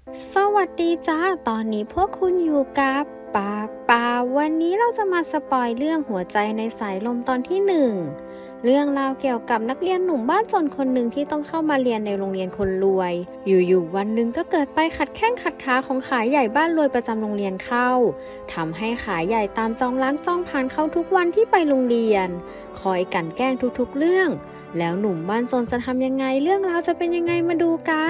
สวัสดีจ้าตอนนี้พวกคุณอยู่กับปากป่าวันนี้เราจะมาสปอยเรื่องหัวใจในสายลมตอนที่1เรื่องราวเกี่ยวกับนักเรียนหนุ่มบ้านจนคนหนึ่งที่ต้องเข้ามาเรียนในโรงเรียนคนรวยอยู่ๆวันหนึ่งก็เกิดไปขัดแข้งขัดขาของขายใหญ่บ้านรวยประจำโรงเรียนเข้าทำให้ขายใหญ่ตามจองล้างจ้องผ่านเขาทุกวันที่ไปโรงเรียนคอยกลั่นแกล้งทุกๆเรื่องแล้วหนุ่มบ้านจนจะทำยังไงเรื่องราวจะเป็นยังไงมาดูกัน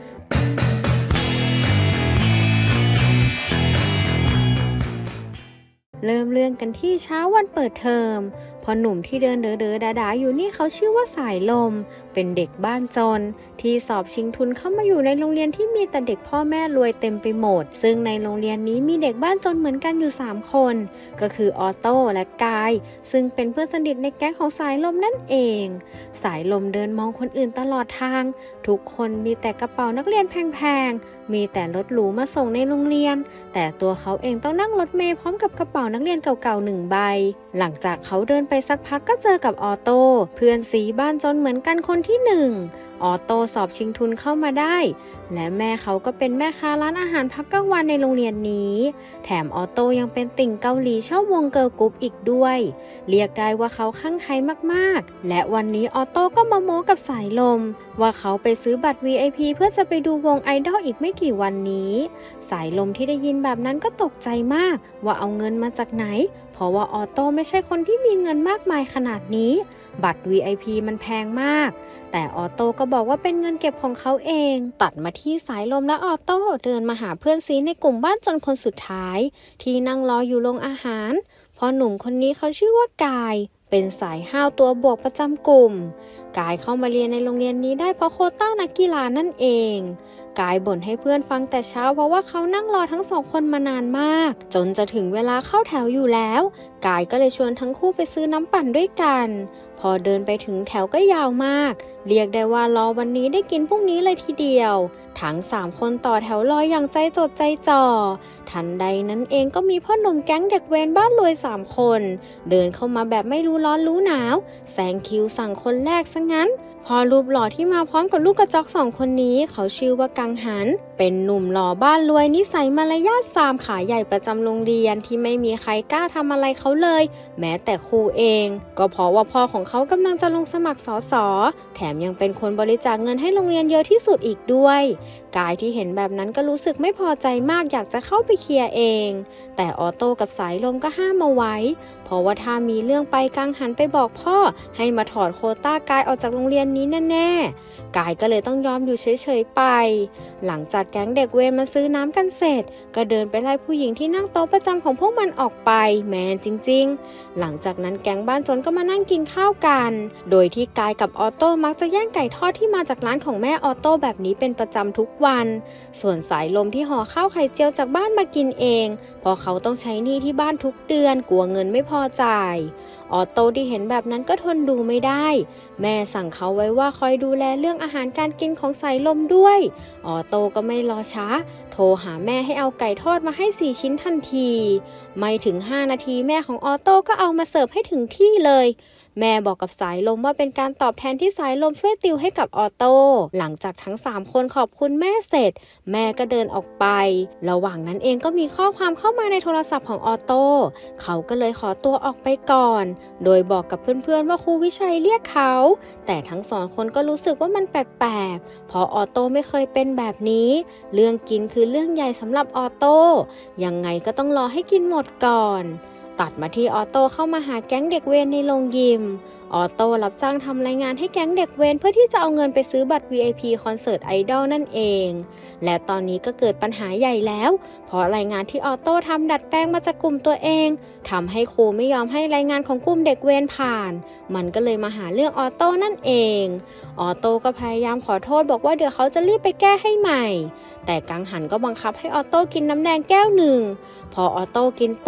เริ่มเรื่องกันที่เช้าวันเปิดเทอมพอหนุ่มที่เดินเด๋อๆดาๆอยู่นี่เขาชื่อว่าสายลมเป็นเด็กบ้านจนที่สอบชิงทุนเข้ามาอยู่ในโรงเรียนที่มีแต่เด็กพ่อแม่รวยเต็มไปหมดซึ่งในโรงเรียนนี้มีเด็กบ้านจนเหมือนกันอยู่3คนก็คือออโต้และกายซึ่งเป็นเพื่อนสนิทในแก๊งของสายลมนั่นเองสายลมเดินมองคนอื่นตลอดทางทุกคนมีแต่กระเป๋านักเรียนแพงๆมีแต่รถหรูมาส่งในโรงเรียนแต่ตัวเขาเองต้องนั่งรถเมล์พร้อมกับกระเป๋านักเรียนเก่าๆ1ใบหลังจากเขาเดินไปสักพักก็เจอกับออโต้เพื่อนสีบ้านจนเหมือนกันคนที่1ออโต้สอบชิงทุนเข้ามาได้และแม่เขาก็เป็นแม่ค้าร้านอาหารพักกลางวันในโรงเรียนนี้แถมออโต้ยังเป็นติ่งเกาหลีชอบวงเกิร์ลกรุ๊ปอีกด้วยเรียกได้ว่าเขาคลั่งไคล้มากๆและวันนี้ออโต้ก็มาโม้กับสายลมว่าเขาไปซื้อบัตร VIP เพื่อจะไปดูวงไอดอลอีกไม่กี่วันนี้สายลมที่ได้ยินแบบนั้นก็ตกใจมากว่าเอาเงินมาจากไหนเพราะว่าออโต้ไม่ใช่คนที่มีเงินมากมายขนาดนี้บัตร VIP มันแพงมากแต่ออโต้ก็บอกว่าเป็นเงินเก็บของเขาเองตัดมาที่สายลมและออโต้เดินมาหาเพื่อนซีในกลุ่มบ้านจนคนสุดท้ายที่นั่งรออยู่โรงอาหารพอหนุ่มคนนี้เขาชื่อว่ากายเป็นสายห้าวตัวบวกประจำกลุ่มกายเข้ามาเรียนในโรงเรียนนี้ได้เพราะโควต้านักกีฬานั่นเองกายบ่นให้เพื่อนฟังแต่เช้าเพราะว่าเขานั่งรอทั้ง2คนมานานมากจนจะถึงเวลาเข้าแถวอยู่แล้วกายก็เลยชวนทั้งคู่ไปซื้อน้ำปั่นด้วยกันพอเดินไปถึงแถวก็ยาวมากเรียกได้ว่ารอวันนี้ได้กินพรุ่งนี้เลยทีเดียวทั้ง3คนต่อแถวรออย่างใจจดใจจ่อทันใดนั้นเองก็มีพ่อหนุ่มแก๊งเด็กเวรบ้านรวย3คนเดินเข้ามาแบบไม่รู้ร้อนรู้หนาวแซงคิวสั่งคนแรกซะงั้นพอรูปหล่อที่มาพร้อมกับลูกกระจอก2คนนี้เขาชื่อว่ากังหันเป็นหนุ่มหล่อบ้านรวยนิสัยมารยาท3ขาใหญ่ประจำโรงเรียนที่ไม่มีใครกล้าทำอะไรเขาเลยแม้แต่ครูเองก็เพราะว่าพ่อของเขากำลังจะลงสมัครสสแถมยังเป็นคนบริจาคเงินให้โรงเรียนเยอะที่สุดอีกด้วยกายที่เห็นแบบนั้นก็รู้สึกไม่พอใจมากอยากจะเข้าไปเคลียร์เองแต่ออโต้กับสายลมก็ห้ามเอาไว้เพราะว่าถ้ามีเรื่องไปกังหันไปบอกพ่อให้มาถอดโควต้ากายออกจากโรงเรียนนี้แน่ๆกายก็เลยต้องยอมอยู่เฉยๆไปหลังจากแก๊งเด็กเวรมาซื้อน้ำกันเสร็จก็เดินไปไล่ผู้หญิงที่นั่งโต๊ะประจำของพวกมันออกไปแมนจริงๆหลังจากนั้นแก๊งบ้านจนก็มานั่งกินข้าวกันโดยที่กายกับออโต้มักจะแย่งไก่ทอดที่มาจากร้านของแม่ออโต้แบบนี้เป็นประจำทุกวันส่วนสายลมที่ห่อข้าวไข่เจียวจากบ้านมากินเองเพราะเขาต้องใช้หนี้ที่บ้านทุกเดือนกลัวเงินไม่พอจ่ายออโต้ที่เห็นแบบนั้นก็ทนดูไม่ได้แม่สั่งเขาไว้ว่าคอยดูแลเรื่องอาหารการกินของสายลมด้วยออโต้ก็ไม่รอช้าโทรหาแม่ให้เอาไก่ทอดมาให้4ชิ้นทันทีไม่ถึง5นาทีแม่ของออโต้ก็เอามาเสิร์ฟให้ถึงที่เลยแม่บอกกับสายลมว่าเป็นการตอบแทนที่สายลมช่วยติวให้กับออโต้หลังจากทั้ง3คนขอบคุณแม่เสร็จแม่ก็เดินออกไประหว่างนั้นเองก็มีข้อความเข้ามาในโทรศัพท์ของออโต้เขาก็เลยขอตัวออกไปก่อนโดยบอกกับเพื่อนๆว่าครูวิชัยเรียกเขาแต่ทั้ง2คนก็รู้สึกว่ามันแปลกๆเพราะออโต้ไม่เคยเป็นแบบนี้เรื่องกินคือเรื่องใหญ่สำหรับออโต้ยังไงก็ต้องรอให้กินหมดก่อนตัดมาที่ออโต้เข้ามาหาแก๊งเด็กเวรในโรงยิมออโต้รับจ้างทำรายงานให้แก๊งเด็กเวรเพื่อที่จะเอาเงินไปซื้อบัตร VIP คอนเสิร์ตไอดอลนั่นเองและตอนนี้ก็เกิดปัญหาใหญ่แล้วเพราะรายงานที่ออโต้ทำดัดแปลงมาจากกลุ่มตัวเองทำให้ครูไม่ยอมให้รายงานของกลุ่มเด็กเวรผ่านมันก็เลยมาหาเรื่องออโต้นั่นเองออโต้ก็พยายามขอโทษบอกว่าเดี๋ยวเขาจะรีบไปแก้ให้ใหม่แต่กังหันก็บังคับให้ออโต้กินน้ำแดงแก้วหนึ่งพอออโต้กินปุ๊บ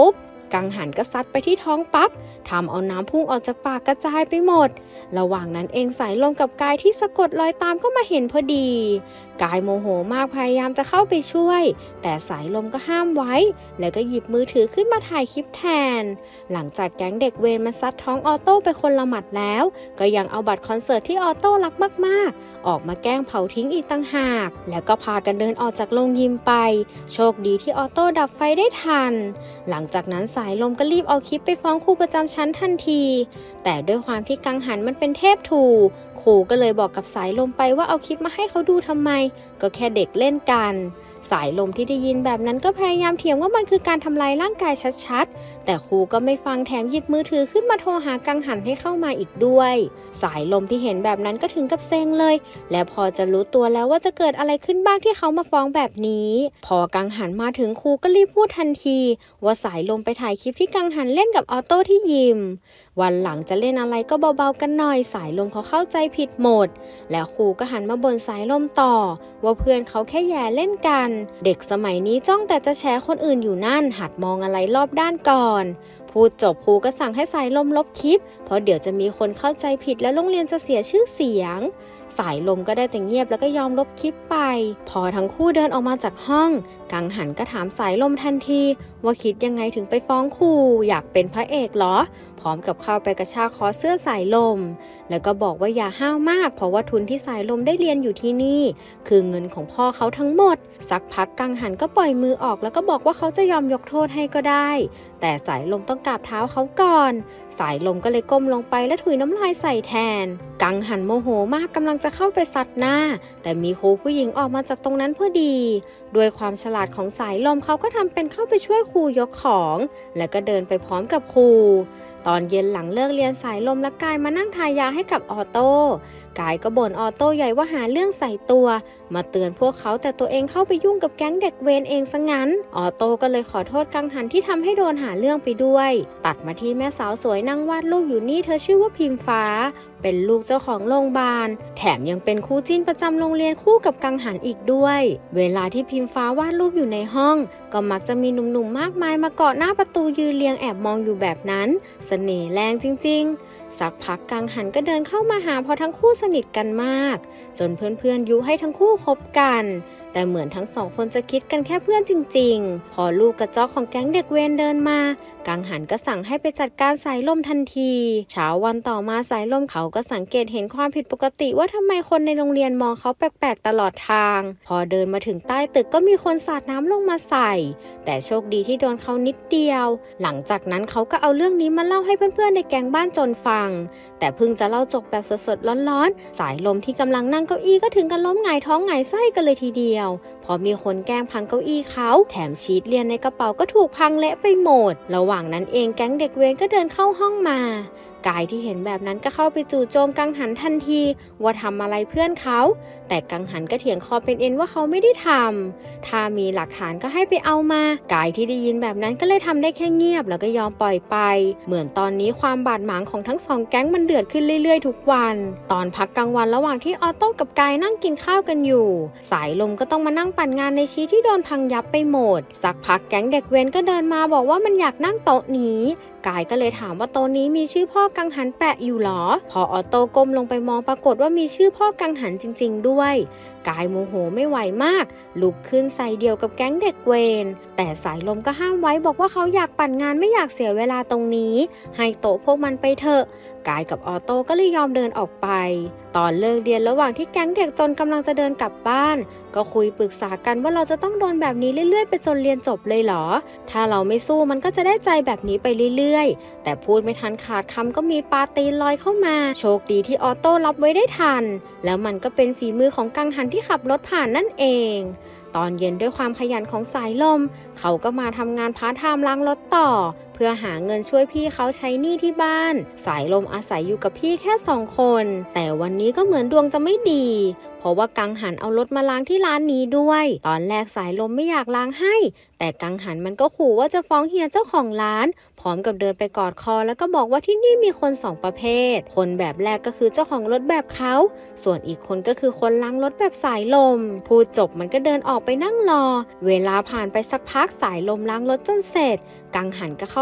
กังหันก็ซัดไปที่ท้องปั๊บทำเอาน้ำพุ่งออกจากปากกระจายไปหมดระหว่างนั้นเองสายลมกับกายที่สะกดรอยตามก็มาเห็นพอดีกายโมโหมากพยายามจะเข้าไปช่วยแต่สายลมก็ห้ามไว้แล้วก็หยิบมือถือขึ้นมาถ่ายคลิปแทนหลังจากแก๊งเด็กเวรมันซัดท้องออโต้ไปคนละหมัดแล้วก็ยังเอาบัตรคอนเสิร์ตที่ออโต้รักมากๆออกมาแกล้งเผาทิ้งอีกต่างหากแล้วก็พากันเดินออกจากโรงยิมไปโชคดีที่ออโต้ดับไฟได้ทันหลังจากนั้นสายลมก็รีบเอาคลิปไปฟ้องครูประจำชั้นทันทีแต่ด้วยความที่กังหันมันเป็นเทพถูกครูก็เลยบอกกับสายลมไปว่าเอาคลิปมาให้เขาดูทำไมก็แค่เด็กเล่นกันสายลมที่ได้ยินแบบนั้นก็พยายามเถียงว่ามันคือการทำลายร่างกายชัดๆแต่ครูก็ไม่ฟังแถมหยิบมือถือขึ้นมาโทรหากังหันให้เข้ามาอีกด้วยสายลมที่เห็นแบบนั้นก็ถึงกับเซ็งเลยและพอจะรู้ตัวแล้วว่าจะเกิดอะไรขึ้นบ้างที่เขามาฟ้องแบบนี้พอกังหันมาถึงครูก็รีบพูดทันทีว่าสายลมไปถ่ายคลิปที่กังหันเล่นกับออโต้ที่ยิมวันหลังจะเล่นอะไรก็เบาๆกันหน่อยสายลมเขาเข้าใจผิดหมดแล้วครูก็หันมาบ่นสายลมต่อว่าเพื่อนเขาแค่แย่เล่นกันเด็กสมัยนี้จ้องแต่จะแชร์คนอื่นอยู่นั่นหัดมองอะไรรอบด้านก่อนพูดจบครูก็สั่งให้สายลมลบคลิปเพราะเดี๋ยวจะมีคนเข้าใจผิดและโรงเรียนจะเสียชื่อเสียงสายลมก็ได้แต่เงียบแล้วก็ยอมลบคลิปไปพอทั้งคู่เดินออกมาจากห้องกังหันก็ถามสายลมทันทีว่าคิดยังไงถึงไปฟ้องครูอยากเป็นพระเอกเหรอพร้อมกับเข้าไปกระชากคอเสื้อสายลมแล้วก็บอกว่าอย่าห้าวมากเพราะว่าทุนที่สายลมได้เรียนอยู่ที่นี่คือเงินของพ่อเขาทั้งหมดสักพักกังหันก็ปล่อยมือออกแล้วก็บอกว่าเขาจะยอมยกโทษให้ก็ได้แต่สายลมต้องกราบเท้าเขาก่อนสายลมก็เลยก้มลงไปและถุยน้ำลายใส่แทนกังหันโมโหมากกำลังจะเข้าไปซัดหน้าแต่มีครูผู้หญิงออกมาจากตรงนั้นพอดีด้วยความฉลาดของสายลมเขาก็ทำเป็นเข้าไปช่วยครูยกของแล้วก็เดินไปพร้อมกับครูตอนเย็นหลังเลิกเรียนสายลมและกายมานั่งทายาให้กับออโต้กายก็บ่นออโต้ใหญ่ว่าหาเรื่องใส่ตัวมาเตือนพวกเขาแต่ตัวเองเข้าไปยุ่งกับแก๊งเด็กเวรเองซะงั้นออโต้ก็เลยขอโทษกังหันที่ทำให้โดนหาเรื่องไปด้วยตัดมาที่แม่สาวสวยนั่งวาดรูปอยู่นี่เธอชื่อว่าพิมฟ้าเป็นลูกเจ้าของโรงพยาบาลแถมยังเป็นคู่จิ้นประจำโรงเรียนคู่กับกังหันอีกด้วยเวลาที่พิมฟ้าวาดรูปอยู่ในห้องก็มักจะมีหนุ่มๆมากมายมาเกาะหน้าประตูยืนเรียงแอบมองอยู่แบบนั้นเสน่ห์แรงจริงๆสักพักกังหันก็เดินเข้ามาหาเพราะทั้งคู่สนิทกันมากจนเพื่อนๆยุให้ทั้งคู่คบกันแต่เหมือนทั้งสองคนจะคิดกันแค่เพื่อนจริงๆพอลูกกระจอกของแก๊งเด็กเวรเดินมากังหันก็สั่งให้ไปจัดการสายลมทันทีเช้าวันต่อมาสายลมเขาก็สังเกตเห็นความผิดปกติว่าทำไมคนในโรงเรียนมองเขาแปลกๆตลอดทางพอเดินมาถึงใต้ตึกก็มีคนสาดน้ำลงมาใส่แต่โชคดีที่โดนเขานิดเดียวหลังจากนั้นเขาก็เอาเรื่องนี้มาเล่าให้เพื่อนๆในแก๊งบ้านจนฟังแต่เพิ่งจะเล่าจบแบบสดๆร้อนๆสายลมที่กำลังนั่งเก้าอี้ก็ถึงกับล้มหงายท้องหงายไส้กันเลยทีเดียวพอมีคนแกล้งพังเก้าอี้เขาแถมชีทเรียนในกระเป๋าก็ถูกพังเละไปหมดระหว่างนั้นเองแก๊งเด็กเวรก็เดินเข้าห้องมากายที่เห็นแบบนั้นก็เข้าไปจู่โจมกังหันทันทีว่าทำอะไรเพื่อนเขาแต่กังหันก็เถียงคอเป็นเอ็นว่าเขาไม่ได้ทำถ้ามีหลักฐานก็ให้ไปเอามากายที่ได้ยินแบบนั้นก็เลยทำได้แค่เงียบแล้วก็ยอมปล่อยไปเหมือนตอนนี้ความบาดหมางของทั้งสองแก๊งมันเดือดขึ้นเรื่อยๆทุกวันตอนพักกลางวันระหว่างที่ออโต้กับกายนั่งกินข้าวกันอยู่สายลมก็ต้องมานั่งปั่นงานในชีที่โดนพังยับไปหมดสักพักแก๊งเด็กเวรก็เดินมาบอกว่ามันอยากนั่งโต๊ะนี้กายก็เลยถามว่าโต๊ะนี้มีชื่อพ่อกังหันแปะอยู่หรอพอออโต้ก้มลงไปมองปรากฏว่ามีชื่อพ่อกังหันจริงๆด้วยกายโมโหไม่ไหวมากลุกขึ้นใส่เดียวกับแก๊งเด็กเวรแต่สายลมก็ห้ามไว้บอกว่าเขาอยากปั่นงานไม่อยากเสียเวลาตรงนี้ให้โต๊ะพวกมันไปเถอะกายกับออโต้ก็เลยยอมเดินออกไปตอนเลิกเรียนระหว่างที่แก๊งเด็กจนกำลังจะเดินกลับบ้านก็คุยปรึกษากันว่าเราจะต้องโดนแบบนี้เรื่อยๆไปจนเรียนจบเลยเหรอถ้าเราไม่สู้มันก็จะได้ใจแบบนี้ไปเรื่อยๆแต่พูดไม่ทันขาดคำก็มีปลาตีนลอยเข้ามาโชคดีที่ออโต้รับไว้ได้ทันแล้วมันก็เป็นฝีมือของกังหันที่ขับรถผ่านนั่นเองตอนเย็นด้วยความขยันของสายลมเขาก็มาทำงานพาร์ทไทม์ล้างรถต่อเพื่อหาเงินช่วยพี่เขาใช้หนี้ที่บ้านสายลมอาศัยอยู่กับพี่แค่2 คนแต่วันนี้ก็เหมือนดวงจะไม่ดีเพราะว่ากังหันเอารถมาล้างที่ร้านนี้ด้วยตอนแรกสายลมไม่อยากล้างให้แต่กังหันมันก็ขู่ว่าจะฟ้องเฮียเจ้าของร้านพร้อมกับเดินไปกอดคอแล้วก็บอกว่าที่นี่มีคน2 ประเภทคนแบบแรกก็คือเจ้าของรถแบบเขาส่วนอีกคนก็คือคนล้างรถแบบสายลมพูดจบมันก็เดินออกไปนั่งรอเวลาผ่านไปสักพักสายลมล้างรถจนเสร็จกังหันก็เข้า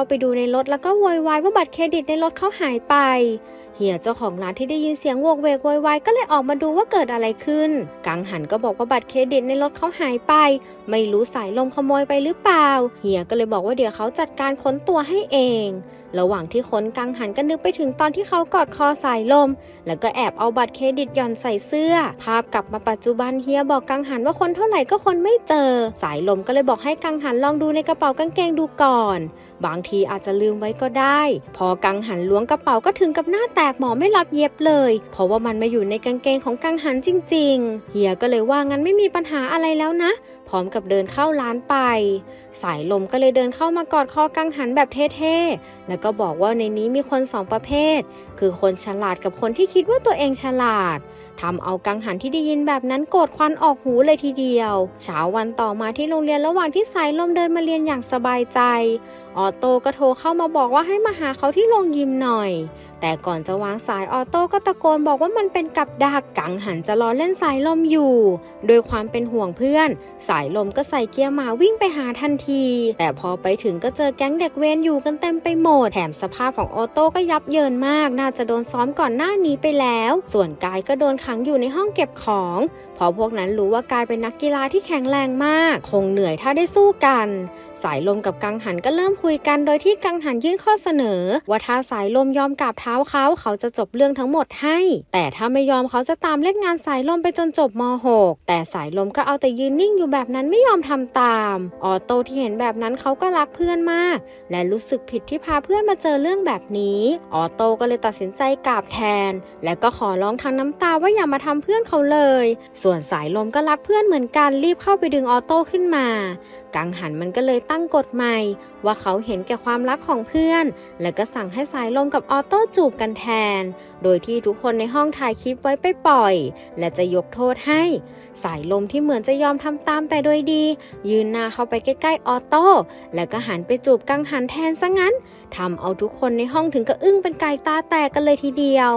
ไปดูในรถแล้วก็โวยวายว่าบัตรเครดิตในรถเขาหายไปเฮียเจ้าของร้านที่ได้ยินเสียงโวกเวกโวยวายก็เลยออกมาดูว่าเกิดอะไรขึ้นกังหันก็บอกว่าบัตรเครดิตในรถเขาหายไปไม่รู้สายลมขโมยไปหรือเปล่าเฮียก็เลยบอกว่าเดี๋ยวเขาจัดการค้นตัวให้เองระหว่างที่ค้นกังหันก็นึกไปถึงตอนที่เขากอดคอสายลมแล้วก็แอบเอาบัตรเครดิตหย่อนใส่เสื้อภาพกลับมาปัจจุบันเฮียบอกกังหันว่าคนเท่าไหร่ก็คนไม่เจอสายลมก็เลยบอกให้กังหันลองดูในกระเป๋ากางเกงดูก่อนบางทีอาจจะลืมไว้ก็ได้พอกังหันล้วงกระเป๋าก็ถึงกับหน้าแตกหมอไม่รับเย็บเลยเพราะว่ามันมาอยู่ในกางเกงของกังหันจริงๆเฮียก็เลยว่างั้นไม่มีปัญหาอะไรแล้วนะพร้อมกับเดินเข้าร้านไปสายลมก็เลยเดินเข้ามากอดคอกังหันแบบเท่ๆแล้วก็บอกว่าในนี้มีคน2ประเภทคือคนฉลาดกับคนที่คิดว่าตัวเองฉลาดทำเอากังหันที่ได้ยินแบบนั้นโกรธควันออกหูเลยทีเดียวเช้าวันต่อมาที่โรงเรียนระหว่างที่สายลมเดินมาเรียนอย่างสบายใจออโต้ก็โทรเข้ามาบอกว่าให้มาหาเขาที่โรงยิมหน่อยแต่ก่อนจะวางสายออโต้ก็ตะโกนบอกว่ามันเป็นกับดักกังหันจะรอเล่นสายลมอยู่โดยความเป็นห่วงเพื่อนสายลมก็ใส่เกียร์หมาวิ่งไปหาทันทีแต่พอไปถึงก็เจอแก๊งเด็กเวรอยู่กันเต็มไปหมดแถมสภาพของออโต้ก็ยับเยินมากน่าจะโดนซ้อมก่อนหน้านี้ไปแล้วส่วนกายก็โดนขังอยู่ในห้องเก็บของเพราะพวกนั้นรู้ว่ากายเป็นนักกีฬาที่แข็งแรงมากคงเหนื่อยถ้าได้สู้กันสายลมกับกังหันก็เริ่มคุยกันโดยที่กังหันยื่นข้อเสนอว่าถ้าสายลมยอมกราบเท้าเขาจะจบเรื่องทั้งหมดให้แต่ถ้าไม่ยอมเขาจะตามเล่นงานสายลมไปจนจบม.6 แต่สายลมก็เอาแต่ยืนนิ่งอยู่แบบนั้นไม่ยอมทำตามออโต้ที่เห็นแบบนั้นเขาก็รักเพื่อนมากและรู้สึกผิดที่พาเพื่อนมาเจอเรื่องแบบนี้ออโต้ก็เลยตัดสินใจกราบแทนและก็ขอร้องทางน้ำตาว่าอย่ามาทำเพื่อนเขาเลยส่วนสายลมก็รักเพื่อนเหมือนกันรีบเข้าไปดึงออโต้ขึ้นมากังหันมันก็เลยตั้งกฎใหม่ว่าเขาเห็นแก่ความรักของเพื่อนและก็สั่งให้สายลมกับออโต้จูบกันแทนโดยที่ทุกคนในห้องถ่ายคลิปไว้ไปปล่อยและจะยกโทษให้สายลมที่เหมือนจะยอมทำตามแต่โดยดียืนหน้าเข้าไปใกล้ๆออโต้แล้วก็หันไปจูบกังหันแทนซะงั้นทำเอาทุกคนในห้องถึงกับอึ้งเป็นไก่ตาแตกกันเลยทีเดียว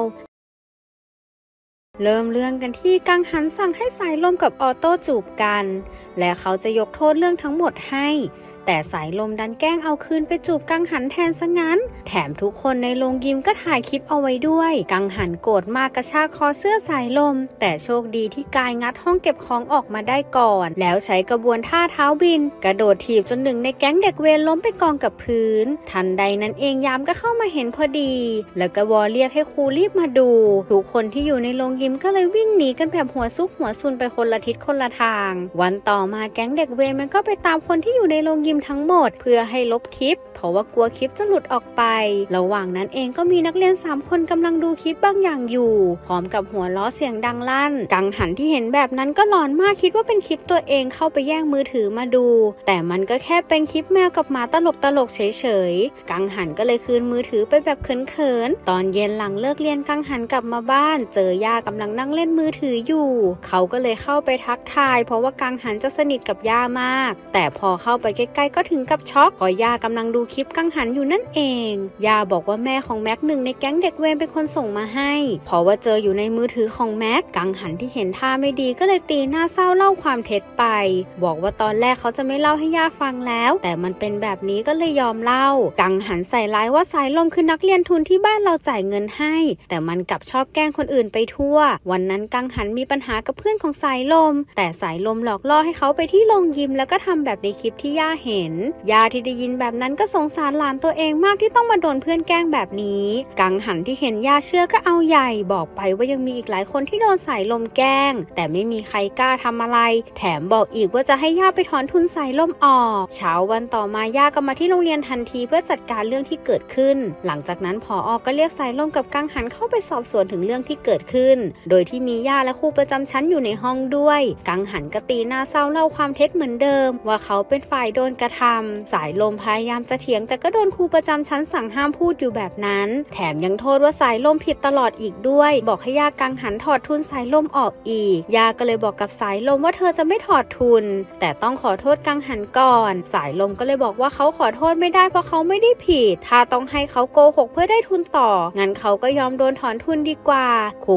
เริ่มเรื่องกันที่กังหันสั่งให้สายลมกับออโต้จูบกันและเขาจะยกโทษเรื่องทั้งหมดให้แต่สายลมดันแกล้งเอาคืนไปจูบกังหันแทนซะงั้นแถมทุกคนในโรงยิมก็ถ่ายคลิปเอาไว้ด้วยกังหันโกรธมากกระชากคอเสื้อสายลมแต่โชคดีที่กายงัดห้องเก็บของออกมาได้ก่อนแล้วใช้กระบวนท่าเท้าบินกระโดดถีบจนหนึ่งในแก๊งเด็กเวรล้มไปกองกับพื้นทันใดนั้นเองยามก็เข้ามาเห็นพอดีแล้วก็วอเรียกให้ครูรีบมาดูทุกคนที่อยู่ในโรงยิมก็เลยวิ่งหนีกันแบบหัวซุกหัวซุนไปคนละทิศคนละทางวันต่อมาแก๊งเด็กเวรมันก็ไปตามคนที่อยู่ในโรงยิมทั้งหมดเพื่อให้ลบคลิปเพราะว่ากลัวคลิปจะหลุดออกไประหว่างนั้นเองก็มีนักเรียน3คนกำลังดูคลิปบางอย่างอยู่พร้อมกับหัวล้อเสียงดังลั่นกังหันที่เห็นแบบนั้นก็หลอนมากคิดว่าเป็นคลิปตัวเองเข้าไปแย่งมือถือมาดูแต่มันก็แค่เป็นคลิปแมวกับหมาตลกเฉยๆกังหันก็เลยคืนมือถือไปแบบเขินๆตอนเย็นหลังเลิกเรียนกังหันกลับมาบ้านเจอย่ากำลังนั่งเล่นมือถืออยู่เขาก็เลยเข้าไปทักทายเพราะว่ากังหันจะสนิทกับย่ามากแต่พอเข้าไปใกล้ๆก็ถึงกับช็อกเพราะย่ากำลังดูคลิปกังหันอยู่นั่นเองย่าบอกว่าแม่ของแม็กหนึ่งในแก๊งเด็กเวรเป็นคนส่งมาให้เพราะว่าเจออยู่ในมือถือของแม็กกังหันที่เห็นท่าไม่ดีก็เลยตีหน้าเศร้าเล่าความเท็จไปบอกว่าตอนแรกเขาจะไม่เล่าให้ย่าฟังแล้วแต่มันเป็นแบบนี้ก็เลยยอมเล่ากังหันใส่ร้ายว่าสายลมคือนักเรียนทุนที่บ้านเราจ่ายเงินให้แต่มันกลับชอบแกล้งคนอื่นไปทั่ววันนั้นกังหันมีปัญหากับเพื่อนของสายลมแต่สายลมหลอกล่อให้เขาไปที่โรงยิมแล้วก็ทำแบบในคลิปที่ย่าเห็นย่าที่ได้ยินแบบนั้นก็สงสารหลานตัวเองมากที่ต้องมาโดนเพื่อนแกล้งแบบนี้กังหันที่เห็นย่าเชื่อก็เอาใหญ่บอกไปว่ายังมีอีกหลายคนที่โดนสายลมแกล้งแต่ไม่มีใครกล้าทำอะไรแถมบอกอีกว่าจะให้ย่าไปถอนทุนสายลมออกเช้าวันต่อมาย่าก็มาที่โรงเรียนทันทีเพื่อจัดการเรื่องที่เกิดขึ้นหลังจากนั้นผอ.ก็เรียกสายลมกับกังหันเข้าไปสอบสวนถึงเรื่องที่เกิดขึ้นโดยที่มีย่าและครูประจำชั้นอยู่ในห้องด้วยกังหันก็ตีหน้าเศร้าเล่าความเท็จเหมือนเดิมว่าเขาเป็นฝ่ายโดนกระทำสายลมพยายามจะเถียงแต่ก็โดนครูประจำชั้นสั่งห้ามพูดอยู่แบบนั้นแถมยังโทษว่าสายลมผิดตลอดอีกด้วยบอกให้ย่ากังหันถอดทุนสายลมออกอีกย่าก็เลยบอกกับสายลมว่าเธอจะไม่ถอดทุนแต่ต้องขอโทษกังหันก่อนสายลมก็เลยบอกว่าเขาขอโทษไม่ได้เพราะเขาไม่ได้ผิดถ้าต้องให้เขาโกหกเพื่อได้ทุนต่องั้นเขาก็ยอมโดนถอนทุนดีกว่าครูประจำชั้น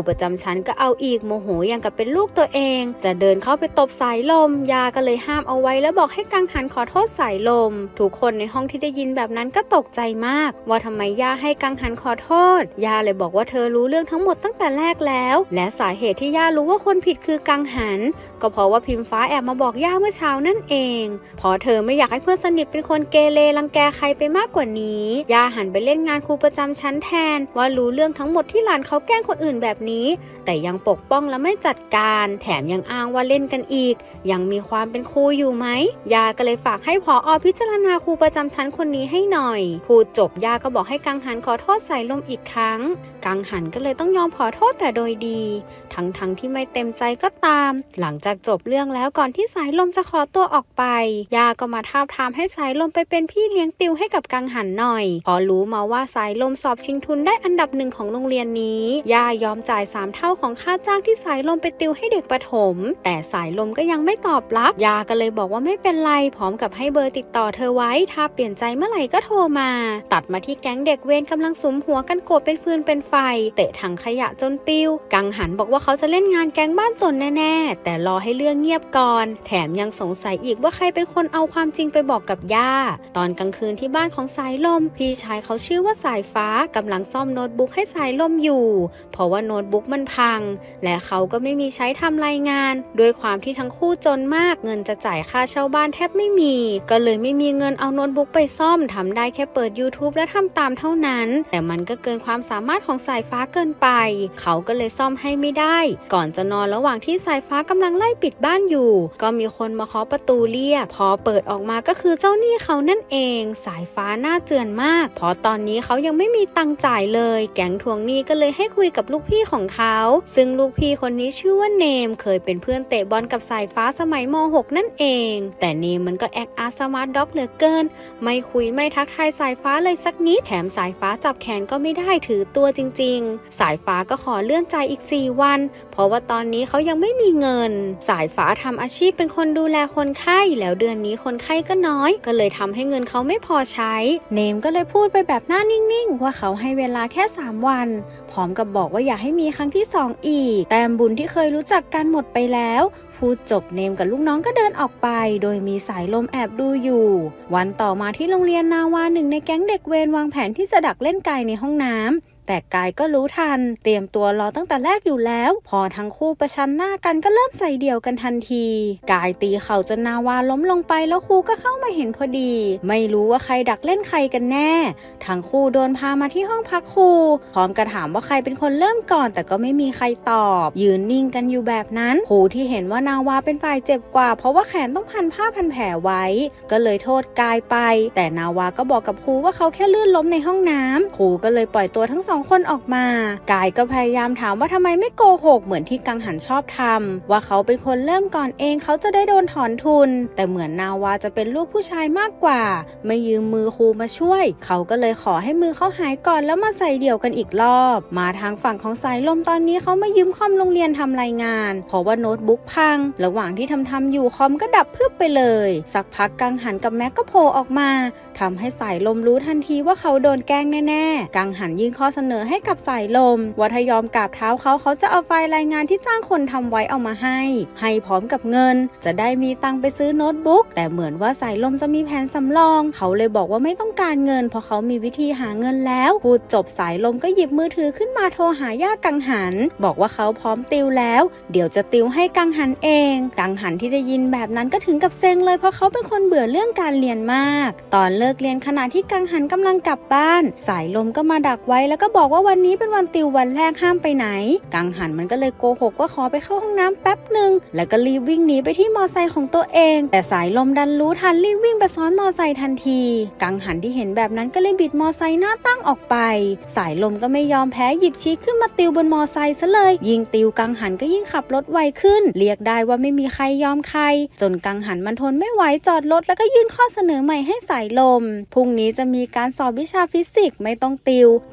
ฉันก็เอาอีกโมโหอย่างกับเป็นลูกตัวเองจะเดินเข้าไปตบสายลมยาก็เลยห้ามเอาไว้แล้วบอกให้กังหันขอโทษสายลมทุกคนในห้องที่ได้ยินแบบนั้นก็ตกใจมากว่าทำไมย่าให้กังหันขอโทษย่าเลยบอกว่าเธอรู้เรื่องทั้งหมดตั้งแต่แรกแล้วและสาเหตุที่ย่ารู้ว่าคนผิดคือกังหันก็เพราะว่าพิมฟ้าแอบมาบอกย่าเมื่อเช้านั่นเองเพราะเธอไม่อยากให้เพื่อนสนิทเป็นคนเกเรรังแกใครไปมากกว่านี้ย่าหันไปเล่นงานครูประจำชั้นแทนว่ารู้เรื่องทั้งหมดที่หลานเขาแกล้งคนอื่นแบบนี้แต่ยังปกป้องและไม่จัดการแถมยังอ้างว่าเล่นกันอีกยังมีความเป็นครูอยู่ไหมย่าก็เลยฝากให้ผอ.พิจารณาครูประจำชั้นคนนี้ให้หน่อยพูดจบย่าก็บอกให้กังหันขอโทษสายลมอีกครั้งกังหันก็เลยต้องยอมขอโทษแต่โดยดีทั้งที่ไม่เต็มใจก็ตามหลังจากจบเรื่องแล้วก่อนที่สายลมจะขอตัวออกไปย่าก็มาทาบทามให้สายลมไปเป็นพี่เลี้ยงติวให้กับกังหันหน่อยพอรู้มาว่าสายลมสอบชิงทุนได้อันดับ1ของโรงเรียนนี้ย่ายอมจ่าย3เท่าของค่าจ้างที่สายลมไปติวให้เด็กประถมแต่สายลมก็ยังไม่ตอบรับย่าก็เลยบอกว่าไม่เป็นไรพร้อมกับให้เบอร์ติดต่อเธอไว้ถ้าเปลี่ยนใจเมื่อไหร่ก็โทรมาตัดมาที่แก๊งเด็กเวรกำลังสุมหัวกันโกรธเป็นฟืนเป็นไฟเตะถังขยะจนปิวกังหันบอกว่าเขาจะเล่นงานแก๊งบ้านจนแน่ๆแต่รอให้เรื่องเงียบก่อนแถมยังสงสัยอีกว่าใครเป็นคนเอาความจริงไปบอกกับย่าตอนกลางคืนที่บ้านของสายลมพี่ชายเขาชื่อว่าสายฟ้ากำลังซ่อมโน้ตบุ๊กให้สายลมอยู่เพราะว่าโน้ตบุ๊กมันพังและเขาก็ไม่มีใช้ทำรายงานด้วยความที่ทั้งคู่จนมากเงินจะจ่ายค่าเช่าบ้านแทบไม่มีก็เลยไม่มีเงินเอาโน้ตบุ๊กไปซ่อมทำได้แค่เปิด YouTube และทำตามเท่านั้นแต่มันก็เกินความสามารถของสายฟ้าเกินไปเขาก็เลยซ่อมให้ไม่ได้ก่อนจะนอนระหว่างที่สายฟ้ากำลังไล่ปิดบ้านอยู่ก็มีคนมาเคาะประตูเรียกพอเปิดออกมาก็คือเจ้าหนี้เขานั่นเองสายฟ้าหน้าเจือนมากเพราะตอนนี้เขายังไม่มีตังค์จ่ายเลยแก๊งทวงหนี้ก็เลยให้คุยกับลูกพี่ของเขาซึ่งลูกพี่คนนี้ชื่อว่าเนมเคยเป็นเพื่อนเตะบอลกับสายฟ้าสมัยม.6 นั่นเองแต่เนมมันก็แอคอาร์สมาร์ทด็อกเหลือเกินไม่คุยไม่ทักทายสายฟ้าเลยสักนิดแถมสายฟ้าจับแขนก็ไม่ได้ถือตัวจริงๆสายฟ้าก็ขอเลื่อนจ่ายอีก4 วันเพราะว่าตอนนี้เขายังไม่มีเงินสายฟ้าทำอาชีพเป็นคนดูแลคนไข้แล้วเดือนนี้คนไข้ก็น้อยก็เลยทำให้เงินเขาไม่พอใช้เนมก็เลยพูดไปแบบหน้านิ่งๆว่าเขาให้เวลาแค่3 วันพร้อมกับบอกว่าอย่าให้มีครั้งที่2อีกแต้มบุญที่เคยรู้จักกันหมดไปแล้วพูดจบเนมกับลูกน้องก็เดินออกไปโดยมีสายลมแอบดูอยู่วันต่อมาที่โรงเรียนนาวาหนึ่งในแก๊งเด็กเวรวางแผนที่จะดักเล่นไก่ในห้องน้ำแต่กายก็รู้ทันเตรียมตัวรอตั้งแต่แรกอยู่แล้วพอทั้งคู่ประชันหน้ากันก็เริ่มใส่เดี่ยวกันทันทีกายตีเข่าจนนาวาล้มลงไปแล้วครูก็เข้ามาเห็นพอดีไม่รู้ว่าใครดักเล่นใครกันแน่ทั้งคู่โดนพามาที่ห้องพักครูพร้อมกระถามว่าใครเป็นคนเริ่มก่อนแต่ก็ไม่มีใครตอบยืนนิ่งกันอยู่แบบนั้นครูที่เห็นว่านาวาเป็นฝ่ายเจ็บกว่าเพราะว่าแขนต้องพันผ้าพันแผลไว้ก็เลยโทษกายไปแต่นาวาก็บอกกับครูว่าเขาแค่ลื่นล้มในห้องน้ำครูก็เลยปล่อยตัวทั้ง2 คนออกมากายก็พยายามถามว่าทำไมไม่โกหกเหมือนที่กังหันชอบทำว่าเขาเป็นคนเริ่มก่อนเองเขาจะได้โดนถอนทุนแต่เหมือนนาวาจะเป็นลูกผู้ชายมากกว่าไม่ยืมมือครูมาช่วยเขาก็เลยขอให้มือเขาหายก่อนแล้วมาใส่เดี่ยวกันอีกรอบมาทางฝั่งของสายลมตอนนี้เขามายืมคอมโรงเรียนทำรายงานเพราะว่าโน้ตบุ๊กพังระหว่างที่ทำอยู่คอมก็ดับพึบไปเลยสักพักกังหันกับแม็กก็โผล่ออกมาทำให้สายลมรู้ทันทีว่าเขาโดนแกล้งแน่ๆกังหันยื่นข้อเสนอให้กับสายลมว่าถ้ายอมกราบเท้าเขาจะเอาไฟล์รายงานที่จ้างคนทำไว้เอามาให้พร้อมกับเงินจะได้มีตังค์ไปซื้อโน้ตบุ๊กแต่เหมือนว่าสายลมจะมีแผนสำรองเขาเลยบอกว่าไม่ต้องการเงินเพราะเขามีวิธีหาเงินแล้วพูดจบสายลมก็หยิบมือถือขึ้นมาโทรหาย่ากังหันบอกว่าเขาพร้อมติวแล้วเดี๋ยวจะติวให้กังหันเองกังหันที่ได้ยินแบบนั้นก็ถึงกับเซ็งเลยเพราะเขาเป็นคนเบื่อเรื่องการเรียนมากตอนเลิกเรียนขณะที่กังหันกำลังกลับบ้านสายลมก็มาดักไว้แล้วก็บอกว่าวันนี้เป็นวันติววันแรกห้ามไปไหนกังหันมันก็เลยโกหกว่าขอไปเข้าห้องน้ำแป๊บหนึ่งแล้วก็รีบวิ่งหนีไปที่มอไซค์ของตัวเองแต่สายลมดันรู้ทันรีบวิ่งไปซ้อนมอไซค์ทันทีกังหันที่เห็นแบบนั้นก็เลยบิดมอไซค์หน้าตั้งออกไปสายลมก็ไม่ยอมแพ้หยิบชี้ขึ้นมาติวบนมอไซค์ซะเลยยิ่งติวกังหันก็ยิ่งขับรถไวขึ้นเรียกได้ว่าไม่มีใครยอมใครจนกังหันมันทนไม่ไหวจอดรถแล้วก็ยื่นข้อเสนอใหม่ให้สายลมพรุ่งนี้จะมีการสอบวิชาฟิสิกส์ไม่ต้องติวแต่แค่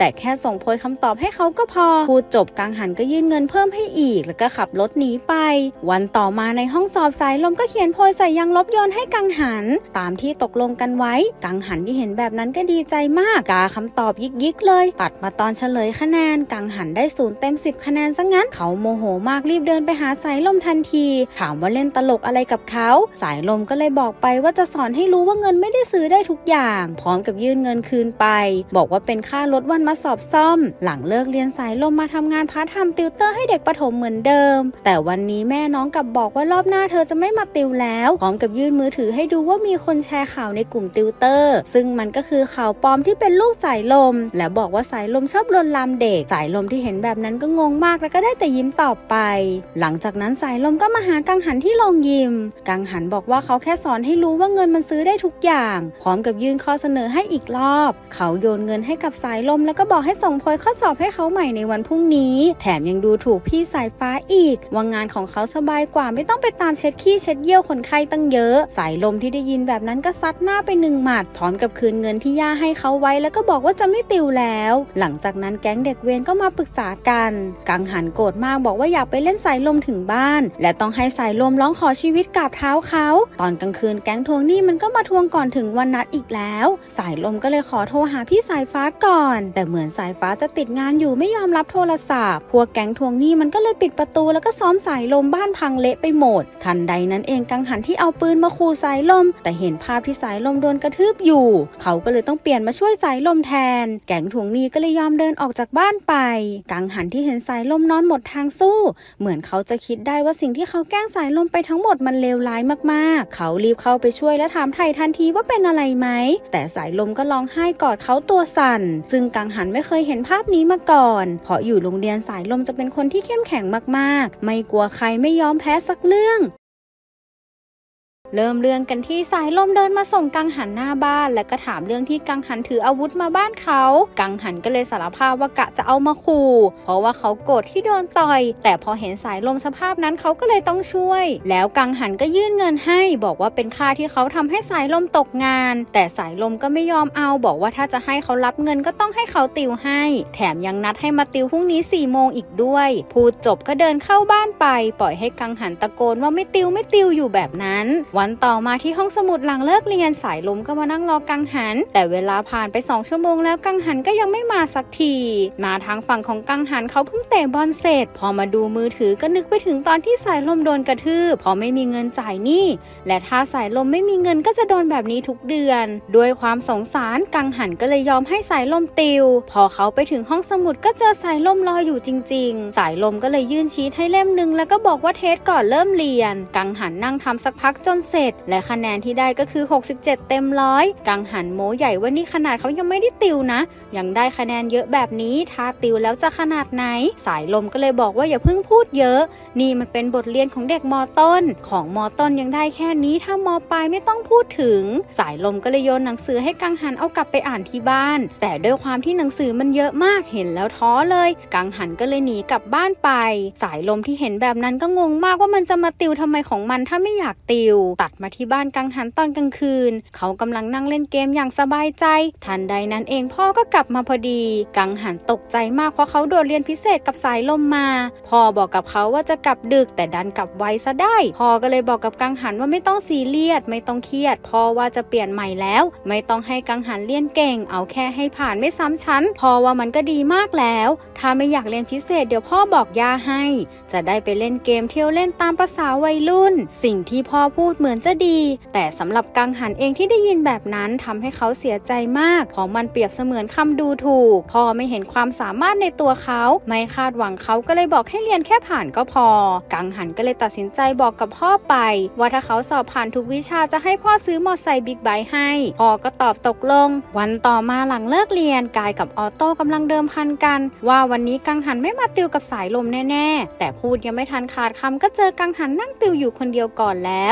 ส่งโพยคำตอบให้เขาก็พอพูดจบกังหันก็ยื่นเงินเพิ่มให้อีกแล้วก็ขับรถหนีไปวันต่อมาในห้องสอบสายลมก็เขียนโพยใส่ยางลบโยนให้กังหันตามที่ตกลงกันไว้กังหันที่เห็นแบบนั้นก็ดีใจมากกาคำตอบยิกเลยตัดมาตอนเฉลยคะแนนกังหันได้0 เต็ม 10คะแนนซะงั้นเขาโมโหมากรีบเดินไปหาสายลมทันทีถามว่าเล่นตลกอะไรกับเขาสายลมก็เลยบอกไปว่าจะสอนให้รู้ว่าเงินไม่ได้ซื้อได้ทุกอย่างพร้อมกับยื่นเงินคืนไปบอกว่าเป็นค่ารถวันมาสอบซ่อมหลังเลิกเรียนสายลมมาทำงานพาร์ทไทม์ติวเตอร์ให้เด็กประถมเหมือนเดิมแต่วันนี้แม่น้องกลับบอกว่ารอบหน้าเธอจะไม่มาติวแล้วพร้อมกับยื่นมือถือให้ดูว่ามีคนแชร์ข่าวในกลุ่มติวเตอร์ซึ่งมันก็คือข่าวปลอมที่เป็นรูปสายลมและบอกว่าสายลมชอบลวนลามเด็กสายลมที่เห็นแบบนั้นก็งงมากแล้วก็ได้แต่ยิ้มตอบไปหลังจากนั้นสายลมก็มาหากังหันที่โรงยิมกังหันบอกว่าเขาแค่สอนให้รู้ว่าเงินมันซื้อได้ทุกอย่างพร้อมกับยื่นข้อเสนอให้อีกรอบเขาโยนเงินให้กับสายลมแล้วก็บอกให้ส่งโพยข้อสอบให้เขาใหม่ในวันพรุ่งนี้แถมยังดูถูกพี่สายฟ้าอีกว่างานของเขาสบายกว่าไม่ต้องไปตามเช็ดขี้เช็ดเยี่ยวคนไข้ตั้งเยอะสายลมที่ได้ยินแบบนั้นก็ซัดหน้าไป1 หมัดพร้อมกับคืนเงินที่ย่าให้เขาไว้แล้วก็บอกว่าจะไม่ติวแล้วหลังจากนั้นแก๊งเด็กเวรก็มาปรึกษากันกังหันโกรธมากบอกว่าอยากไปเล่นสายลมถึงบ้านและต้องให้สายลมร้องขอชีวิตกราบเท้าเขาตอนกลางคืนแก๊งทวงหนี้มันก็มาทวงก่อนถึงวันนัดอีกแล้วสายลมก็เลยขอโทรหาพี่สายฟ้าก่อนแต่เหมือนสายฟ้าจะติดงานอยู่ไม่ยอมรับโทรศัพท์พวกแก๊งทวงหนี้มันก็เลยปิดประตูแล้วก็ซ้อมสายลมบ้านพังเละไปหมดทันใดนั้นเองกังหันที่เอาปืนมาขู่สายลมแต่เห็นภาพที่สายลมโดนกระทืบอยู่เขาก็เลยต้องเปลี่ยนมาช่วยสายลมแทนแก๊งทวงหนี้ก็เลยยอมเดินออกจากบ้านไปกังหันที่เห็นสายลมนอนหมดทางสู้เหมือนเขาจะคิดได้ว่าสิ่งที่เขาแกล้งสายลมไปทั้งหมดมันเลวร้ายมากๆเขารีบเข้าไปช่วยและถามไถ่ทันทีว่าเป็นอะไรไหมแต่สายลมก็ร้องไห้กอดเขาตัวสั่นซึ่งกังหันไม่เคยเห็นภาพนี้มาก่อนเพราะอยู่โรงเรียนสายลมจะเป็นคนที่เข้มแข็งมากๆไม่กลัวใครไม่ยอมแพ้สักเรื่องเริ่มเรื่องกันที่สายลมเดินมาส่งกังหันหน้าบ้านแล้วก็ถามเรื่องที่กังหันถืออาวุธมาบ้านเขากังหันก็เลยสารภาพว่ากะจะเอามาขู่เพราะว่าเขาโกรธที่โดนต่อยแต่พอเห็นสายลมสภาพนั้นเขาก็เลยต้องช่วยแล้วกังหันก็ยื่นเงินให้บอกว่าเป็นค่าที่เขาทำให้สายลมตกงานแต่สายลมก็ไม่ยอมเอาบอกว่าถ้าจะให้เขารับเงินก็ต้องให้เขาติวให้แถมยังนัดให้มาติวพรุ่งนี้4 โมงอีกด้วยพูดจบก็เดินเข้าบ้านไปปล่อยให้กังหันตะโกนว่าไม่ติวอยู่แบบนั้นวันต่อมาที่ห้องสมุดหลังเลิกเรียนสายลมก็มานั่งรอกังหันแต่เวลาผ่านไป2 ชั่วโมงแล้วกังหันก็ยังไม่มาสักทีมาทางฝั่งของกังหันเขาเพิ่งเตะบอลเสร็จพอมาดูมือถือก็นึกไปถึงตอนที่สายลมโดนกระทืบพอไม่มีเงินจ่ายหนี้และถ้าสายลมไม่มีเงินก็จะโดนแบบนี้ทุกเดือนด้วยความสงสารกังหันก็เลยยอมให้สายลมติวพอเขาไปถึงห้องสมุดก็เจอสายลมรออยู่จริงๆสายลมก็เลยยื่นชีทให้เล่มนึงแล้วก็บอกว่าเทสก่อนเริ่มเรียนกังหันนั่งทำสักพักจนเสร็จและคะแนนที่ได้ก็คือ67 เต็ม 100กังหันโม้ใหญ่ว่านี่ขนาดเขายังไม่ได้ติวนะยังได้คะแนนเยอะแบบนี้ถ้าติวแล้วจะขนาดไหนสายลมก็เลยบอกว่าอย่าเพิ่งพูดเยอะนี่มันเป็นบทเรียนของเด็กม.ต้นของม.ต้นยังได้แค่นี้ถ้าม.ปลายไม่ต้องพูดถึงสายลมก็เลยโยนหนังสือให้กังหันเอากลับไปอ่านที่บ้านแต่ด้วยความที่หนังสือมันเยอะมากเห็นแล้วท้อเลยกังหันก็เลยหนีกลับบ้านไปสายลมที่เห็นแบบนั้นก็งงมากว่ามันจะมาติวทำไมของมันถ้าไม่อยากติวตัดมาที่บ้านกังหันตอนกลางคืนเขากำลังนั่งเล่นเกมอย่างสบายใจทันใดนั้นเองพ่อก็กลับมาพอดีกังหันตกใจมากเพราะเขาโดดเรียนพิเศษกับสายลมมาพ่อบอกกับเขาว่าจะกลับดึกแต่ดันกลับไวซะได้พ่อก็เลยบอกกับกังหันว่าไม่ต้องซีเรียสไม่ต้องเครียดพ่อว่าจะเปลี่ยนใหม่แล้วไม่ต้องให้กังหันเรียนเก่งเอาแค่ให้ผ่านไม่ซ้ำชั้นพ่อว่ามันก็ดีมากแล้วถ้าไม่อยากเรียนพิเศษเดี๋ยวพ่อบอกย่าให้จะได้ไปเล่นเกมเที่ยวเล่นตามภาษาวัยรุ่นสิ่งที่พ่อพูดเหมือนจะดีแต่สำหรับกังหันเองที่ได้ยินแบบนั้นทำให้เขาเสียใจมากเพราะมันเปรียบเสมือนคำดูถูกพ่อไม่เห็นความสามารถในตัวเขาไม่คาดหวังเขาก็เลยบอกให้เรียนแค่ผ่านก็พอกังหันก็เลยตัดสินใจบอกกับพ่อไปว่าถ้าเขาสอบผ่านทุกวิชาจะให้พ่อซื้อมอเตอร์ไซค์บิ๊กไบค์ให้พ่อก็ตอบตกลงวันต่อมาหลังเลิกเรียนกายกับออโต้กำลังเดิมพันกันว่าวันนี้กังหันไม่มาติวกับสายลมแน่ๆแต่พูดยังไม่ทันขาดคำก็เจอกังหันนั่งติวอยู่คนเดียวก่อนแล้วทำ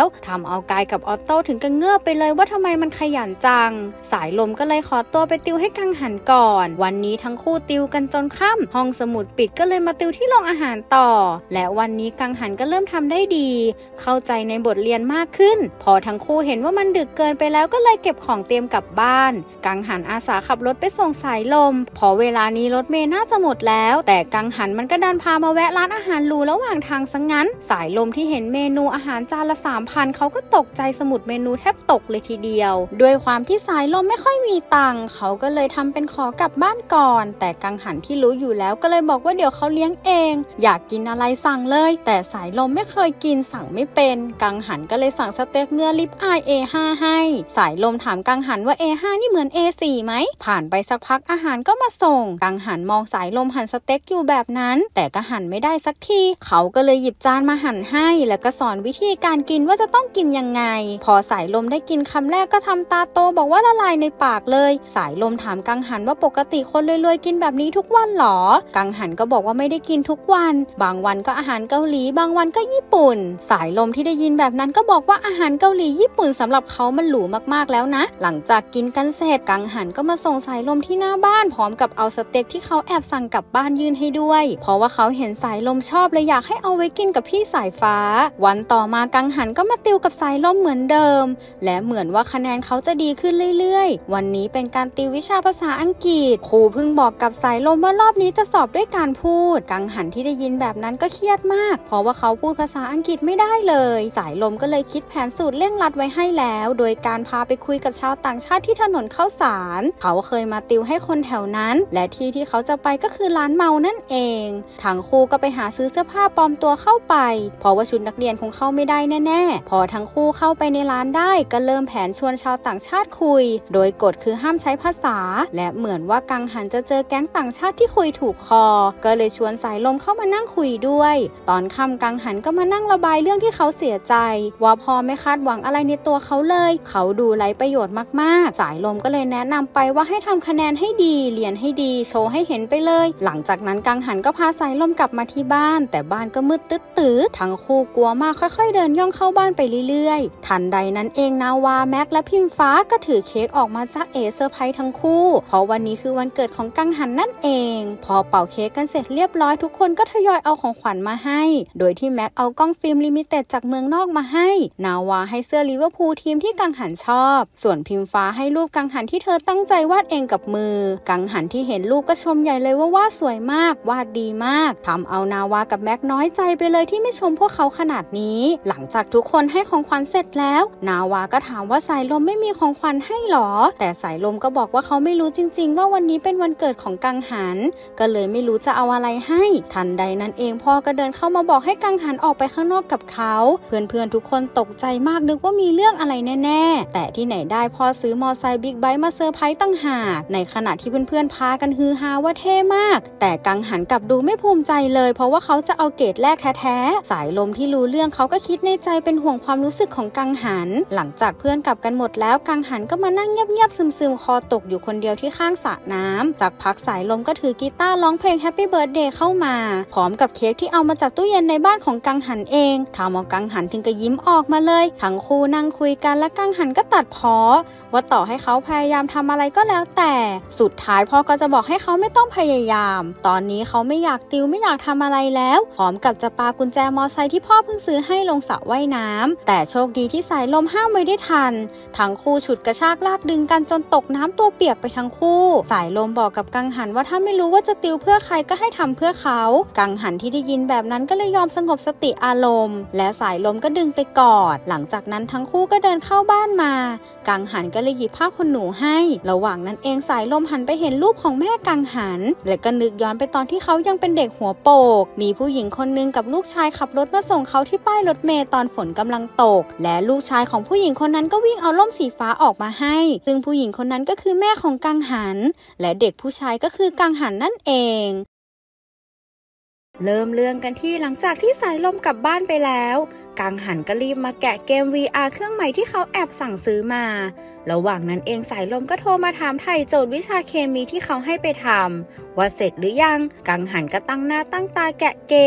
ำเอากายกับออตโต้ถึงกับเงือบไปเลยว่าทำไมมันขยันจังสายลมก็เลยขอตัวไปติวให้กังหันก่อนวันนี้ทั้งคู่ติวกันจนค่ำห้องสมุดปิดก็เลยมาติวที่โรงอาหารต่อและวันนี้กังหันก็เริ่มทำได้ดีเข้าใจในบทเรียนมากขึ้นพอทั้งคู่เห็นว่ามันดึกเกินไปแล้วก็เลยเก็บของเตรียมกลับบ้านกังหันอาสาขับรถไปส่งสายลมพอเวลานี้รถเมล์น่าจะหมดแล้วแต่กังหันมันก็ดันพามาแวะร้านอาหารหรูระหว่างทางซะงั้นสายลมที่เห็นเมนูอาหารจานละ 3,000 เขาก็ตกใจสมุดเมนูแทบตกเลยทีเดียวด้วยความที่สายลมไม่ค่อยมีตังค์เขาก็เลยทำเป็นขอกลับบ้านก่อนแต่กังหันที่รู้อยู่แล้วก็เลยบอกว่าเดี๋ยวเขาเลี้ยงเองอยากกินอะไรสั่งเลยแต่สายลมไม่เคยกินสั่งไม่เป็นกังหันก็เลยสั่งสเต็กเนื้อริบอาย A5 ให้สายลมถามกังหันว่า A5 นี่เหมือน A4 ไหมผ่านไปสักพักอาหารก็มาส่งกังหันมองสายลมหั่นสเต็กอยู่แบบนั้นแต่ก็หั่นไม่ได้สักทีเขาก็เลยหยิบจานมาหั่นให้แล้วก็สอนวิธีการกินว่าจะต้องกินยังไงพอสายลมได้กินคำแรกก็ทำตาโตบอกว่าละลายในปากเลยสายลมถามกังหันว่าปกติคนรวยๆกินแบบนี้ทุกวันหรอกังหันก็บอกว่าไม่ได้กินทุกวันบางวันก็อาหารเกาหลีบางวันก็ญี่ปุ่นสายลมที่ได้ยินแบบนั้นก็บอกว่าอาหารเกาหลีญี่ปุ่นสำหรับเขามันหรูมากๆแล้วนะหลังจากกินกันเสร็จกังหันก็มาส่งสายลมที่หน้าบ้านพร้อมกับเอาสเต็กที่เขาแอบสั่งกลับบ้านยื่นให้ด้วยเพราะว่าเขาเห็นสายลมชอบเลยอยากให้เอาไว้กินกับพี่สายฟ้าวันต่อมากังหันก็มาติวกับสายลมเหมือนเดิมและเหมือนว่าคะแนนเขาจะดีขึ้นเรื่อยๆวันนี้เป็นการติววิชาภาษาอังกฤษครูเพิ่งบอกกับสายลมว่ารอบนี้จะสอบด้วยการพูดกังหันที่ได้ยินแบบนั้นก็เครียดมากเพราะว่าเขาพูดภาษาอังกฤษไม่ได้เลยสายลมก็เลยคิดแผนสูตรเร่งรัดไว้ให้แล้วโดยการพาไปคุยกับชาวต่างชาติที่ถนนข้าวสารเขาเคยมาติวให้คนแถวนั้นและที่เขาจะไปก็คือร้านเมานั่นเองทั้งคู่ก็ไปหาซื้อเสื้อผ้าปลอมตัวเข้าไปเพราะว่าชุดนักเรียนคงเข้าไม่ได้แน่ๆพอทั้งคู่เข้าไปในร้านได้ก็เริ่มแผนชวนชาวต่างชาติคุยโดยกฎคือห้ามใช้ภาษาและเหมือนว่ากังหันจะเจอแก๊งต่างชาติที่คุยถูกคอก็เลยชวนสายลมเข้ามานั่งคุยด้วยตอนค่ำกังหันก็มานั่งระบายเรื่องที่เขาเสียใจว่าพอไม่คาดหวังอะไรในตัวเขาเลยเขาดูไร้ประโยชน์มากๆสายลมก็เลยแนะนำไปว่าให้ทำคะแนนให้ดีเรียนให้ดีโชว์ให้เห็นไปเลยหลังจากนั้นกังหันก็พาสายลมกลับมาที่บ้านแต่บ้านก็มืดตื้อๆทั้งคู่กลัวมากค่อยๆเดินย่องเข้าบ้านไปเรื่อยๆทันใดนั้นเองนาวาแม็กและพิมฟ้าก็ถือเค้กออกมาจ้าเอเซอร์ไพรส์ทั้งคู่เพราะวันนี้คือวันเกิดของกังหันนั่นเองพอเป่าเค้กกันเสร็จเรียบร้อยทุกคนก็ทยอยเอาของขวัญมาให้โดยที่แม็กเอากล้องฟิล์มลิมิเต็ดจากเมืองนอกมาให้นาวาให้เสื้อลิเวอร์พูลทีมที่กังหันชอบส่วนพิมฟ้าให้รูปกังหันที่เธอตั้งใจวาดเองกับมือกังหันที่เห็นรูปก็ชมใหญ่เลยว่าวาดสวยมากวาดดีมากทำเอานาวากับแม็กน้อยใจไปเลยที่ไม่ชมพวกเขาขนาดนี้หลังจากทุกคนให้ของขวัญเสร็จแล้วนาวาก็ถามว่าสายลมไม่มีของขวัญให้หรอแต่สายลมก็บอกว่าเขาไม่รู้จริงๆว่าวันนี้เป็นวันเกิดของกังหันก็เลยไม่รู้จะเอาอะไรให้ทันใดนั้นเองพ่อก็เดินเข้ามาบอกให้กังหันออกไปข้างนอกกับเขาเพื่อนๆทุกคนตกใจมากนึกว่ามีเรื่องอะไรแน่ๆแต่ที่ไหนได้พ่อซื้อมอไซค์บิ๊กไบค์มาเซอร์ไพรส์ตั้งหากในขณะที่เพื่อนๆพากันฮือฮาว่าเท่มากแต่กังหันกลับดูไม่ภูมิใจเลยเพราะว่าเขาจะเอาเกรดแรกแท้ๆสายลมที่รู้เรื่องเขาก็คิดในใจเป็นห่วงความรู้สึกของกังหันหลังจากเพื่อนกลับกันหมดแล้วกังหันก็มานั่งเงียบๆซึมๆคอตกอยู่คนเดียวที่ข้างสระน้ำจากพักสายลมก็ถือกีตาร์ร้องเพลง Happy Birthday เข้ามาพร้อมกับเค้กที่เอามาจากตู้เย็นในบ้านของกังหันเองทำเอากังหันถึงกับยิ้มออกมาเลยทั้งคู่นั่งคุยกันและกังหันก็ตัดพ้อว่าต่อให้เขาพยายามทำอะไรก็แล้วแต่สุดท้ายพ่อก็จะบอกให้เขาไม่ต้องพยายามตอนนี้เขาไม่อยากติวไม่อยากทำอะไรแล้วพร้อมกับจะปากุญแจมอไซค์ที่พ่อเพิ่งซื้อให้ลงสระว่ายน้ำแต่โชคดีที่สายลมห้ามไว้ได้ทันทั้งคู่ฉุดกระชากลากดึงกันจนตกน้ำตัวเปียกไปทั้งคู่สายลมบอกกับกังหันว่าถ้าไม่รู้ว่าจะติวเพื่อใครก็ให้ทำเพื่อเขากังหันที่ได้ยินแบบนั้นก็เลยยอมสงบสติอารมณ์และสายลมก็ดึงไปกอดหลังจากนั้นทั้งคู่ก็เดินเข้าบ้านมากังหันก็เลยหยิบผ้าขนหนูให้ระหว่างนั้นเองสายลมหันไปเห็นรูปของแม่กังหันและก็นึกย้อนไปตอนที่เขายังเป็นเด็กหัวโปกมีผู้หญิงคนนึงกับลูกชายขับรถมาส่งเขาที่ป้ายรถเมล์ตอนฝนกำลังตกและลูกชายของผู้หญิงคนนั้นก็วิ่งเอาร่มสีฟ้าออกมาให้ซึ่งผู้หญิงคนนั้นก็คือแม่ของกังหันและเด็กผู้ชายก็คือกังหันนั่นเองเริ่มเรื่องกันที่หลังจากที่สายลมกลับบ้านไปแล้วกังหันก็รีบมาแกะเกม VR เครื่องใหม่ที่เขาแอบสั่งซื้อมาระหว่างนั้นเองสายลมก็โทรมาถามไถ่โจทย์วิชาเคมีที่เขาให้ไปทำว่าเสร็จหรือยังกังหันก็ตั้งหน้าตั้งตาแกะเกมพ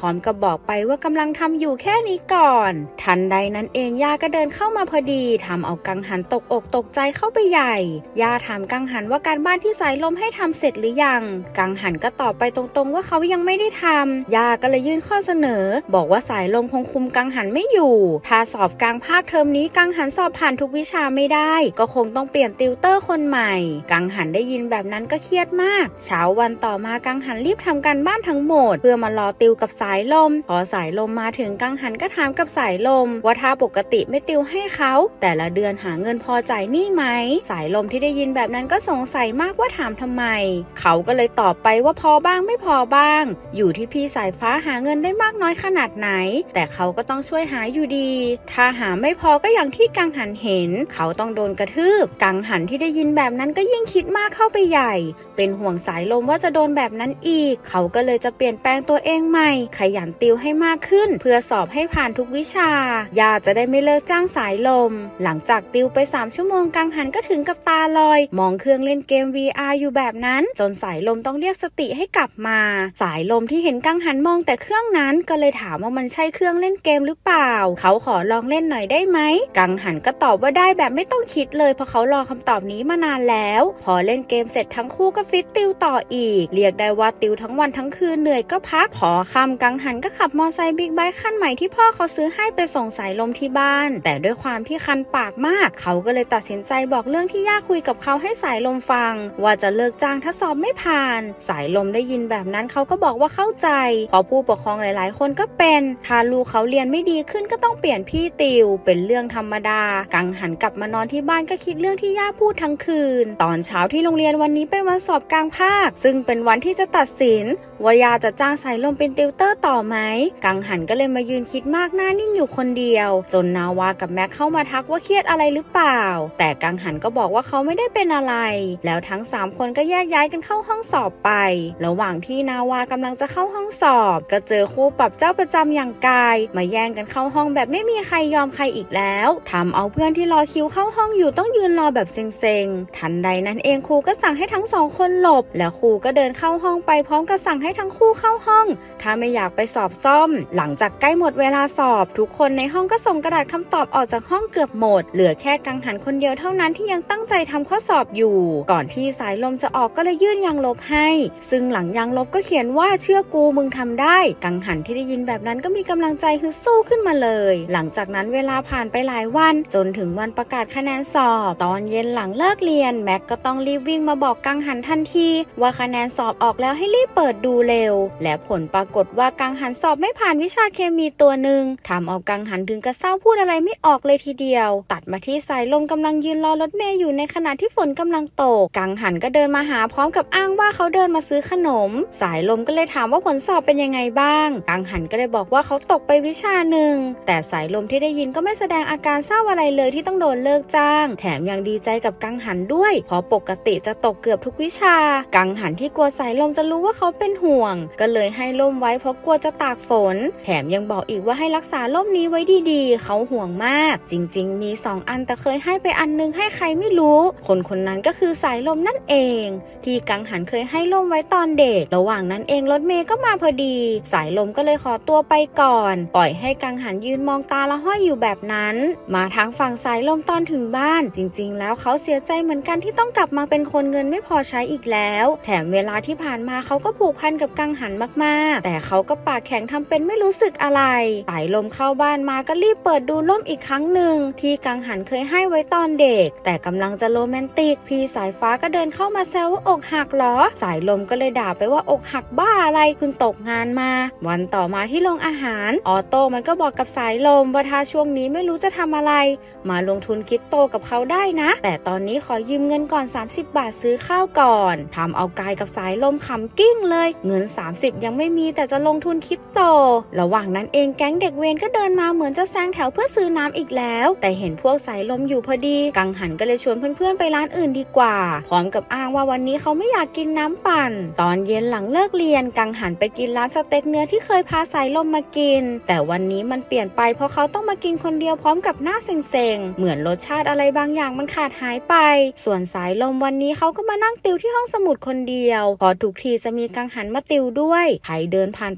ร้อมกับบอกไปว่ากำลังทำอยู่แค่นี้ก่อนทันใดนั้นเองย่าก็เดินเข้ามาพอดีทำเอากังหันตกอกตกใจเข้าไปใหญ่ย่าถามกังหันว่าการบ้านที่สายลมให้ทำเสร็จหรือยังกังหันก็ตอบไปตรงๆว่าเขายังไม่ได้ทำย่าก็เลยยื่นข้อเสนอบอกว่าสายลมคงคุมกังหันไม่อยู่ถ้าสอบกลางภาคเทอมนี้กังหันสอบผ่านทุกวิชาไม่ได้ก็คงต้องเปลี่ยนติวเตอร์คนใหม่กังหันได้ยินแบบนั้นก็เครียดมากเช้าวันต่อมากังหันรีบทำการบ้านทั้งหมดเพื่อมารอติวกับสายลมพอสายลมมาถึงกังหันก็ถามกับสายลมว่าถ้าปกติไม่ติวให้เขาแต่ละเดือนหาเงินพอจ่ายหนี้ไหมสายลมที่ได้ยินแบบนั้นก็สงสัยมากว่าถามทำไมเขาก็เลยตอบไปว่าพอบ้างไม่พอบ้างอยู่ที่พี่สายฟ้าหาเงินได้มากน้อยขนาดไหนแต่เขาก็ต้องช่วยหาอยู่ดีถ้าหาไม่พอก็อย่างที่กังหันเห็นเขาต้องโดนกระทืบกังหันที่ได้ยินแบบนั้นก็ยิ่งคิดมากเข้าไปใหญ่เป็นห่วงสายลมว่าจะโดนแบบนั้นอีกเขาก็เลยจะเปลี่ยนแปลงตัวเองใหม่ขยันติวให้มากขึ้นเพื่อสอบให้ผ่านทุกวิชาย่าจะได้ไม่เลิกจ้างสายลมหลังจากติวไป3 ชั่วโมงกังหันก็ถึงกับตาลอยมองเครื่องเล่นเกม VR อยู่แบบนั้นจนสายลมต้องเรียกสติให้กลับมาสายลมที่เห็นกังหันมองแต่เครื่องนั้นก็เลยถามว่ามันใช่เครื่องเล่นเกมหรือเปล่าเขาขอลองเล่นหน่อยได้ไหมกังหันก็ตอบว่าได้แบบไม่ต้องคิดเลยเพราะเขารอคำตอบนี้มานานแล้วพอเล่นเกมเสร็จทั้งคู่ก็ฟิตติวต่ออีกเรียกได้ว่าติวทั้งวันทั้งคืนเหนื่อยก็พักพอค่ำกังหันก็ขับมอไซค์บิ๊กไบค์คันใหม่ที่พ่อเขาซื้อให้ไปส่งสายลมที่บ้านแต่ด้วยความที่คันปากมากเขาก็เลยตัดสินใจบอกเรื่องที่ย่าคุยกับเขาให้สายลมฟังว่าจะเลิกจ้างถ้าสอบไม่ผ่านสายลมได้ยินแบบนั้นเขาก็บอกว่าเข้าใจเพราะผู้ปกครองหลายๆคนก็เป็นถ้าลูกเขาเรียนไม่ดีขึ้นก็ต้องเปลี่ยนพี่ติวเป็นเรื่องธรรมดากังหันกลับมานอนที่บ้านก็คิดเรื่องที่ย่าพูดทั้งคืนตอนเช้าที่โรงเรียนวันนี้เป็นวันสอบกลางภาคซึ่งเป็นวันที่จะตัดสินว่าย่าจะจ้างสายลมเป็นติวเตอร์ต่อไหมกังหันก็เลยมายืนคิดมากหน้านิ่งอยู่คนเดียวจนนาวากับแม็กเข้ามาทักว่าเครียดอะไรหรือเปล่าแต่กังหันก็บอกว่าเขาไม่ได้เป็นอะไรแล้วทั้ง3 คนก็แยกย้ายกันเข้าห้องสอบไประหว่างที่นาวากำลังจะเข้าห้องสอบก็เจอครูปรับเจ้าประจำอย่างกายมาแย่งกันเข้าห้องแบบไม่มีใครยอมใครอีกแล้วทำเอาเพื่อนที่รอคิวเข้าห้องอยู่ต้องยืนรอแบบเซ็งๆทันใดนั้นเองครูก็สั่งให้ทั้ง2 คนหลบแล้วครูก็เดินเข้าห้องไปพร้อมกับสั่งให้ทั้งคู่เข้าห้องถ้าไม่อยากไปสอบซ่อมหลังจากใกล้หมดเวลาสอบทุกคนในห้องก็ส่งกระดาษคำตอบออกจากห้องเกือบหมดเหลือแค่กังหันคนเดียวเท่านั้นที่ยังตั้งใจทำข้อสอบอยู่ก่อนที่สายลมจะออกก็เลยยื่นยางลบให้ซึ่งหลังยางลบก็เขียนว่าเชื่อกูมึงทำได้กังหันที่ได้ยินแบบนั้นก็มีกำลังใจคือสู้ขึ้นมาเลยหลังจากนั้นเวลาผ่านไปหลายวันจนถึงวันประกาศคะแนนสอบตอนเย็นหลังเลิกเรียนแม็กก็ต้องรีบวิ่งมาบอกกังหันทันทีว่าคะแนนสอบออกแล้วให้รีบเปิดดูเร็วและผลปรากฏว่ากังหันสอบไม่ผ่านวิชาเคมีตัวหนึ่งทำเอากังหันถึงกระเซ้าพูดอะไรไม่ออกเลยทีเดียวตัดมาที่สายลมกำลังยืนรอรถเมล์อยู่ในขณะที่ฝนกำลังตกกังหันก็เดินมาหาพร้อมกับอ้างว่าเขาเดินมาซื้อขนมสายลมก็เลยถามว่าผลสอบเป็นยังไงบ้างกังหันก็เลยบอกว่าเขาตกไปวิชาหนึ่งแต่สายลมที่ได้ยินก็ไม่แสดงอาการเศร้าอะไรเลยที่ต้องโดนเลิกจ้างแถมยังดีใจกับกังหันด้วยเพราะปกติจะตกเกือบทุกวิชากังหันที่กลัวสายลมจะรู้ว่าเขาเป็นห่วงก็เลยให้ร่มไว้เพราะกลัวจะตากฝนแถมยังบอกอีกว่าให้รักษาร่มนี้ไว้ดีๆเขาห่วงมากจริงๆมี2 อันแต่เคยให้ไปอันนึงให้ใครไม่รู้คนนั้นก็คือสายลมนั่นเองที่กังหันเคยให้ร่มไว้ตอนเด็กระหว่างนั้นเองรถเมล์ก็มาพอดีสายลมก็เลยขอตัวไปก่อนปล่อยให้กังหันยืนมองตาละห้อยอยู่แบบนั้นมาทางฝั่งสายลมตอนถึงบ้านจริงๆแล้วเขาเสียใจเหมือนกันที่ต้องกลับมาเป็นคนเงินไม่พอใช้อีกแล้วแถมเวลาที่ผ่านมาเขาก็ผูกพันกับกังหันมากๆแต่เขาก็ปากแข็งทำเป็นไม่รู้สึกอะไรสายลมเข้าบ้านมาก็รีบเปิดดูร่มอีกครั้งหนึ่งที่กังหันเคยให้ไว้ตอนเด็กแต่กำลังจะโรแมนติกพี่สายฟ้าก็เดินเข้ามาแซวว่าอกหักเหรอสายลมก็เลยด่าไปว่าอกหักบ้าอะไรเพิ่งตกงานมาวันต่อมาที่โรงอาหารออโต้มันก็บอกกับสายลมว่าถ้าช่วงนี้ไม่รู้จะทำอะไรมาลงทุนคริปโตกับเขาได้นะแต่ตอนนี้ขอยืมเงินก่อน30 บาทซื้อข้าวก่อนทำเอากายกับสายลมขำกิ้งเลยเงิน30ยังไม่มีแต่จะลงทุนคริปโตระหว่างนั้นเองแก๊งเด็กเวรก็เดินมาเหมือนจะแซงแถวเพื่อซื้อน้ำอีกแล้วแต่เห็นพวกสายลมอยู่พอดีกังหันก็เลยชวนเพื่อนๆไปร้านอื่นดีกว่าพร้อมกับอ้างว่าวันนี้เขาไม่อยากกินน้ำปั่นตอนเย็นหลังเลิกเรียนกังหันไปกินร้านสเต็กเนื้อที่เคยพาสายลมมากินแต่วันนี้มันเปลี่ยนไปเพราะเขาต้องมากินคนเดียวพร้อมกับหน้าเซ็งๆเหมือนรสชาติอะไรบางอย่างมันขาดหายไปส่วนสายลมวันนี้เขาก็มานั่งติวที่ห้องสมุดคนเดียวพอทุกทีจะมีกังหันมาติวด้วยใครเดินผ่านไป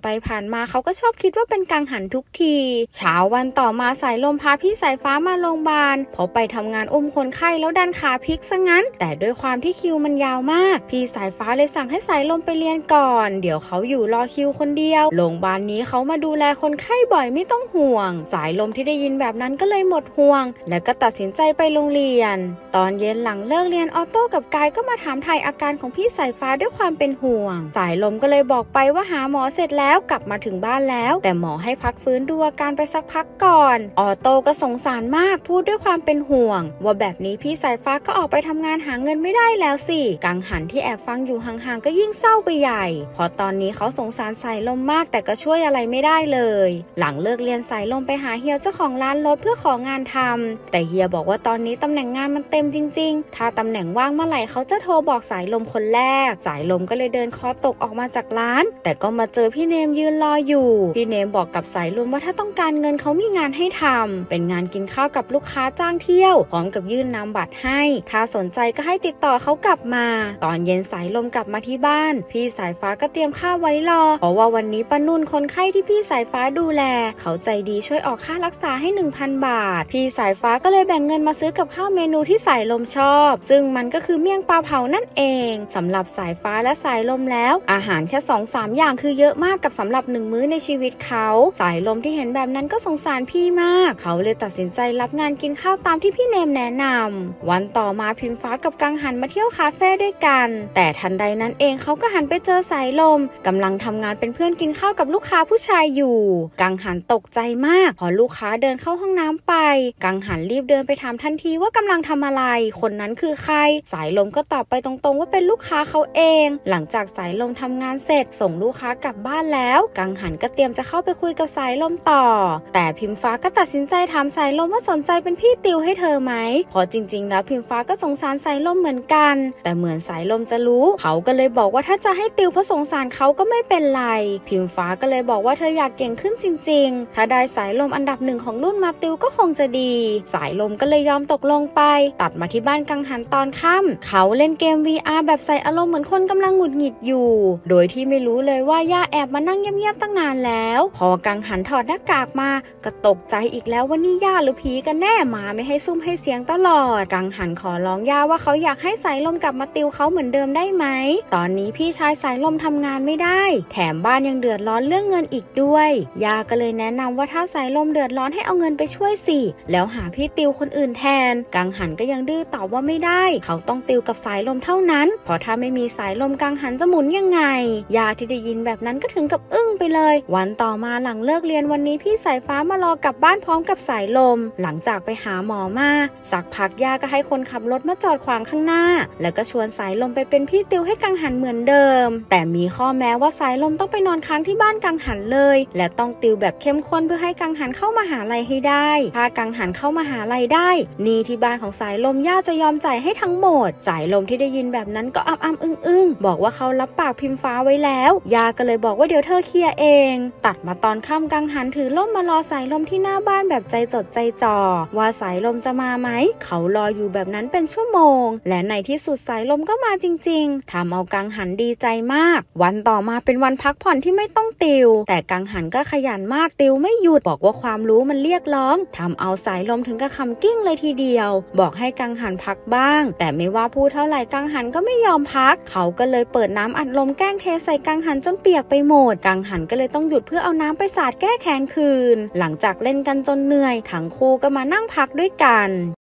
ไปผ่านมาเขาก็ชอบคิดว่าเป็นกังหันทุกทีเช้าวันต่อมาสายลมพาพี่สายฟ้ามาโรงพยาบาลพอไปทำงานอุ้มคนไข้แล้วดันขาพลิกซะงั้นแต่ด้วยความที่คิวมันยาวมากพี่สายฟ้าเลยสั่งให้สายลมไปเรียนก่อนเดี๋ยวเขาอยู่รอคิวคนเดียวโรงพยาบาลนี้เขามาดูแลคนไข้บ่อยไม่ต้องห่วงสายลมที่ได้ยินแบบนั้นก็เลยหมดห่วงและก็ตัดสินใจไปโรงเรียนตอนเย็นหลังเลิกเรียนออโต้กับกายก็มาถามไถ่อาการของพี่สายฟ้าด้วยความเป็นห่วงสายลมก็เลยบอกไปว่าหาหมอเสร็จแล้วกลับมาถึงบ้านแล้วแต่หมอให้พักฟื้นดูอาการไปสักพักก่อนออโต้ก็สงสารมากพูดด้วยความเป็นห่วงว่าแบบนี้พี่สายฟ้าก็ออกไปทำงานหาเงินไม่ได้แล้วสิกังหันที่แอบฟังอยู่ห่างๆก็ยิ่งเศร้าไปใหญ่เพราะตอนนี้เขาสงสารสายลมมากแต่ก็ช่วยอะไรไม่ได้เลยหลังเลิกเรียนสายลมไปหาเฮียเจ้าของร้านรถเพื่อของานทำแต่เฮียบอกว่าตอนนี้ตำแหน่งงานมันเต็มจริงๆถ้าตำแหน่งว่างเมื่อไหร่เขาจะโทรบอกสายลมคนแรกสายลมก็เลยเดินคอตกออกมาจากร้านแต่ก็มาเจอพี่เนมยืนรออยู่พี่เนมบอกกับสายลมว่าถ้าต้องการเงินเขามีงานให้ทำเป็นงานกินข้าวกับลูกค้าจ้างเที่ยวพร้อมกับยื่นนามบัตรให้ถ้าสนใจก็ให้ติดต่อเขากลับมาตอนเย็นสายลมกลับมาที่บ้านพี่สายฟ้าก็เตรียมข้าวไว้รอเพราะว่าวันนี้ป้านุ่นคนไข้ที่พี่สายฟ้าดูแลเขาใจดีช่วยออกค่ารักษาให้ 1,000 บาทพี่สายฟ้าก็เลยแบ่งเงินมาซื้อกับข้าวเมนูที่สายลมชอบซึ่งมันก็คือเมี่ยงปลาเผานั่นเองสำหรับสายฟ้าและสายลมแล้วอาหารแค่ 2-3 อย่างคือเยอะมากกับสำหรับ1มื้อในชีวิตเขาสายลมที่เห็นแบบนั้นก็สงสารพี่มากเขาเลยตัดสินใจรับงานกินข้าวตามที่พี่เนมแนะนำวันต่อมาพิมฟ้ากับกังหันมาเที่ยวคาเฟ่ด้วยกันแต่ทันใดนั้นเองเขาก็หันไปเจอสายลมกำลังทำงานเป็นเพื่อนกินข้าวกับลูกค้าผู้ชายอยู่กังหันตกใจมากพอลูกค้าเดินเข้าห้องน้ำไปกังหันรีบเดินไปถามทันทีว่ากำลังทำอะไรคนนั้นคือใครสายลมก็ตอบไปตรงๆว่าเป็นลูกค้าเขาเองหลังจากสายลมทำงานเสร็จส่งลูกค้ากลับบ้านแล้วกังหันก็เตรียมจะเข้าไปคุยกับสายลมต่อแต่พิมฟ้าก็ตัดสินใจถามสายลมว่าสนใจเป็นพี่ติวให้เธอไหมเพราะจริงๆแล้วพิมฟ้าก็สงสารสายลมเหมือนกันแต่เหมือนสายลมจะรู้เขาก็เลยบอกว่าถ้าจะให้ติวเพราะสงสารเขาก็ไม่เป็นไรพิมฟ้าก็เลยบอกว่าเธออยากเก่งขึ้นจริงๆถ้าได้สายลมอันดับ1ของรุ่นมาติวก็คงจะดีสายลมก็เลยยอมตกลงไปตัดมาที่บ้านกังหันตอนค่ำเขาเล่นเกม VR แบบใส่อารมณ์เหมือนคนกำลังหงุดหงิดอยู่โดยที่ไม่รู้เลยว่าย่าแอบมานั่งเงียบๆตั้งนานแล้วพอกังหันถอดหน้ากากมาก็ตกใจอีกแล้วว่านี่ย่าหรือผีกันแน่มาไม่ให้ซุ่มให้เสียงตลอดกังหันขอร้องย่าว่าเขาอยากให้สายลมกลับมาติวเขาเหมือนเดิมได้ไหมตอนนี้พี่ชายสายลมทำงานไม่ได้แถมบ้านยังเดือดร้อนเรื่องเงินอีกด้วยย่าก็เลยแนะนำว่าถ้าสายลมเดือดร้อนให้เอาเงินไปช่วยสิแล้วหาพี่ติวคนอื่นแทนกังหันก็ยังดื้อตอบว่าไม่ได้เขาต้องติวกับสายลมเท่านั้นเพราะถ้าไม่มีสายลมกังหันจะหมุนยังไงย่าที่ได้ยินแบบนั้นก็ถึงกับอึ้งไปเลยวันต่อมาหลังเลิกเรียนวันนี้พี่สายฟ้ามารอกลับบ้านพร้อมกับสายลมหลังจากไปหาหมอมาสักพักย่าก็ให้คนขับรถมาจอดขวางข้างหน้าแล้วก็ชวนสายลมไปเป็นพี่ติวให้กังหันเหมือนเดิมแต่มีข้อแม้ว่าสายลมต้องไปนอนค้างที่บ้านกังหันเลยและต้องติวแบบเข้มข้นเพื่อให้กังหันเข้ามหาลัยให้ได้ถ้ากังหันเข้ามหาลัยได้นี่ที่บ้านของสายลมย่าจะยอมจ่ายให้ทั้งหมดสายลมที่ได้ยินแบบนั้นก็อ้ำอึ้งบอกว่าเขารับปากพิมฟ้าไว้แล้วย่าก็เลยบอกว่าเดี๋ยวเธอเคลียร์เองตัดมาตอนค่ำกังหันถือร่มมารอสายลมที่หน้าบ้านแบบใจจดใจจ่อว่าสายลมจะมาไหมเขารออยู่แบบนั้นเป็นชั่วโมงและในที่สุดสายลมก็มาจริงๆทำเอากังหันดีใจมากวันต่อมาเป็นวันพักผ่อนที่ไม่ต้องติวแต่กังหันก็ขยันมากติวไม่หยุดบอกว่าความรู้มันเรียกร้องทำเอาสายลมถึงกับคำกิ้งเลยทีเดียวบอกให้กังหันพักบ้างแต่ไม่ว่าพูดเท่าไหร่กังหันก็ไม่ยอมพักเขาก็เลยเปิดน้ำอัดลมแกล้งเทใส่กังหันจนเปียกไปหมดกังหันก็เลยต้องหยุดเพื่อเอาน้ำไปสาดแก้แค้นคืนหลังจากเล่นกันจนเหนื่อยทั้งคู่ก็มานั่งพักด้วยกัน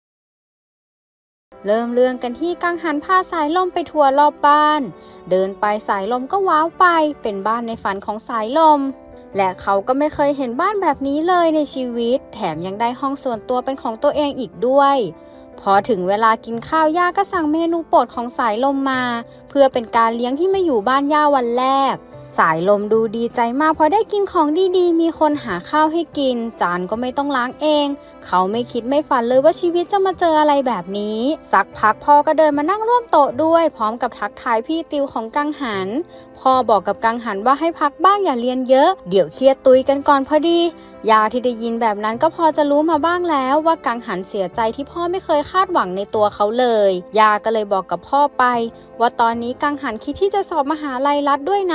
เริ่มเรื่องกันที่กังหันพาสายลมไปทัวร์รอบบ้านเดินไปสายลมก็ว้าวไปเป็นบ้านในฝันของสายลมและเขาก็ไม่เคยเห็นบ้านแบบนี้เลยในชีวิตแถมยังได้ห้องส่วนตัวเป็นของตัวเองอีกด้วยพอถึงเวลากินข้าวย่าก็สั่งเมนูโปรดของสายลมมาเพื่อเป็นการเลี้ยงที่ไม่อยู่บ้านย่าวันแรกสายลมดูดีใจมากเพราะได้กินของดีๆมีคนหาข้าวให้กินจานก็ไม่ต้องล้างเองเขาไม่คิดไม่ฝันเลยว่าชีวิตจะมาเจออะไรแบบนี้สักพักพ่อก็เดินมานั่งร่วมโต๊ะด้วยพร้อมกับทักทายพี่ติวของกังหันพ่อบอกกับกังหันว่าให้พักบ้างอย่าเรียนเยอะเดี๋ยวเครียดตุยกันก่อนพอดียาที่ได้ยินแบบนั้นก็พอจะรู้มาบ้างแล้วว่ากังหันเสียใจที่พ่อไม่เคยคาดหวังในตัวเขาเลยยาก็เลยบอกกับพ่อไปว่าตอนนี้กังหันคิดที่จะสอบมหาลัยรัฐด้วยนะกังหัน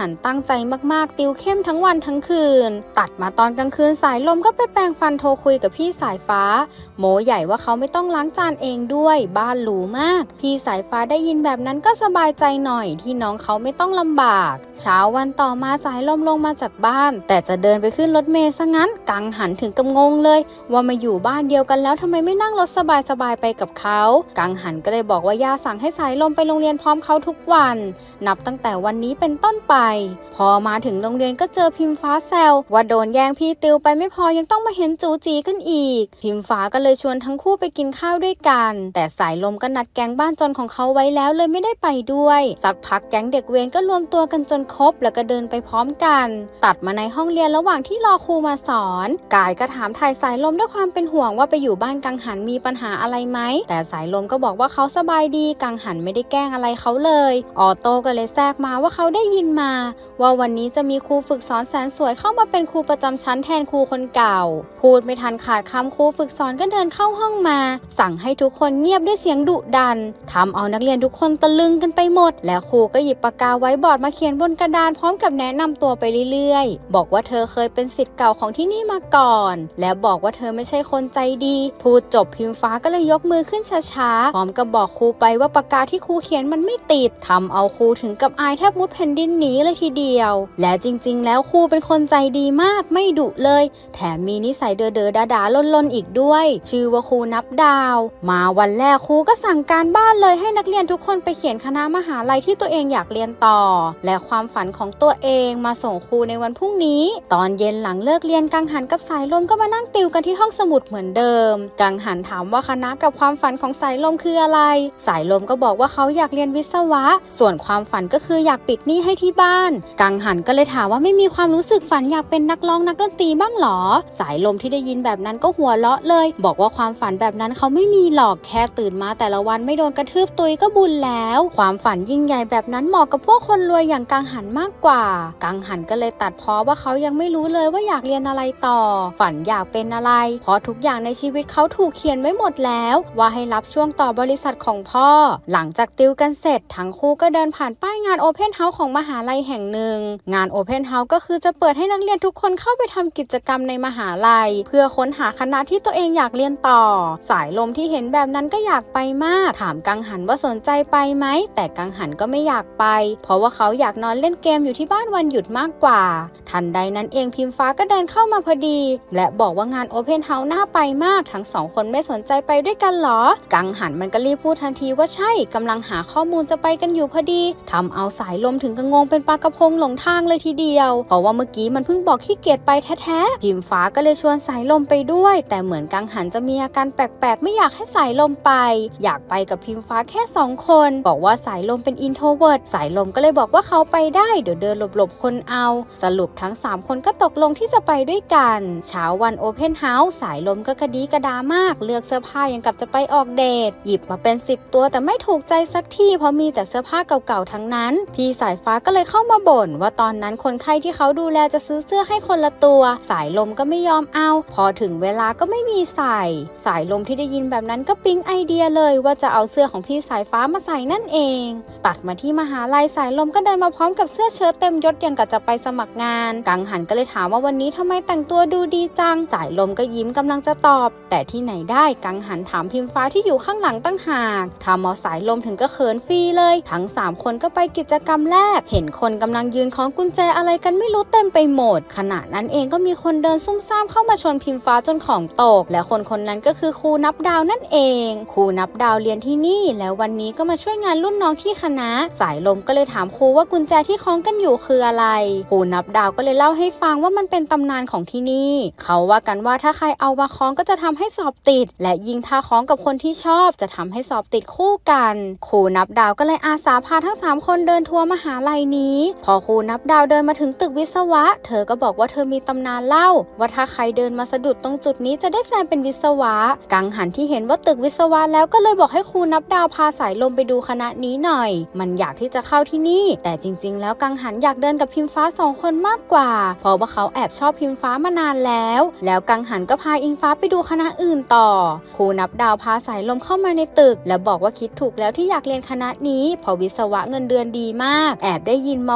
หันตั้งใจมากๆติวเข้มทั้งวันทั้งคืนตัดมาตอนกลางคืนสายลมก็ไปแปรงฟันโทรคุยกับพี่สายฟ้าโมใหญ่ว่าเขาไม่ต้องล้างจานเองด้วยบ้านหรูมากพี่สายฟ้าได้ยินแบบนั้นก็สบายใจหน่อยที่น้องเขาไม่ต้องลำบากเช้าวันต่อมาสายลมลงมาจากบ้านแต่จะเดินไปขึ้นรถเมล์ซะงั้นกังหันถึงกับงงเลยว่ามาอยู่บ้านเดียวกันแล้วทำไมไม่นั่งรถสบายๆไปกับเขากังหันก็เลยบอกว่าย่าสั่งให้สายลมไปโรงเรียนพร้อมเขาทุกวันนับตั้งแต่วันนี้เป็นต้นไปพอมาถึงโรงเรียนก็เจอพิมฟ้าแซวว่าโดนแย่งพี่ติวไปไม่พอยังต้องมาเห็นจูจีกันอีกพิมฟ้าก็เลยชวนทั้งคู่ไปกินข้าวด้วยกันแต่สายลมก็นัดแก๊งบ้านจนของเขาไว้แล้วเลยไม่ได้ไปด้วยสักพักแก๊งเด็กเวรก็รวมตัวกันจนครบแล้วก็เดินไปพร้อมกันตัดมาในห้องเรียนระหว่างที่รอครูมาสอนกายก็ถามถ่ายสายลมด้วยความเป็นห่วงว่าไปอยู่บ้านกังหันมีปัญหาอะไรไหมแต่สายลมก็บอกว่าเขาสบายดีกังหันไม่ได้แกล้งอะไรเขาเลยออโต้ก็เลยแทรกมาว่าเขาได้ยินมาว่าวันนี้จะมีครูฝึกสอนแสนสวยเข้ามาเป็นครูประจำชั้นแทนครูคนเก่าพูดไม่ทันขาดคำครูฝึกสอนก็เดินเข้าห้องมาสั่งให้ทุกคนเงียบด้วยเสียงดุดันทำเอานักเรียนทุกคนตะลึงกันไปหมดแล้วครูก็หยิบปากกาไว้บอร์ดมาเขียนบนกระดานพร้อมกับแนะนำตัวไปเรื่อยๆบอกว่าเธอเคยเป็นศิษย์เก่าของที่นี่มาก่อนและบอกว่าเธอไม่ใช่คนใจดีพูดจบพิมฟ้าก็เลยยกมือขึ้นช้าๆพร้อมกับบอกครูไปว่าปากกาที่ครูเขียนมันไม่ติดทำเอาครูถึงกับอายแทบมุดแผ่นดินหนีเลยทีเดียวและจริงๆแล้วครูเป็นคนใจดีมากไม่ดุเลยแถมมีนิสัยเด๋อๆด่าๆล่นๆอีกด้วยชื่อว่าครูนับดาวมาวันแรกครูก็สั่งการบ้านเลยให้นักเรียนทุกคนไปเขียนคณะมหาลัยที่ตัวเองอยากเรียนต่อและความฝันของตัวเองมาส่งครูในวันพรุ่งนี้ตอนเย็นหลังเลิกเรียนกังหันกับสายลมก็มานั่งติวกันที่ห้องสมุดเหมือนเดิมกังหันถามว่าคณะกับความฝันของสายลมคืออะไรสายลมก็บอกว่าเขาอยากเรียนวิศวะส่วนความฝันก็คืออยากปิดหนี้ให้ที่บ้านกังหันก็เลยถามว่าไม่มีความรู้สึกฝันอยากเป็นนักร้องนักดนตรีบ้างหรอสายลมที่ได้ยินแบบนั้นก็หัวเราะเลยบอกว่าความฝันแบบนั้นเขาไม่มีหรอกแค่ตื่นมาแต่ละวันไม่โดนกระทืบตุยก็บุญแล้วความฝันยิ่งใหญ่แบบนั้นเหมาะกับพวกคนรวยอย่างกังหันมากกว่ากังหันก็เลยตัดพ้อว่าเขายังไม่รู้เลยว่าอยากเรียนอะไรต่อฝันอยากเป็นอะไรเพราะทุกอย่างในชีวิตเขาถูกเขียนไว้หมดแล้วว่าให้รับช่วงต่อบริษัทของพ่อหลังจากติวกันเสร็จทั้งคู่ก็เดินผ่านป้ายงานโอเพนเฮาส์ของมหาลัยแห่งหนึ่งงานโอเพนเฮาส์ก็คือจะเปิดให้นักเรียนทุกคนเข้าไปทำกิจกรรมในมหาลัยเพื่อค้นหาคณะที่ตัวเองอยากเรียนต่อสายลมที่เห็นแบบนั้นก็อยากไปมากถามกังหันว่าสนใจไปไหมแต่กังหันก็ไม่อยากไปเพราะว่าเขาอยากนอนเล่นเกมอยู่ที่บ้านวันหยุดมากกว่าทันใดนั้นเองพิมฟ้าก็เดินเข้ามาพอดีและบอกว่างานโอเพนเฮาส์น่าไปมากทั้งสองคนไม่สนใจไปด้วยกันหรอกังหันมันก็รีบพูดทันทีว่าใช่กำลังหาข้อมูลจะไปกันอยู่พอดีทำเอาสายลมถึงกับงงเป็นปลากระพงหลงทางเลยทีเดียวเพราะว่าเมื่อกี้มันเพิ่งบอกขี้เกียจไปแท้ๆพิมฟ้าก็เลยชวนสายลมไปด้วยแต่เหมือนกังหันจะมีอาการแปลกๆไม่อยากให้สายลมไปอยากไปกับพิมฟ้าแค่2 คนบอกว่าสายลมเป็นอินโทรเวิร์ตสายลมก็เลยบอกว่าเขาไปได้เดี๋ยวเดินหลบๆคนเอาสรุปทั้ง3 คนก็ตกลงที่จะไปด้วยกันเช้าวันโอเพนเฮาส์สายลมก็กระดีกระดามากเลือกเสื้อผ้ายังกับจะไปออกเดทหยิบมาเป็น10 ตัวแต่ไม่ถูกใจสักทีเพราะมีแต่เสื้อผ้าเก่าๆทั้งนั้นพี่สายฟ้าก็เลยเข้ามาบ่นว่าตอนนั้นคนไข้ที่เขาดูแลจะซื้อเสื้อให้คนละตัวสายลมก็ไม่ยอมเอาพอถึงเวลาก็ไม่มีใส่สายลมที่ได้ยินแบบนั้นก็ปิ๊งไอเดียเลยว่าจะเอาเสื้อของพี่สายฟ้ามาใส่นั่นเองตัดมาที่มหาลัยสายลมก็เดินมาพร้อมกับเสื้อเชิ้ตเต็มยศอย่างกับจะไปสมัครงานกังหันก็เลยถามว่าวันนี้ทำไมแต่งตัวดูดีจังสายลมก็ยิ้มกำลังจะตอบแต่ที่ไหนได้กังหันถามพิมฟ้าที่อยู่ข้างหลังตั้งหากทำเอาสายลมถึงก็เขินฟรีเลยทั้ง3 คนก็ไปกิจกรรมแรกเห็นคนกำลังยืนคล้องกุญแจอะไรกันไม่รู้เต็มไปหมดขณะนั้นเองก็มีคนเดินซุ่มซ่ามเข้ามาชนพิมฟ้าจนของตกและคนนั้นก็คือครูนับดาวนั่นเองครูนับดาวเรียนที่นี่แล้ววันนี้ก็มาช่วยงานรุ่นน้องที่คณะสายลมก็เลยถามครูว่ากุญแจที่คล้องกันอยู่คืออะไรครูนับดาวก็เลยเล่าให้ฟังว่ามันเป็นตำนานของที่นี่เขาว่ากันว่าถ้าใครเอามาคล้องก็จะทำให้สอบติดและยิ่งถ้าคล้องกับคนที่ชอบจะทำให้สอบติดคู่กันครูนับดาวก็เลยอาสาพาทั้ง3 คนเดินทัวร์มหาลัยนี้พอครูนับดาวเดินมาถึงตึกวิศวะเธอก็บอกว่าเธอมีตำนานเล่าว่าถ้าใครเดินมาสะดุดตรงจุดนี้จะได้แฟนเป็นวิศวะกังหันที่เห็นว่าตึกวิศวะแล้วก็เลยบอกให้ครูนับดาวพาสายลมไปดูคณะนี้หน่อยมันอยากที่จะเข้าที่นี่แต่จริงๆแล้วกังหันอยากเดินกับพิมฟ้า2 คนมากกว่าเพราะว่าเขาแอบชอบพิมฟ้ามานานแล้วกังหันก็พาอิงฟ้าไปดูคณะอื่นต่อครูนับดาวพาสายลมเข้ามาในตึกและบอกว่าคิดถูกแล้วที่อยากเรียนคณะนี้เพราะวิศวะเงินเดือนดีมากแอบได้ยินมา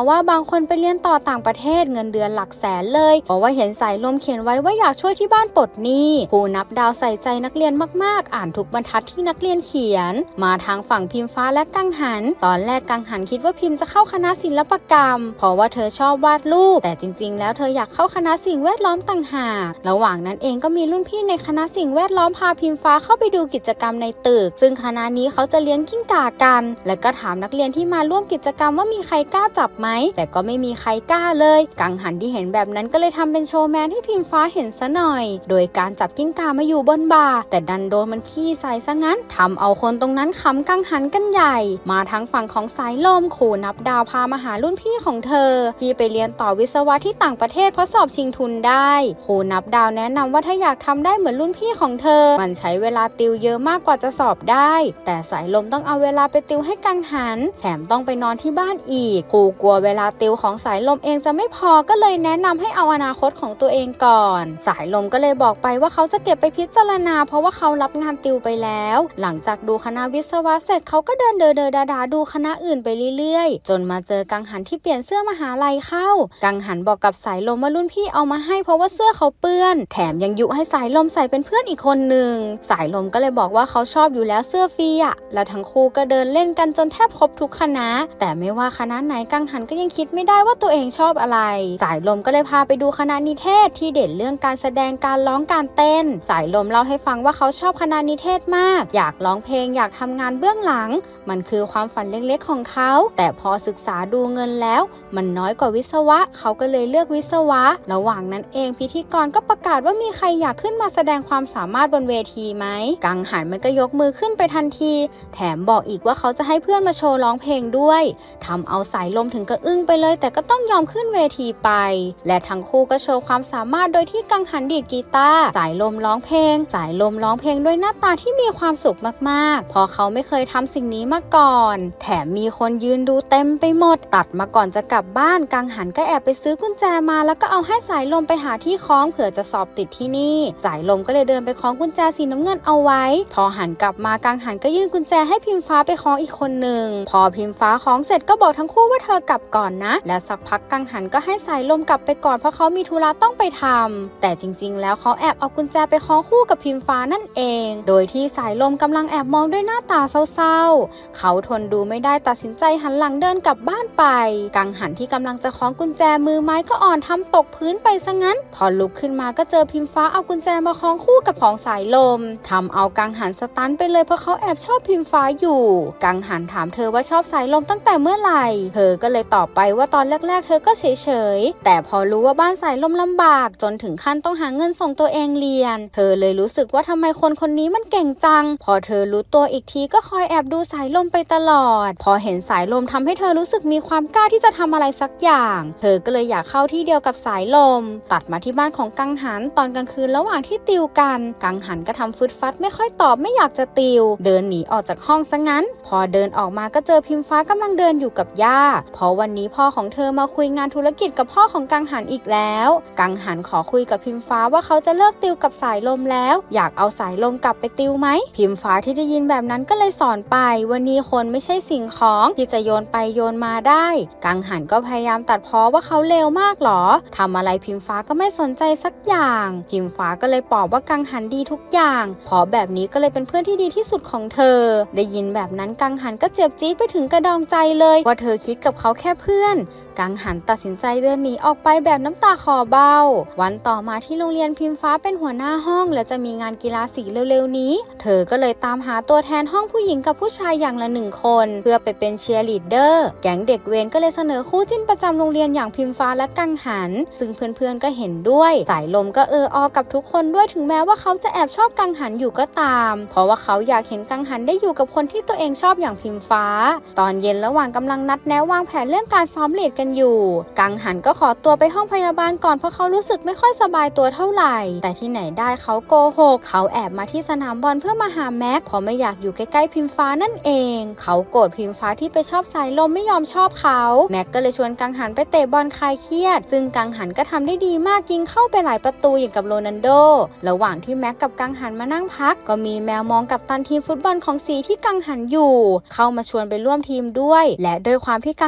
ว่าบางคนไปเรียนต่อต่างประเทศเงินเดือนหลักแสนเลยเพราะว่าเห็นสายลมเขียนไว้ว่าอยากช่วยที่บ้านปลดหนี้ครูนับดาวใส่ใจนักเรียนมากๆอ่านทุกบรรทัดที่นักเรียนเขียนมาทางฝั่งพิมฟ้าและกังหันตอนแรกกังหันคิดว่าพิมจะเข้าคณะศิลปกรรมเพราะว่าเธอชอบวาดรูปแต่จริงๆแล้วเธออยากเข้าคณะสิ่งแวดล้อมต่างหากระหว่างนั้นเองก็มีรุ่นพี่ในคณะสิ่งแวดล้อมพาพิมฟ้าเข้าไปดูกิจกรรมในตึกซึ่งคณะนี้เขาจะเลี้ยงกิ้งก่ากันและก็ถามนักเรียนที่มาร่วมกิจกรรมว่ามีใครกล้าจับไหมแต่ก็ไม่มีใครกล้าเลยกังหันที่เห็นแบบนั้นก็เลยทำเป็นโชว์แมนให้พิมฟ้าเห็นซะหน่อยโดยการจับกิ้งก่ามาอยู่บนบ่าแต่ดันโดนมันขี้ใส่ซะงั้นทำเอาคนตรงนั้นขำกังหันกันใหญ่มาทางฝั่งของสายลมครูนับดาวพามาหารุ่นพี่ของเธอที่ไปเรียนต่อวิศวะที่ต่างประเทศเพราะสอบชิงทุนได้ครูนับดาวแนะนำว่าถ้าอยากทำได้เหมือนรุ่นพี่ของเธอมันใช้เวลาติวเยอะมากกว่าจะสอบได้แต่สายลมต้องเอาเวลาไปติวให้กังหันแถมต้องไปนอนที่บ้านอีกครูกลัวเวลาติวของสายลมเองจะไม่พอก็เลยแนะนำให้เอาอนาคตของตัวเองก่อนสายลมก็เลยบอกไปว่าเขาจะเก็บไปพิจารณาเพราะว่าเขารับงานติวไปแล้วหลังจากดูคณะวิศวะเสร็จเขาก็เดินดาดูคณะอื่นไปเรื่อยๆจนมาเจอกังหันที่เปลี่ยนเสื้อมหาลัยเข้ากังหันบอกกับสายลมว่ารุ่นพี่เอามาให้เพราะว่าเสื้อเขาเปื้อนแถมยังยุให้สายลมใส่เป็นเพื่อนอีกคนหนึ่งสายลมก็เลยบอกว่าเขาชอบอยู่แล้วเสื้อฟรีอ่ะแล้วทั้งคู่ก็เดินเล่นกันจนแทบครบทุกคณะแต่ไม่ว่าคณะไหนกังหันก็ยังคิดไม่ได้ว่าตัวเองชอบอะไรสายลมก็เลยพาไปดูคณะนิเทศที่เด่นเรื่องการแสดงการร้องการเต้นสายลมเล่าให้ฟังว่าเขาชอบคณะนิเทศมากอยากร้องเพลงอยากทำงานเบื้องหลังมันคือความฝันเล็กๆของเขาแต่พอศึกษาดูเงินแล้วมันน้อยกว่าวิศวะเขาก็เลยเลือกวิศวะระหว่างนั้นเองพิธีกรก็ประกาศว่ามีใครอยากขึ้นมาแสดงความสามารถบนเวทีไหมกังหันมันก็ยกมือขึ้นไปทันทีแถมบอกอีกว่าเขาจะให้เพื่อนมาโชว์ร้องเพลงด้วยทำเอาสายลมถึงกับอึ้งไปเลยแต่ก็ต้องยอมขึ้นเวทีไปและทั้งคู่ก็โชว์ความสามารถโดยที่กังหันดีดกีตาร์สายลมร้องเพลงสายลมร้องเพลงด้วยหน้าตาที่มีความสุขมากๆเพราะเขาไม่เคยทำสิ่งนี้มาก่อนแถมมีคนยืนดูเต็มไปหมดตัดมาก่อนจะกลับบ้านกังหันก็แอบไปซื้อกุญแจมาแล้วก็เอาให้สายลมไปหาที่คล้องเผื่อจะสอบติดที่นี่สายลมก็เลยเดินไปคล้องกุญแจสีน้ำเงินเอาไว้พอหันกลับมากังหันก็ยื่นกุญแจให้พิมฟ้าไปคล้องอีกคนหนึ่งพอพิมฟ้าคล้องเสร็จก็บอกทั้งคู่ว่าเธอกลับก่อนนะและสักพักกังหันก็ให้สายลมกลับไปก่อนเพราะเขามีธุระต้องไปทำแต่จริงๆแล้วเขาแอบเอากุญแจไปคล้องคู่กับพิมฟ้านั่นเองโดยที่สายลมกำลังแอบมองด้วยหน้าตาเศร้าๆเขาทนดูไม่ได้ตัดสินใจหันหลังเดินกลับบ้านไปกังหันที่กำลังจะคล้องกุญแจมือไม้ก็อ่อนทำตกพื้นไปซะงั้นพอลุกขึ้นมาก็เจอพิมฟ้าเอากุญแจมาคล้องคู่กับของสายลมทำเอากังหันสตันไปเลยเพราะเขาแอบชอบพิมฟ้าอยู่กังหันถามเธอว่าชอบสายลมตั้งแต่เมื่อไหร่เธอก็เลยตอบไปว่าตอนแรกๆเธอก็เฉยๆแต่พอรู้ว่าบ้านสายลมลำบากจนถึงขั้นต้องหาเงินส่งตัวเองเรียนเธอเลยรู้สึกว่าทำไมคนคนนี้มันเก่งจังพอเธอรู้ตัวอีกทีก็คอยแอบดูสายลมไปตลอดพอเห็นสายลมทำให้เธอรู้สึกมีความกล้าที่จะทำอะไรสักอย่างเธอก็เลยอยากเข้าที่เดียวกับสายลมตัดมาที่บ้านของกังหันตอนกลางคืนระหว่างที่ติวกันกังหันก็ทำฟึดฟัดไม่ค่อยตอบไม่อยากจะติวเดินหนีออกจากห้องซะงั้นพอเดินออกมาก็เจอพิมฟ้ากำลังเดินอยู่กับย่าเพราะวันนี้พ่อของเธอมาคุยงานธุรกิจกับพ่อของกังหันอีกแล้วกังหันขอคุยกับพิมฟ้าว่าเขาจะเลิกติวกับสายลมแล้วอยากเอาสายลมกลับไปติวไหมพิมฟ้าที่ได้ยินแบบนั้นก็เลยสอนไปวันนี้คนไม่ใช่สิ่งของที่จะโยนไปโยนมาได้กังหันก็พยายามตัดพ้อว่าเขาเลวมากหรอทำอะไรพิมฟ้าก็ไม่สนใจสักอย่างพิมฟ้าก็เลยปลอบว่ากังหันดีทุกอย่างเพราะแบบนี้ก็เลยเป็นเพื่อนที่ดีที่สุดของเธอได้ยินแบบนั้นกังหันก็เจ็บจี๊ดไปถึงกระดองใจเลยว่าเธอคิดกับเขาแค่เพื่อนกังหันตัดสินใจเดินหนีออกไปแบบน้ำตาคลอเบ้าวันต่อมาที่โรงเรียนพิมฟ้าเป็นหัวหน้าห้องและจะมีงานกีฬาสีเร็วๆนี้เธอก็เลยตามหาตัวแทนห้องผู้หญิงกับผู้ชายอย่างละ1 คนเพื่อไปเป็นเชียร์ลีดเดอร์แก๊งเด็กเวรก็เลยเสนอคู่จิ้นประจำโรงเรียนอย่างพิมฟ้าและกังหันซึ่งเพื่อนๆก็เห็นด้วยสายลมก็อกับทุกคนด้วยถึงแม้ว่าเขาจะแอบชอบกังหันอยู่ก็ตามเพราะว่าเขาอยากเห็นกังหันได้อยู่กับคนที่ตัวเองชอบอย่างพิมฟ้าตอนเย็นระหว่างกำลังนัดแนะวางแผนเรื่องการซ้อมลีดกันอยู่กังหันก็ขอตัวไปห้องพยาบาลก่อนเพราะเขารู้สึกไม่ค่อยสบายตัวเท่าไหร่แต่ที่ไหนได้เขาโกหกเขาแอบมาที่สนามบอลเพื่อมาหาแม็กเพราะไม่อยากอยู่ใกล้ๆพิมฟ้านั่นเองเขาโกรธพิมฟ้าที่ไปชอบสายลมไม่ยอมชอบเขาแม็กก็เลยชวนกังหันไปเตะบอลคลายเครียดซึ่งกังหันก็ทำได้ดีมากยิงเข้าไปหลายประตูอย่างกับโรนัลโดระหว่างที่แม็กกับกังหันมานั่งพักก็มีแมวมองกับตันทีมฟุตบอลของสีที่กังหันอยู่เข้ามาชวนไปร่วมทีมด้วยและโดยความที่กังหันไม่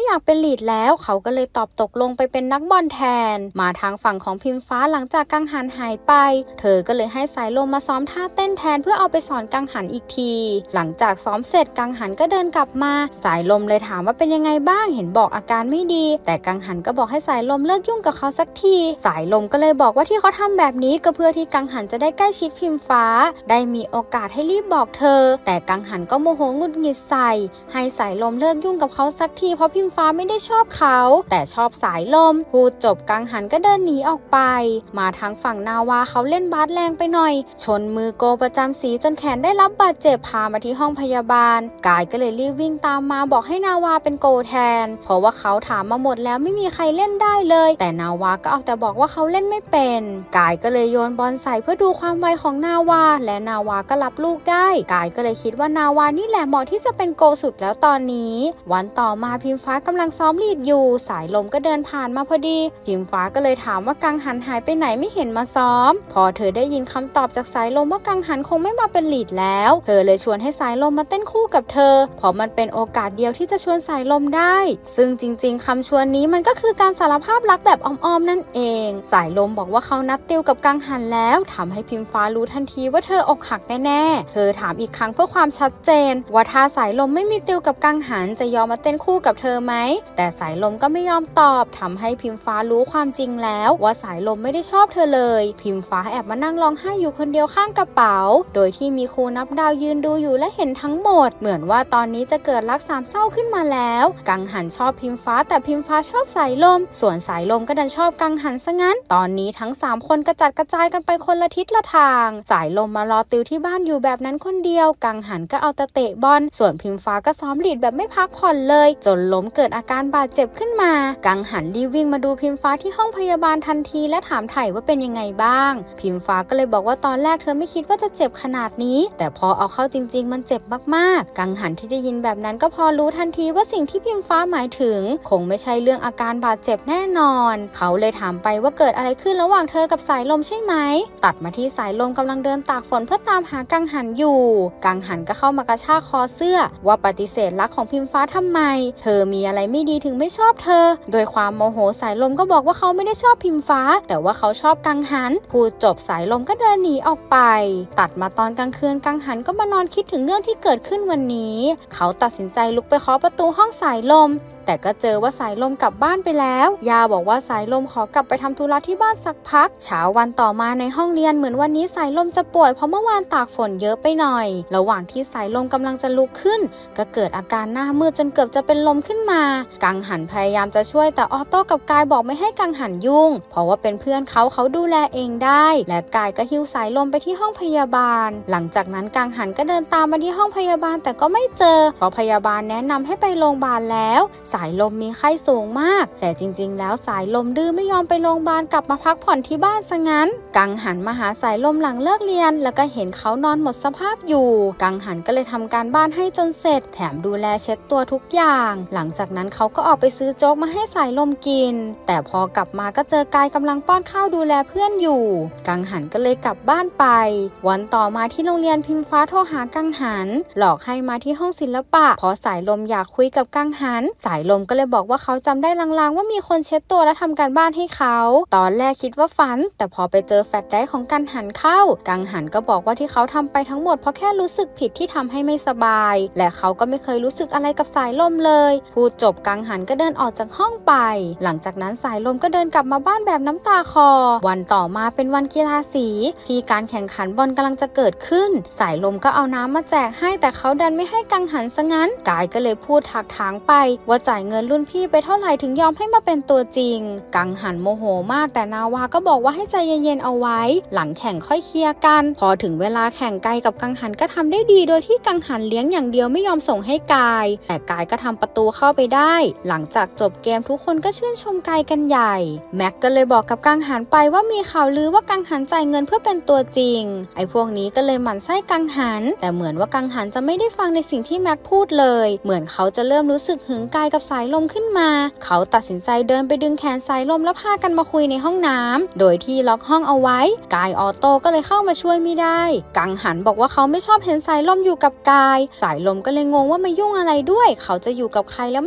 อยากเป็นลีดแล้วเขาก็เลยตอบตกลงไปเป็นนักบอลแทนมาทางฝั่งของพิมฟ้าหลังจากกังหันหายไปเธอก็เลยให้สายลมมาซ้อมท่าเต้นแทนเพื่อเอาไปสอนกังหันอีกทีหลังจากซ้อมเสร็จกังหันก็เดินกลับมาสายลมเลยถามว่าเป็นยังไงบ้างเห็นบอกอาการไม่ดีแต่กังหันก็บอกให้สายลมเลิกยุ่งกับเขาสักทีสายลมก็เลยบอกว่าที่เขาทำแบบนี้ก็เพื่อที่กังหันจะได้ใกล้ชิดพิมฟ้าได้มีโอกาสให้รีบบอกเธอแต่กังหันก็โมโหหงุดหงิดใส่ให้สายลมเลิกยุ่งกับเขาสักทีเพราะพิมฟ้าไม่ได้ชอบเขาแต่ชอบสายลมพูดจบกังหันก็เดินหนีออกไปมาทางฝั่งนาวาเขาเล่นบาสแรงไปหน่อยชนมือโกประจำสีจนแขนได้รับบาดเจ็บพามาที่ห้องพยาบาลกายก็เลยรีบวิ่งตามมาบอกให้นาวาเป็นโกแทนเพราะว่าเขาถามมาหมดแล้วไม่มีใครเล่นได้เลยแต่นาวาก็เอาแต่บอกว่าเขาเล่นไม่เป็นกายก็เลยโยนบอลใส่เพื่อดูความไวของนาวาและนาวาก็รับลูกได้กายก็เลยคิดว่านาวานี่แหละเหมาะที่จะเป็นโกสุดแล้วตอนนี้วันต่อมาพิมฟ้ากำลังซ้อมลีดอยู่สายลมก็เดินผ่านมาพอดีพิมฟ้าก็เลยถามว่ากังหันหายไปไหนไม่เห็นมาซ้อมพอเธอได้ยินคำตอบจากสายลมว่ากังหันคงไม่มาเป็นลีดแล้วเธอเลยชวนให้สายลมมาเต้นคู่กับเธอเพราะมันเป็นโอกาสเดียวที่จะชวนสายลมได้ซึ่งจริงๆคำชวนนี้มันก็คือการสารภาพรักแบบอ้อมๆนั่นเองสายลมบอกว่าเขานัดติวกับกังหันแล้วทำให้พิมฟ้ารู้ทันทีว่าเธออกหักแน่ๆเธอถามอีกครั้งเพื่อความชัดเจนว่าถ้าสายลมไม่มีติวกับกังหันจะยอมมาเต้นคู่กับเธอไหมแต่สายลมก็ไม่ยอมตอบทำให้พิมฟ้ารู้ความจริงแล้วว่าสายลมไม่ได้ชอบเธอเลยพิมฟ้าแอบมานั่งร้องไห้อยู่คนเดียวข้างกระเป๋าโดยที่มีครูนับดาวยืนดูอยู่และเห็นทั้งหมดเหมือนว่าตอนนี้จะเกิดรักสามเศร้าขึ้นมาแล้วกังหันชอบพิมฟ้าแต่พิมฟ้าชอบสายลมส่วนสายลมก็ดันชอบกังหันซะงั้นตอนนี้ทั้ง3คนกระจัดกระจายกันไปคนละทิศละทางสายลมมารอติวที่บ้านอยู่แบบนั้นคนเดียวกังหันก็เอาแต่เตะบอลส่วนพิมฟ้าก็ซ้อมลีดแบบไม่พักผ่อนเลยจนล้มเกิดอาการบาดเจ็บขึ้นมากังหันรีบวิ่งมาดูพิมฟ้าที่ห้องพยาบาลทันทีและถามไถ่ว่าเป็นยังไงบ้างพิมฟ้าก็เลยบอกว่าตอนแรกเธอไม่คิดว่าจะเจ็บขนาดนี้แต่พอเอาเข้าจริงๆมันเจ็บมากๆกังหันที่ได้ยินแบบนั้นก็พอรู้ทันทีว่าสิ่งที่พิมฟ้าหมายถึงคงไม่ใช่เรื่องอาการบาดเจ็บแน่นอนเขาเลยถามไปว่าเกิดอะไรขึ้นระหว่างเธอกับสายลมใช่ไหมตัดมาที่สายลมกำลังเดินตากฝนเพื่อตามหากังหันอยู่กังหันก็เข้ามากระชากคอเสื้อว่าปฏิเสธรักของพิมฟ้าทำไมเธอมีอะไรไม่ดีถึงไม่ชอบเธอโดยความโมโหสายลมก็บอกว่าเขาไม่ได้ชอบพิมฟ้าแต่ว่าเขาชอบกังหันพูดจบสายลมก็เดินหนีออกไปตัดมาตอนกลางคืนกังหันก็มานอนคิดถึงเรื่องที่เกิดขึ้นวันนี้เขาตัดสินใจลุกไปเคาะประตูห้องสายลมแต่ก็เจอว่าสายลมกลับบ้านไปแล้วยาบอกว่าสายลมขอกลับไปทำธุระที่บ้านสักพักเช้าวันต่อมาในห้องเรียนเหมือนวันนี้สายลมจะป่วยเพราะเมื่อวานตากฝนเยอะไปหน่อยระหว่างที่สายลมกำลังจะลุกขึ้นก็เกิดอาการหน้ามืดจนเกือบจะเป็นลมขึ้นมากังหันพยายามจะช่วยแต่ออโต้กับกายบอกไม่ให้กังหันยุ่งเพราะว่าเป็นเพื่อนเขาดูแลเองได้และกายก็หิ้วสายลมไปที่ห้องพยาบาลหลังจากนั้นกังหันก็เดินตามมาที่ห้องพยาบาลแต่ก็ไม่เจอเพราะพยาบาลแนะนำให้ไปโรงพยาบาลแล้วสายลมมีไข้สูงมากแต่จริงๆแล้วสายลมดื้อไม่ยอมไปโรงพยาบาลกลับมาพักผ่อนที่บ้านซะงั้นกังหันมาหาสายลมหลังเลิกเรียนแล้วก็เห็นเขานอนหมดสภาพอยู่กังหันก็เลยทำการบ้านให้จนเสร็จแถมดูแลเช็ดตัวทุกอย่างหลังจากนั้นเขาก็ออกไปซื้อโจ๊กมาให้สายลมกินแต่พอกลับมาก็เจอกายกำลังป้อนข้าวดูแลเพื่อนอยู่กังหันก็เลยกลับบ้านไปวันต่อมาที่โรงเรียนพิมฟ้าโทรหากังหันหลอกให้มาที่ห้องศิลปะเพราะสายลมอยากคุยกับกังหันสายลมก็เลยบอกว่าเขาจำได้ลางๆว่ามีคนเช็ดตัวและทำการบ้านให้เขาตอนแรกคิดว่าฝันแต่พอไปเจอแฟลชไดรฟ์ของกังหันเข้ากังหันก็บอกว่าที่เขาทำไปทั้งหมดเพราะแค่รู้สึกผิดที่ทำให้ไม่สบายและเขาก็ไม่เคยรู้สึกอะไรกับสายลมเลยพูดจบกังหันก็เดินออกจากห้องไปหลังจากนั้นสายลมก็เดินกลับมาบ้านแบบน้ำตาคลอวันต่อมาเป็นวันกีฬาสีที่การแข่งขันบอลกำลังจะเกิดขึ้นสายลมก็เอาน้ำมาแจกให้แต่เขาดันไม่ให้กังหันซะงั้นกายก็เลยพูดถักถางไปว่าจ่ายเงินรุ่นพี่ไปเท่าไหร่ถึงยอมให้มาเป็นตัวจริงกังหันโมโหมากแต่นาวาก็บอกว่าให้ใจเย็นๆเอาไว้หลังแข่งค่อยเคลียร์กันพอถึงเวลาแข่งกายกับกังหันก็ทำได้ดีโดยที่กังหันเลี้ยงอย่างเดียวไม่ยอมส่งให้กายแต่กายก็ทำประตูเข้าไปได้หลังจากจบเกมทุกคนก็ชื่นชมกายกันใหญ่แม็กก็เลยบอกกับกังหันไปว่ามีข่าวลือว่ากังหันจ่ายเงินเพื่อเป็นตัวจริงไอ้พวกนี้ก็เลยหมั่นไส้กังหันแต่เหมือนว่ากังหันจะไม่ได้ฟังในสิ่งที่แม็กพูดเลยเหมือนเขาจะเริ่มรู้สึกหึงกายกับสายลมขึ้นมาเขาตัดสินใจเดินไปดึงแขนสายลมแล้วพากันมาคุยในห้องน้ำโดยที่ล็อกห้องเอาไว้กายออโต้ก็เลยเข้ามาช่วยไม่ได้กังหันบอกว่าเขาไม่ชอบเห็นสายลมอยู่กับกายสายลมก็เลยงงว่ามายุ่งอะไรด้วยเขาจะอยู่กับใครแล้วมัน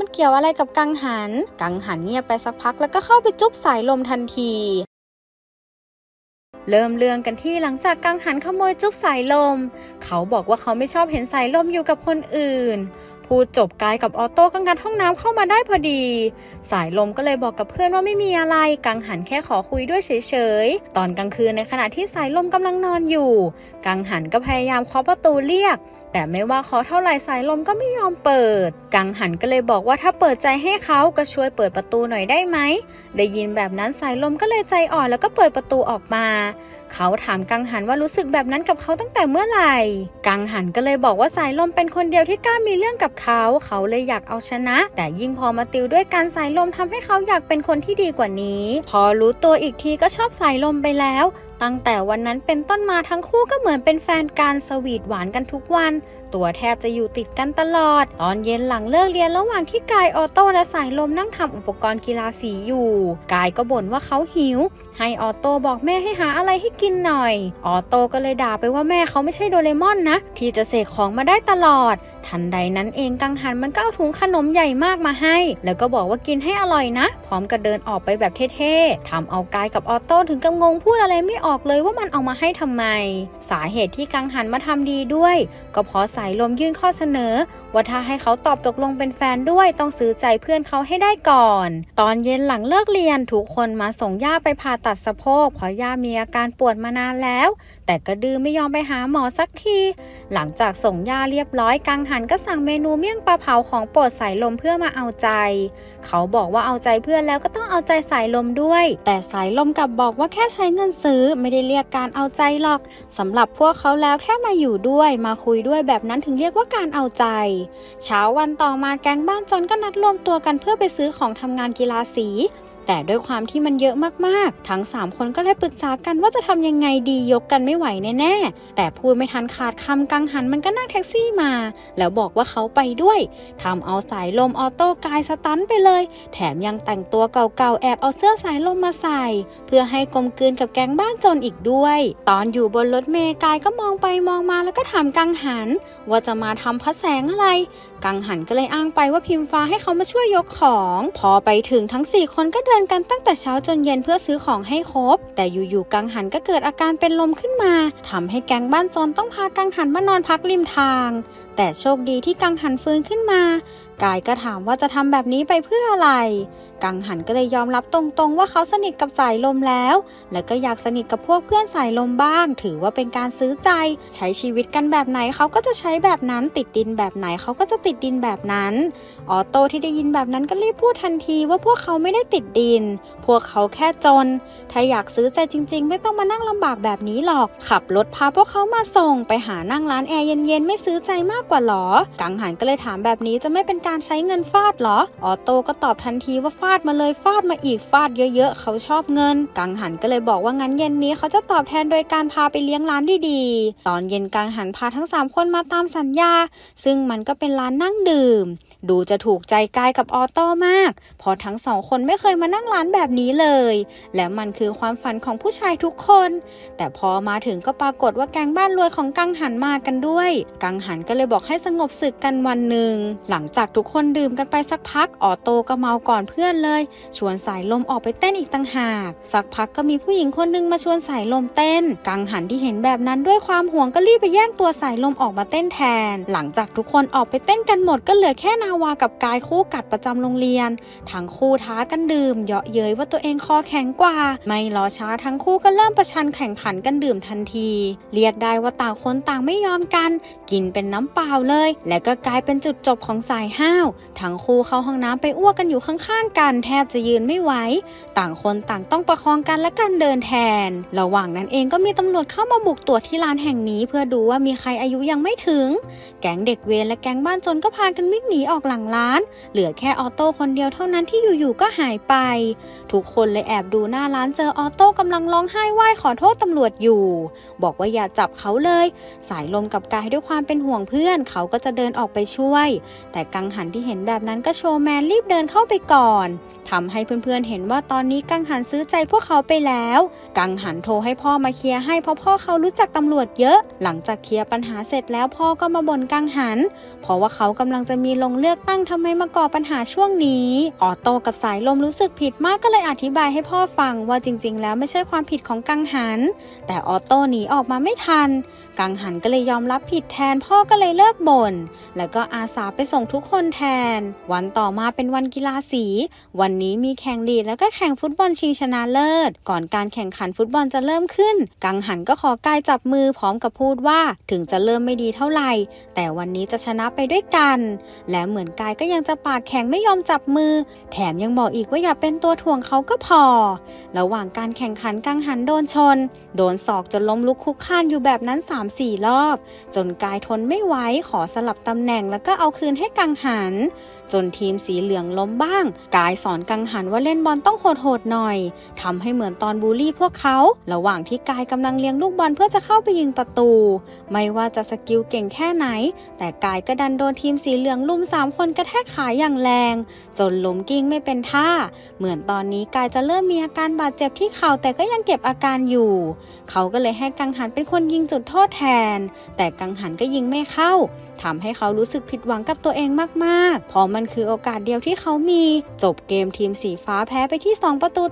เกี่ยวอะไรกับกังหันเงียบไปสักพักแล้วก็เข้าไปจุ๊บสายลมทันทีเริ่มเรื่องกันที่หลังจากกังหันขโมยจุ๊บสายลมเขาบอกว่าเขาไม่ชอบเห็นสายลมอยู่กับคนอื่นพูดจบกายกับออโต้ก็งัดห้องน้ำเข้ามาได้พอดีสายลมก็เลยบอกกับเพื่อนว่าไม่มีอะไรกังหันแค่ขอคุยด้วยเฉยๆตอนกลางคืนในขณะที่สายลมกำลังนอนอยู่กังหันก็พยายามเคาะประตูเรียกแต่ไม่ว่าเคาะเท่าไหร่สายลมก็ไม่ยอมเปิดกังหันก็เลยบอกว่าถ้าเปิดใจให้เขาก็ช่วยเปิดประตูหน่อยได้ไหมได้ยินแบบนั้นสายลมก็เลยใจอ่อนแล้วก็เปิดประตูออกมาเขาถามกังหันว่ารู้สึกแบบนั้นกับเขาตั้งแต่เมื่อไหร่กังหันก็เลยบอกว่าสายลมเป็นคนเดียวที่กล้ามีเรื่องกับเขาเลยอยากเอาชนะแต่ยิ่งพอมาติวด้วยกันสายลมทำให้เขาอยากเป็นคนที่ดีกว่านี้พอรู้ตัวอีกทีก็ชอบสายลมไปแล้วตั้งแต่วันนั้นเป็นต้นมาทั้งคู่ก็เหมือนเป็นแฟนกันสวีทหวานกันทุกวันตัวแทบจะอยู่ติดกันตลอดตอนเย็นหลังเลิกเรียนระหว่างที่กายออโต้และสายลมนั่งทำอุปกรณ์กีฬาสีอยู่กายก็บ่นว่าเขาหิวให้ออโต้บอกแม่ให้หาอะไรให้กินหน่อยออโต้ก็เลยด่าไปว่าแม่เขาไม่ใช่โดเรมอนนะที่จะเสกของมาได้ตลอดทันใดนั้นเองกังหันมันก็เอาถุงขนมใหญ่มากมาให้แล้วก็บอกว่ากินให้อร่อยนะพร้อมกับเดินออกไปแบบเท่ๆทำเอากายกับออโต้ถึงกับงงพูดอะไรไม่ออกเลยว่ามันเอามาให้ทำไมสาเหตุที่กังหันมาทำดีด้วยก็เพราะสายลมยื่นข้อเสนอว่าถ้าให้เขาตอบตกลงเป็นแฟนด้วยต้องซื้อใจเพื่อนเขาให้ได้ก่อนตอนเย็นหลังเลิกเรียนทุกคนมาส่งย่าไปผ่าตัดสะโพกเพราะย่ามีอาการปวดมานานแล้วแต่ก็ดื้อไม่ยอมไปหาหมอสักทีหลังจากส่งย่าเรียบร้อยกังหันก็สั่งเมนูเมี่ยงปลาเผาของโปรดสายลมเพื่อมาเอาใจเขาบอกว่าเอาใจเพื่อนแล้วก็ต้องเอาใจสายลมด้วยแต่สายลมกลับบอกว่าแค่ใช้เงินซื้อไม่ได้เรียกการเอาใจหรอกสำหรับพวกเขาแล้วแค่มาอยู่ด้วยมาคุยด้วยแบบนั้นถึงเรียกว่าการเอาใจเช้าวันต่อมาแก๊งบ้านจนก็นัดรวมตัวกันเพื่อไปซื้อของทำงานกีฬาสีแต่ด้วยความที่มันเยอะมากๆทั้ง3คนก็เลยปรึกษากันว่าจะทำยังไงดียกกันไม่ไหวแน่ๆแต่พูดไม่ทันขาดคำกังหันมันก็นั่งแท็กซี่มาแล้วบอกว่าเขาไปด้วยทำเอาสายลมออโต้กายสตันไปเลยแถมยังแต่งตัวเก่าๆแอบเอาเสื้อสายลมมาใส่เพื่อให้กลมกลืนกับแก๊งบ้านจนอีกด้วยตอนอยู่บนรถเมล์กายก็มองไปมองมาแล้วก็ถามกังหันว่าจะมาทำพระแสงอะไรกังหันก็เลยอ้างไปว่าพิมฟ้าให้เขามาช่วยยกของพอไปถึงทั้ง4คนก็เดินกันตั้งแต่เช้าจนเย็นเพื่อซื้อของให้ครบแต่อยู่ๆกังหันก็เกิดอาการเป็นลมขึ้นมาทำให้แก๊งบ้านจนต้องพากังหันมานอนพักริมทางแต่โชคดีที่กังหันฟื้นขึ้นมากายก็ถามว่าจะทำแบบนี้ไปเพื่ออะไรกังหันก็เลยยอมรับตรงๆว่าเขาสนิทกับสายลมแล้วก็อยากสนิทกับพวกเพื่อนสายลมบ้างถือว่าเป็นการซื้อใจใช้ชีวิตกันแบบไหนเขาก็จะใช้แบบนั้นติดดินแบบไหนเขาก็จะติดดินแบบนั้นออโต้ที่ได้ยินแบบนั้นก็รีบพูดทันทีว่าพวกเขาไม่ได้ติดดินพวกเขาแค่จนถ้าอยากซื้อใจจริงๆไม่ต้องมานั่งลำบากแบบนี้หรอกขับรถพาพวกเขามาส่งไปหานั่งร้านแอร์เย็นๆไม่ซื้อใจมากกว่าหรอกังหันก็เลยถามแบบนี้จะไม่เป็นการใช้เงินฟาดหรอออโต้ก็ตอบทันทีว่าฟาดมาเลยฟาดมาอีกฟาดเยอะๆเขาชอบเงินกังหันก็เลยบอกว่างั้นเย็นนี้เขาจะตอบแทนโดยการพาไปเลี้ยงร้านดีๆตอนเย็นกังหันพาทั้ง3คนมาตามสัญญาซึ่งมันก็เป็นร้านนั่งดื่มดูจะถูกใจกายกับออโต้มากเพราะทั้ง2คนไม่เคยมานั่งร้านแบบนี้เลยและมันคือความฝันของผู้ชายทุกคนแต่พอมาถึงก็ปรากฏว่าแก๊งบ้านรวยของกังหันมากันด้วยกังหันก็เลยบอกให้สงบศึกกันวันหนึ่งหลังจากทุกคนดื่มกันไปสักพักออโต้ก็เมาก่อนเพื่อนเลยชวนสายลมออกไปเต้นอีกต่างหากสักพักก็มีผู้หญิงคนนึงมาชวนสายลมเต้นกังหันที่เห็นแบบนั้นด้วยความห่วงก็รีบไปแย่งตัวสายลมออกมาเต้นแทนหลังจากทุกคนออกไปเต้นกันหมดก็เหลือแค่นาวากับกายคู่กัดประจำโรงเรียนทั้งคู่ท้ากันดื่มเยาะเย้ยว่าตัวเองคอแข็งกว่าไม่รอช้าทั้งคู่ก็เริ่มประชันแข่งขันกันดื่มทันทีเรียกได้ว่าต่างคนต่างไม่ยอมกันกินเป็นน้ำเปล่าเลยและก็กลายเป็นจุดจบของสายห้าวทั้งคู่เข้าห้องน้ำไปอ้วกกันอยู่ข้างๆกันแทบจะยืนไม่ไหวต่างคนต่างต้องประคองกันและกันเดินแทนระหว่างนั้นเองก็มีตำรวจเข้ามาบุกตรวจที่ร้านแห่งนี้เพื่อดูว่ามีใครอายุยังไม่ถึงแก๊งเด็กเวรและแก๊งบ้านจนก็พากันวิ่งหนีออกหลังร้านเหลือแค่ออโต้คนเดียวเท่านั้นที่อยู่ๆก็หายไปทุกคนเลยแอบดูหน้าร้านเจอออโต้กำลังร้องไห้ไหว้ขอโทษตำรวจอยู่บอกว่าอย่าจับเขาเลยสายลมกับกายด้วยความเป็นห่วงเพื่อนเขาก็จะเดินออกไปช่วยแต่กังหันที่เห็นแบบนั้นก็โชว์แมนรีบเดินเข้าไปก่อนทำให้เพื่อนๆเห็นว่าตอนนี้กังหันซื้อใจพวกเขาไปแล้วกังหันโทรให้พ่อมาเคลียร์ให้เพราะพ่อเขารู้จักตำรวจเยอะหลังจากเคลียร์ปัญหาเสร็จแล้วพ่อก็มาบ่นกังหันเพราะว่าเขากำลังจะมีลงเลือกตั้งทำไมมาก่อปัญหาช่วงนี้ออโต้กับสายลมรู้สึกผิดมากก็เลยอธิบายให้พ่อฟังว่าจริงๆแล้วไม่ใช่ความผิดของกังหันแต่ออโต้หนีออกมาไม่ทันกังหันก็เลยยอมรับผิดแทนพ่อก็เลยเลิกบ่นแล้วก็อาสาไปส่งทุกคนแทนวันต่อมาเป็นวันกีฬาสีวันนี้มีแข่งลีดแล้วก็แข่งฟุตบอลชิงชนะเลิศก่อนการแข่งขันฟุตบอลจะเริ่มขึ้นกังหันก็ขอกายจับมือพร้อมกับพูดว่าถึงจะเริ่มไม่ดีเท่าไหร่แต่วันนี้จะชนะไปด้วยกันและเหมือนกายก็ยังจะปากแข็งไม่ยอมจับมือแถมยังบอกอีกว่าอย่าเป็นตัวถ่วงเขาก็พอระหว่างการแข่งขันกังหันโดนชนโดนศอกจนล้มลุกคุกคานอยู่แบบนั้น 3-4 รอบจนกายทนไม่ไหวขอสลับตำแหน่งแล้วก็เอาคืนให้กังหันจนทีมสีเหลืองล้มบ้างกายสอนกังหันว่าเล่นบอลต้องโหดๆหน่อยทำให้เหมือนตอนบูลลี่พวกเขาระหว่างที่กายกำลังเลี้ยงลูกบอลเพื่อจะเข้าไปยิงประตูไม่ว่าจะสกิลเก่งแค่ไหนแต่กายก็ดันโดนทีมสีเหลืองลุม3 คนกระแทกขาอย่างแรงจนล้มกิ้งไม่เป็นท่าเหมือนตอนนี้กายจะเริ่มมีอาการบาดเจ็บที่เข่าแต่ก็ยังเก็บอาการอยู่เขาก็เลยให้กังหันเป็นคนยิงจุดโทษแทนแต่กังหันก็ยิงไม่เข้าทำให้เขารู้สึกผิดหวังกับตัวเองมากๆเพราะมันคือโอกาสเดียวที่เขามีจบเกมทีมสีฟ้าแพ้ไปที่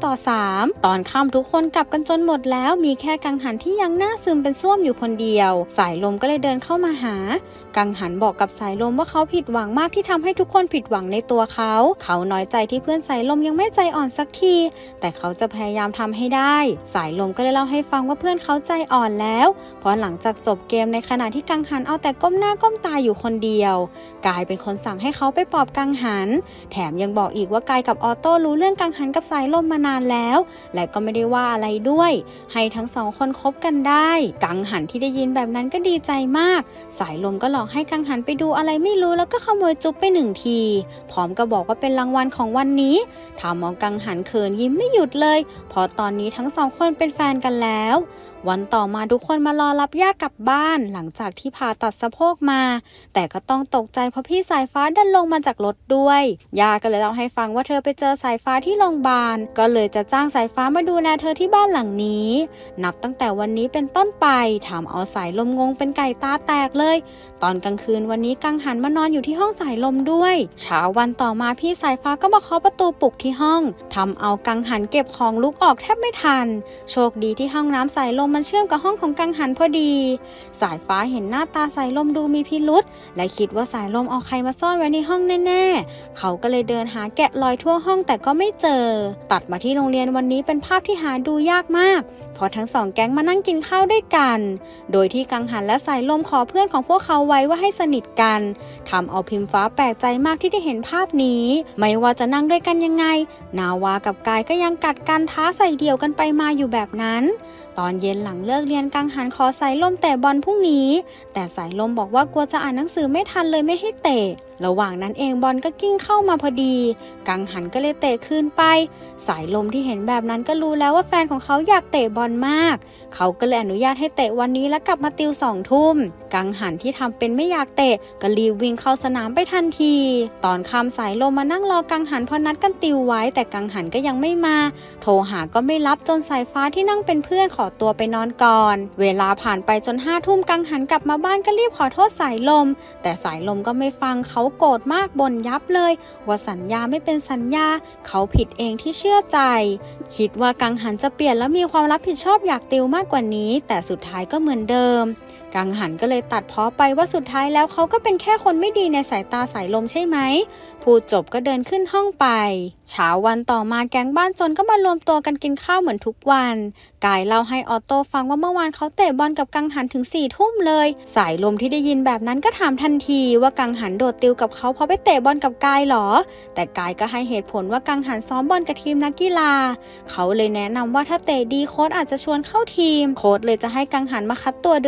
2-3ตอนค่ำทุกคนกลับกันจนหมดแล้วมีแค่กังหันที่ยังหน้าซึมเป็นส้วมอยู่คนเดียวสายลมก็เลยเดินเข้ามาหากังหันบอกกับสายลมว่าเขาผิดหวังมากที่ทำให้ทุกคนผิดหวังในตัวเขาน้อยใจที่เพื่อนสายลมยังไม่ใจอ่อนสักทีแต่เขาจะพยายามทำให้ได้สายลมก็เลยเล่าให้ฟังว่าเพื่อนเขาใจอ่อนแล้วเพราะหลังจากจบเกมในขณะที่กังหันเอาแต่ก้มหน้าก้มตาอยู่คนเดียวกายเป็นคนสั่งให้เขาไปปลอบกังหันแถมยังบอกอีกว่ากายกับออโต้รู้เรื่องกังหันกับสายลมมานานแล้วและก็ไม่ได้ว่าอะไรด้วยให้ทั้ง2 คนคบกันได้กังหันที่ได้ยินแบบนั้นก็ดีใจมากสายลมก็หลอกให้กังหันไปดูอะไรไม่รู้แล้วก็ขโมยจุ๊บไป1 ทีพร้อมกับบอกว่าเป็นรางวัลของวันนี้ทำเอากังหันเขินยิ้มไม่หยุดเลยเพราะตอนนี้ทั้ง2 คนเป็นแฟนกันแล้ววันต่อมาทุกคนมารอรับย่ากลับบ้านหลังจากที่ผ่าตัดสะโพกมาแต่ก็ต้องตกใจเพราะพี่สายฟ้าดันลงมาจากรถด้วยย่าก็เลยเล่าให้ฟังว่าเธอไปเจอสายฟ้าที่โรงพยาบาลก็เลยจะจ้างสายฟ้ามาดูแลเธอที่บ้านหลังนี้นับตั้งแต่วันนี้เป็นต้นไปทำเอาสายลมงงเป็นไก่ตาแตกเลยตอนกลางคืนวันนี้กังหันมานอนอยู่ที่ห้องสายลมด้วยเช้าวันต่อมาพี่สายฟ้าก็มาเคาะประตูปลุกที่ห้องทำเอากังหันเก็บของลุกออกแทบไม่ทันโชคดีที่ห้องน้ำสายลมมันเชื่อมกับห้องของกังหันพอดีสายฟ้าเห็นหน้าตาสายลมดูมีพิรุธและคิดว่าสายลมเอาใครมาซ่อนไว้ในห้องแน่ๆเขาก็เลยเดินหาแกะรอยทั่วห้องแต่ก็ไม่เจอตัดมาที่โรงเรียนวันนี้เป็นภาพที่หาดูยากมากเพราะทั้ง2 แก๊งมานั่งกินข้าวด้วยกันโดยที่กังหันและสายลมขอเพื่อนของพวกเขาไว้ว่าให้สนิทกันทำเอาพิมฟ้าแปลกใจมากที่ได้เห็นภาพนี้ไม่ว่าจะนั่งด้วยกันยังไงนาวากับกายก็ยังกัดกันท้าใส่เดี่ยวกันไปมาอยู่แบบนั้นตอนเย็นหลังเลิกเรียนกังหันขอสายลมเตะบอลพรุ่งนี้แต่สายลมบอกว่ากลัวจะอ่านหนังสือไม่ทันเลยไม่ให้เตะระหว่างนั้นเองบอลก็กิ้งเข้ามาพอดีกังหันก็เลยเตะคืนไปสายลมที่เห็นแบบนั้นก็รู้แล้วว่าแฟนของเขาอยากเตะบอลมากเขาก็เลยอนุญาตให้เตะวันนี้แล้วกลับมาติว2 ทุ่มกังหันที่ทำเป็นไม่อยากเตะก็รีบวิ่งเข้าสนามไปทันทีตอนค่ำสายลมมานั่งรอกังหันพอนัดกันติวไว้แต่กังหันก็ยังไม่มาโทรหาก็ไม่รับจนสายฟ้าที่นั่งเป็นเพื่อนขอตัวไปนอนก่อนเวลาผ่านไปจน5 ทุ่มกังหันกลับมาบ้านก็รีบขอโทษสายลมแต่สายลมก็ไม่ฟังเขาโกรธมากบ่นยับเลยว่าสัญญาไม่เป็นสัญญาเขาผิดเองที่เชื่อใจคิดว่ากังหันจะเปลี่ยนและมีความรับผิดชอบอยากติวมากกว่านี้แต่สุดท้ายก็เหมือนเดิมกังหันก็เลยตัดพ้อไปว่าสุดท้ายแล้วเขาก็เป็นแค่คนไม่ดีในสายตาสายลมใช่ไหมพูดจบก็เดินขึ้นห้องไปเช้าวันต่อมาแก๊งบ้านจนก็มารวมตัวกันกินข้าวเหมือนทุกวันกายเล่าให้ออโต้ฟังว่าเมื่อวานเขาเตะบอลกับกังหันถึง4 ทุ่มเลยสายลมที่ได้ยินแบบนั้นก็ถามทันทีว่ากังหันโดดติวกับเขาเพราะไปเตะบอลกับกายหรอแต่กายก็ให้เหตุผลว่ากังหันซ้อมบอลกับทีมนักกีฬาเขาเลยแนะนำว่าถ้าเตะดีโค้ชอาจจะชวนเข้าทีมโค้ชเลยจะให้กังหันมาคัดตัวเดือนหน้า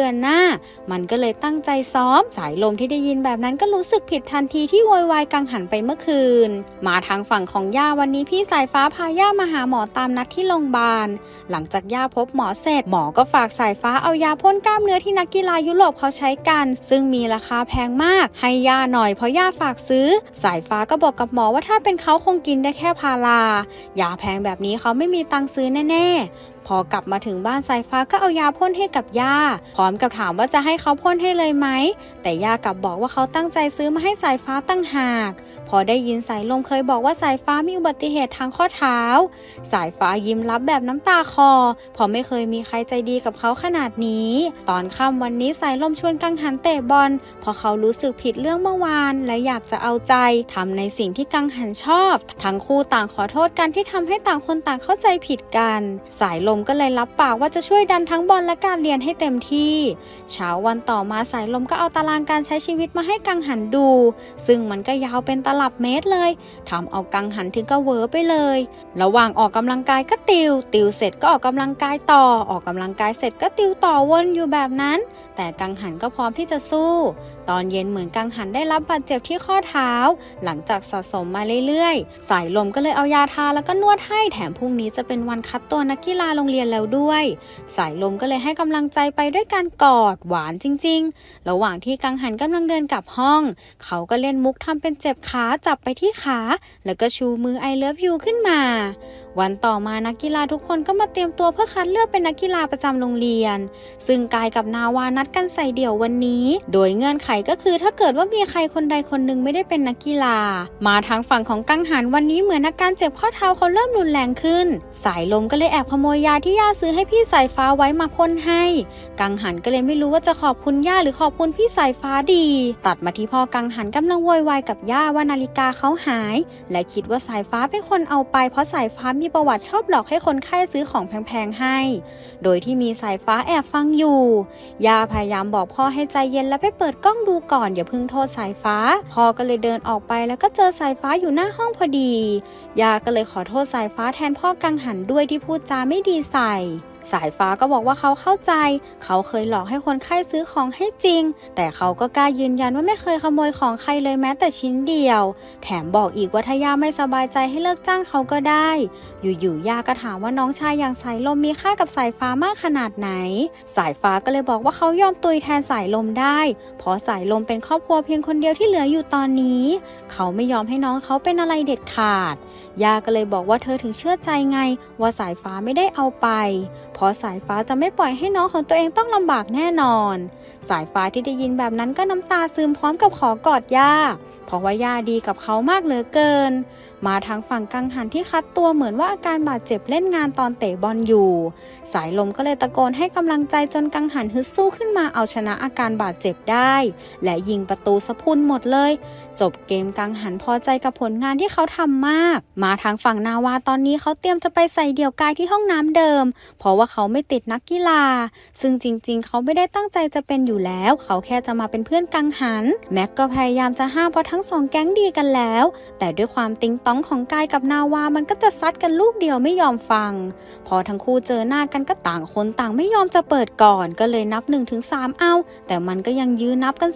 มันก็เลยตั้งใจซ้อมสายลมที่ได้ยินแบบนั้นก็รู้สึกผิดทันทีที่โวยวายกังหันไปเมื่อคืนมาทางฝั่งของย่าวันนี้พี่สายฟ้าพาย่ามาหาหมอตามนัดที่โรงพยาบาลหลังจากย่าพบหมอเสร็จหมอก็ฝากสายฟ้าเอายาพ่นกล้ามเนื้อที่นักกีฬายุโรปเขาใช้กันซึ่งมีราคาแพงมากให้ย่าหน่อยเพราะย่าฝากซื้อสายฟ้าก็บอกกับหมอว่าถ้าเป็นเขาคงกินได้แค่พารายาแพงแบบนี้เขาไม่มีตังค์ซื้อแน่ๆพอกลับมาถึงบ้านสายฟ้าก็เอายาพ่นให้กับย่าพร้อมกับถามว่าจะให้เขาพ่นให้เลยไหมแต่ย่ากลับบอกว่าเขาตั้งใจซื้อมาให้สายฟ้าตั้งหากพอได้ยินสายลมเคยบอกว่าสายฟ้ามีอุบัติเหตุทางข้อเท้าสายฟ้ายิ้มรับแบบน้ำตาคลอเพราะไม่เคยมีใครใจดีกับเขาขนาดนี้ตอนค่ำวันนี้สายลมชวนกังหันเตะบอลเพราะเขารู้สึกผิดเรื่องเมื่อวานและอยากจะเอาใจทำในสิ่งที่กังหันชอบทั้งคู่ต่างขอโทษกันที่ทำให้ต่างคนต่างเข้าใจผิดกันสายลมก็เลยรับปากว่าจะช่วยดันทั้งบอลและการเรียนให้เต็มที่เช้าวันต่อมาสายลมก็เอาตารางการใช้ชีวิตมาให้กังหันดูซึ่งมันก็ยาวเป็นตลับเมตรเลยทำเอากังหันถึงก็เวอไปเลยระหว่างออกกำลังกายก็ติวเสร็จก็ออกกำลังกายต่อออกกำลังกายเสร็จก็ติวต่อวนอยู่แบบนั้นแต่กังหันก็พร้อมที่จะสู้ตอนเย็นเหมือนกังหันได้รับบาดเจ็บที่ข้อเท้าหลังจากสะสมมาเรื่อยๆสายลมก็เลยเอายาทาแล้วก็นวดให้แถมพรุ่งนี้จะเป็นวันคัดตัวนักกีฬาโรงเรียนแล้วด้วยสายลมก็เลยให้กำลังใจไปด้วยการกอดหวานจริงๆระหว่างที่กังหันกำลังเดินกลับห้องเขาก็เล่นมุกทำเป็นเจ็บขาจับไปที่ขาแล้วก็ชูมือ I love you ขึ้นมาวันต่อมานักกีฬาทุกคนก็มาเตรียมตัวเพื่อคัดเลือกเป็นนักกีฬาประจำโรงเรียนซึ่งกายกับนาวานัดกันใส่เดี่ยววันนี้โดยเงื่อนไขก็คือถ้าเกิดว่ามีใครคนใดคนหนึ่งไม่ได้เป็นนักกีฬามาทางฝั่งของกังหันวันนี้เหมือนอาการเจ็บข้อเท้าเขาเริ่มรุนแรงขึ้นสายลมก็เลยแอบขโมยยาที่ย่าซื้อให้พี่สายฟ้าไว้มาพ่นให้กังหันก็เลยไม่รู้ว่าจะขอบคุณย่าหรือขอบคุณพี่สายฟ้าดีตัดมาที่พ่อกังหันกำลังโวยวายกับย่าว่านาฬิกาเขาหายและคิดว่าสายฟ้าเป็นคนเอาไปเพราะสายฟ้ามีประวัติชอบหลอกให้คนไข้ซื้อของแพงๆให้โดยที่มีสายฟ้าแอบฟังอยู่ย่าพยายามบอกพ่อให้ใจเย็นและไปเปิดกล้องดูก่อนอย่าเพิ่งโทษสายฟ้าพ่อก็เลยเดินออกไปแล้วก็เจอสายฟ้าอยู่หน้าห้องพอดีย่าก็เลยขอโทษสายฟ้าแทนพ่อกังหันด้วยที่พูดจาไม่ดีใส่สายฟ้าก็บอกว่าเขาเข้าใจเขาเคยหลอกให้คนไข้ซื้อของให้จริงแต่เขาก็กล้ายืนยันว่าไม่เคยขโมยของใครเลยแม้แต่ชิ้นเดียวแถมบอกอีกว่าถ้าย่าไม่สบายใจให้เลิกจ้างเขาก็ได้อยู่ๆย่าก็ถามว่าน้องชายอย่างสายลมมีค่ากับสายฟ้ามากขนาดไหนสายฟ้าก็เลยบอกว่าเขายอมตุยแทนสายลมได้เพราะสายลมเป็นครอบครัวเพียงคนเดียวที่เหลืออยู่ตอนนี้เขาไม่ยอมให้น้องเขาเป็นอะไรเด็ดขาดย่าก็เลยบอกว่าเธอถึงเชื่อใจไงว่าสายฟ้าไม่ได้เอาไปเพราะสายฟ้าจะไม่ปล่อยให้น้องของตัวเองต้องลำบากแน่นอนสายฟ้าที่ได้ยินแบบนั้นก็น้ำตาซึมพร้อมกับขอกอดย่าเพราะว่าย่าดีกับเขามากเหลือเกินมาทางฝั่งกังหันที่คัดตัวเหมือนว่าอาการบาดเจ็บเล่นงานตอนเตะบอลอยู่สายลมก็เลยตะโกนให้กำลังใจจนกังหันฮึดสู้ขึ้นมาเอาชนะอาการบาดเจ็บได้และยิงประตูสะพุนหมดเลยจบเกมกังหันพอใจกับผลงานที่เขาทำมากมาทางฝั่งนาวาตอนนี้เขาเตรียมจะไปใส่เดี่ยวกายที่ห้องน้ำเดิมเพราะว่าเขาไม่ติดนักกีฬาซึ่งจริงๆเขาไม่ได้ตั้งใจจะเป็นอยู่แล้วเขาแค่จะมาเป็นเพื่อนกังหันแม็กก็พยายามจะห้ามเพราะทั้งสองแก๊งดีกันแล้วแต่ด้วยความติ๊งต้องของกายกับนาวามันก็จะซัดกันลูกเดียวไม่ยอมฟังพอทั้งคู่เจอหน้ากันก็ต่างคนต่างไม่ยอมจะเปิดก่อนก็เลยนับ 1-3 เอาแต่มันก็ยังยืนนับกัน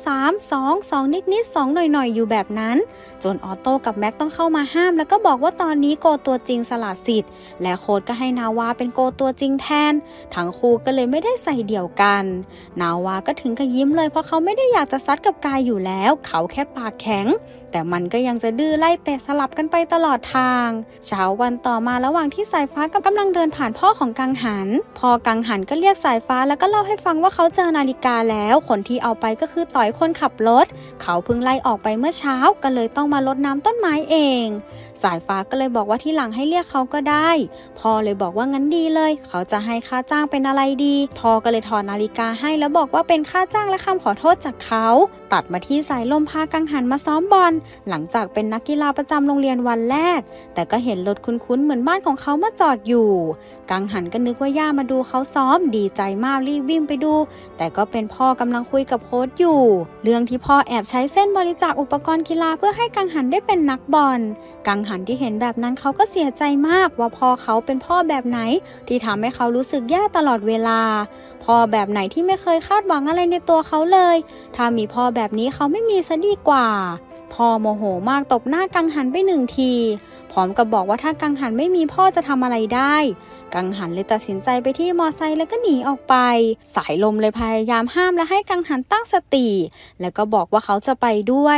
3-2 นิดๆ2หน่อยๆอยู่แบบนั้นจนออโต้กับแม็กต้องเข้ามาห้ามแล้วก็บอกว่าตอนนี้โกตัวจริงสละสิทธิ์และโค้ชก็ให้นาวาเป็นโกตัวจริงแทนทั้งคู่ก็เลยไม่ได้ใส่เดี่ยวกันนาวาก็ถึงกับยิ้มเลยเพราะเขาไม่ได้อยากจะซัดกับกายอยู่แล้วเขาแค่ปากแข็งแต่มันก็ยังจะดื้อไล่เตะสลับกันไปตลอดทางเช้าวันต่อมาระหว่างที่สายฟ้ากำลังเดินผ่านพ่อของกังหันพ่อกังหันก็เรียกสายฟ้าแล้วก็เล่าให้ฟังว่าเขาเจอนาฬิกาแล้วคนที่เอาไปก็คือต่อยคนขับรถเขาเพิ่งไล่ออกไปเมื่อเช้าก็เลยต้องมารดน้ำต้นไม้เองสายฟ้าก็เลยบอกว่าที่หลังให้เรียกเขาก็ได้พ่อเลยบอกว่างั้นดีเลยเขาจะให้ค่าจ้างเป็นอะไรดีพ่อก็เลยถอดนาฬิกาให้แล้วบอกว่าเป็นค่าจ้างและคำขอโทษจากเขาตัดมาที่สายลมพากังหันมาซ้อมบอลหลังจากเป็นนักกีฬาประจำโรงเรียนวันแรกแต่ก็เห็นรถคุ้นๆเหมือนบ้านของเขามาจอดอยู่กังหันก็นึกว่าย่ามาดูเขาซ้อมดีใจมากรีบวิ่งไปดูแต่ก็เป็นพ่อกำลังคุยกับโค้ชอยู่เรื่องที่พ่อแอบใช้เส้นบริจาคอุปกรณ์กีฬาเพื่อให้กังหันได้เป็นนักบอลกังหันที่เห็นแบบนั้นเขาก็เสียใจมากว่าพ่อเขาเป็นพ่อแบบไหนที่ทำให้เขารู้สึกแย่ตลอดเวลาพ่อแบบไหนที่ไม่เคยคาดหวังอะไรในตัวเขาเลยถ้ามีพ่อแบบนี้เขาไม่มีซะดีกว่าพ่อโมโหมากตบหน้ากังหันไป1 ทีพร้อมกับบอกว่าถ้ากังหันไม่มีพ่อจะทำอะไรได้กังหันเลยตัดสินใจไปที่มอไซค์แล้วก็หนีออกไปสายลมเลยพยายามห้ามและให้กังหันตั้งสติแล้วก็บอกว่าเขาจะไปด้วย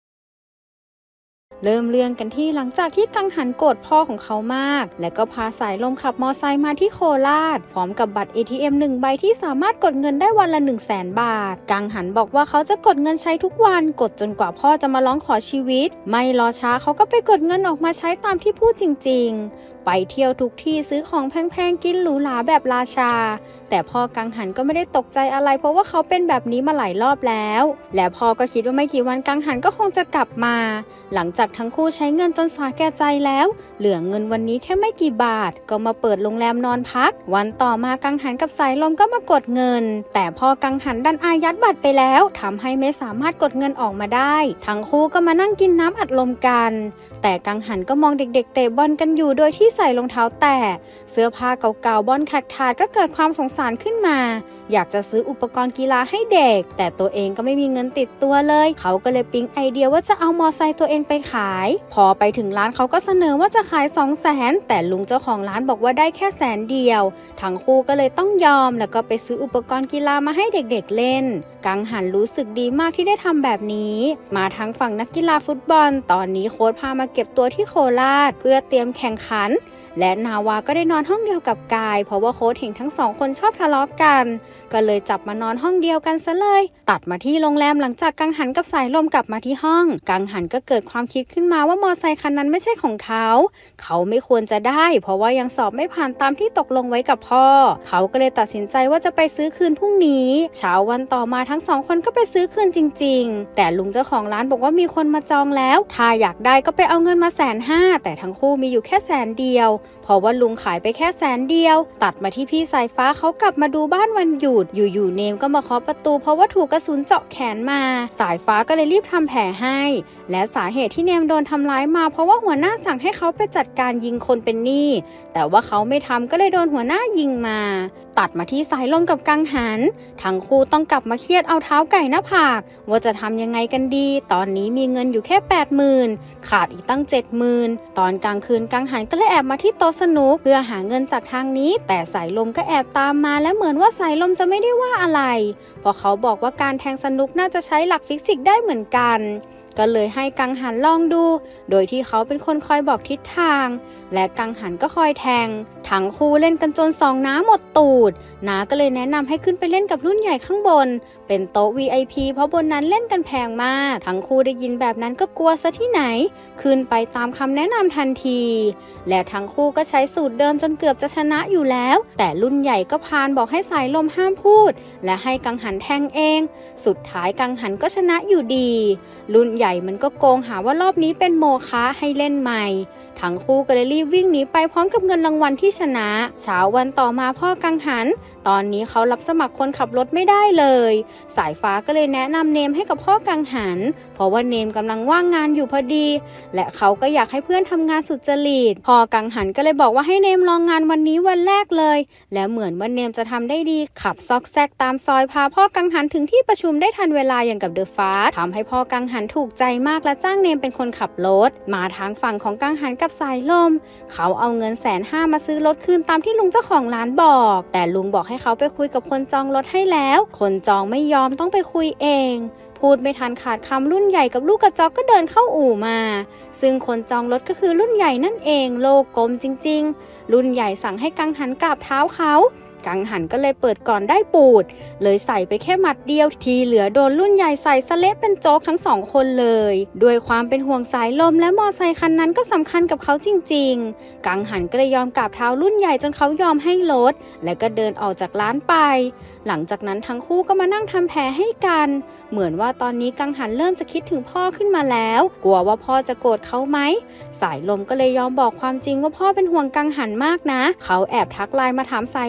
เริ่มเรื่องกันที่หลังจากที่กังหันโกรธพ่อของเขามากและก็พาสายลมขับมอไซค์มาที่โคราชพร้อมกับบัตร ATM 1 ใบที่สามารถกดเงินได้วันละ 100,000 บาทกังหันบอกว่าเขาจะกดเงินใช้ทุกวันกดจนกว่าพ่อจะมาร้องขอชีวิตไม่รอช้าเขาก็ไปกดเงินออกมาใช้ตามที่พูดจริงๆไปเที่ยวทุกที่ซื้อของแพงๆกินหรูหราแบบราชาแต่พ่อกังหันก็ไม่ได้ตกใจอะไรเพราะว่าเขาเป็นแบบนี้มาหลายรอบแล้วและพ่อก็คิดว่าไม่กี่วันกังหันก็คงจะกลับมาหลังจากทั้งคู่ใช้เงินจนสาแก่ใจแล้วเหลือเงินวันนี้แค่ไม่กี่บาทก็มาเปิดโรงแรมนอนพักวันต่อมากังหันกับสายลมก็มากดเงินแต่พ่อกังหันดันอายัดบัตรไปแล้วทำให้ไม่สามารถกดเงินออกมาได้ทั้งคู่ก็มานั่งกินน้ำอัดลมกันแต่กังหันก็มองเด็กๆเตะบอลกันอยู่โดยที่ใส่รองเท้าแตะเสื้อผ้าเก่าๆบอลขาดๆก็เกิดความสงสารขึ้นมาอยากจะซื้ออุปกรณ์กีฬาให้เด็กแต่ตัวเองก็ไม่มีเงินติดตัวเลยเขาก็เลยปิ๊งไอเดียว่าจะเอามอไซค์ตัวเองไปขายพอไปถึงร้านเขาก็เสนอว่าจะขาย 200,000 แต่ลุงเจ้าของร้านบอกว่าได้แค่100,000 เดียวทั้งคู่ก็เลยต้องยอมแล้วก็ไปซื้ออุปกรณ์กีฬามาให้เด็กๆเล่นกังหันรู้สึกดีมากที่ได้ทำแบบนี้มาทั้งฝั่งนักกีฬาฟุตบอลตอนนี้โค้ชพามาเก็บตัวที่โคราชเพื่อเตรียมแข่งขันและนาวาก็ได้นอนห้องเดียวกับกายเพราะว่าโค้ชเห็นทั้งสองคนชอบทะเลาะกันก็เลยจับมานอนห้องเดียวกันซะเลยตัดมาที่โรงแรมหลังจากกังหันกับสายลมกลับมาที่ห้องกังหันก็เกิดความคิดขึ้นมาว่ามอไซค์คันนั้นไม่ใช่ของเขาไม่ควรจะได้เพราะว่ายังสอบไม่ผ่านตามที่ตกลงไว้กับพ่อเขาก็เลยตัดสินใจว่าจะไปซื้อคืนพรุ่งนี้เช้าวันต่อมาทั้งสองคนก็ไปซื้อคืนจริงๆแต่ลุงเจ้าของร้านบอกว่ามีคนมาจองแล้วถ้าอยากได้ก็ไปเอาเงินมา150,000แต่ทั้งคู่มีอยู่แค่100,000 เดียวเพราะว่าลุงขายไปแค่100,000 เดียวตัดมาที่พี่สายฟ้าเขากลับมาดูบ้านวันหยุดอยู่ๆเนมก็มาเคาะประตูเพราะว่าถูกกระสุนเจาะแขนมาสายฟ้าก็เลยรีบทำแผลให้และสาเหตุที่เนมโดนทำร้ายมาเพราะว่าหัวหน้าสั่งให้เขาไปจัดการยิงคนเป็นหนี้แต่ว่าเขาไม่ทำก็เลยโดนหัวหน้ายิงมาตัดมาที่สายลมกับกังหันทั้งคู่ต้องกลับมาเครียดเอาเท้าไก่หน้าผากว่าจะทำยังไงกันดีตอนนี้มีเงินอยู่แค่ 80,000 ขาดอีกตั้ง 70,000 ตอนกลางคืนกังหันก็เลยแอบมาที่โต๊ะสนุกเพื่อหาเงินจากทางนี้แต่สายลมก็แอบตามมาและเหมือนว่าสายลมจะไม่ได้ว่าอะไรเพราะเขาบอกว่าการแทงสนุกน่าจะใช้หลักฟิสิกส์ได้เหมือนกันก็เลยให้กังหันลองดูโดยที่เขาเป็นคนคอยบอกทิศทางและกังหันก็คอยแทงทั้งคู่เล่นกันจน2 น้าหมดตูดน้าก็เลยแนะนำให้ขึ้นไปเล่นกับรุ่นใหญ่ข้างบนเป็นโต๊ะ VIP เพราะบนนั้นเล่นกันแพงมากทั้งคู่ได้ยินแบบนั้นก็กลัวซะที่ไหนขึ้นไปตามคำแนะนำทันทีและทั้งคู่ก็ใช้สูตรเดิมจนเกือบจะชนะอยู่แล้วแต่รุ่นใหญ่ก็พานบอกให้สายลมห้ามพูดและให้กังหันแทงเองสุดท้ายกังหันก็ชนะอยู่ดีรุ่นใหญ่มันก็โกงหาว่ารอบนี้เป็นโมฆะให้เล่นใหม่ทั้งคู่ก็เลยรีบวิ่งหนีไปพร้อมกับเงินรางวัลที่ชนะเช้าวันต่อมาพ่อกังหันตอนนี้เขารับสมัครคนขับรถไม่ได้เลยสายฟ้าก็เลยแนะนำเนมให้กับพ่อกังหันเพราะว่าเนมกำลังว่างงานอยู่พอดีและเขาก็อยากให้เพื่อนทำงานสุจริตพ่อกังหันก็เลยบอกว่าให้เนมลองงานวันนี้วันแรกเลยและเหมือนว่าเนมจะทำได้ดีขับซอกแซกตามซอยพาพ่อกังหันถึงที่ประชุมได้ทันเวลาอย่างกับเดอะฟาสต์ทำให้พ่อกังหันถูกใจมากและจ้างเนมเป็นคนขับรถมาทางฝั่งของกังหันกับสายลมเขาเอาเงิน150,000มาซื้อรถคืนตามที่ลุงเจ้าของร้านบอกแต่ลุงบอกให้เขาไปคุยกับคนจองรถให้แล้วคนจองไม่ยอมต้องไปคุยเองพูดไม่ทันขาดคำรุ่นใหญ่กับลูกกระจอกก็เดินเข้าอู่มาซึ่งคนจองรถก็คือรุ่นใหญ่นั่นเองโลกกลมจริงๆรุ่นใหญ่สั่งให้กังหันกราบเท้าเขากังหันก็เลยเปิดก่อนได้ปูดเลยใส่ไปแค่หมัดเดียวที่เหลือโดนรุ่นใหญ่ใส่สะเละเป็นโจ๊กทั้ง2 คนเลยด้วยความเป็นห่วงสายลมและมอไซค์คันนั้นก็สำคัญกับเขาจริงๆกังหันก็เลยยอมกราบเท้ารุ่นใหญ่จนเขายอมให้รถและก็เดินออกจากร้านไปหลังจากนั้นทั้งคู่ก็มานั่งทำแผลให้กันเหมือนว่าตอนนี้กังหันเริ่มจะคิดถึงพ่อขึ้นมาแล้วกลัวว่าพ่อจะโกรธเขาไหมสายลมก็เลยยอมบอกความจริงว่าพ่อเป็นห่วงกังหันมากนะเขาแอบทักไลน์มาถามสายลมต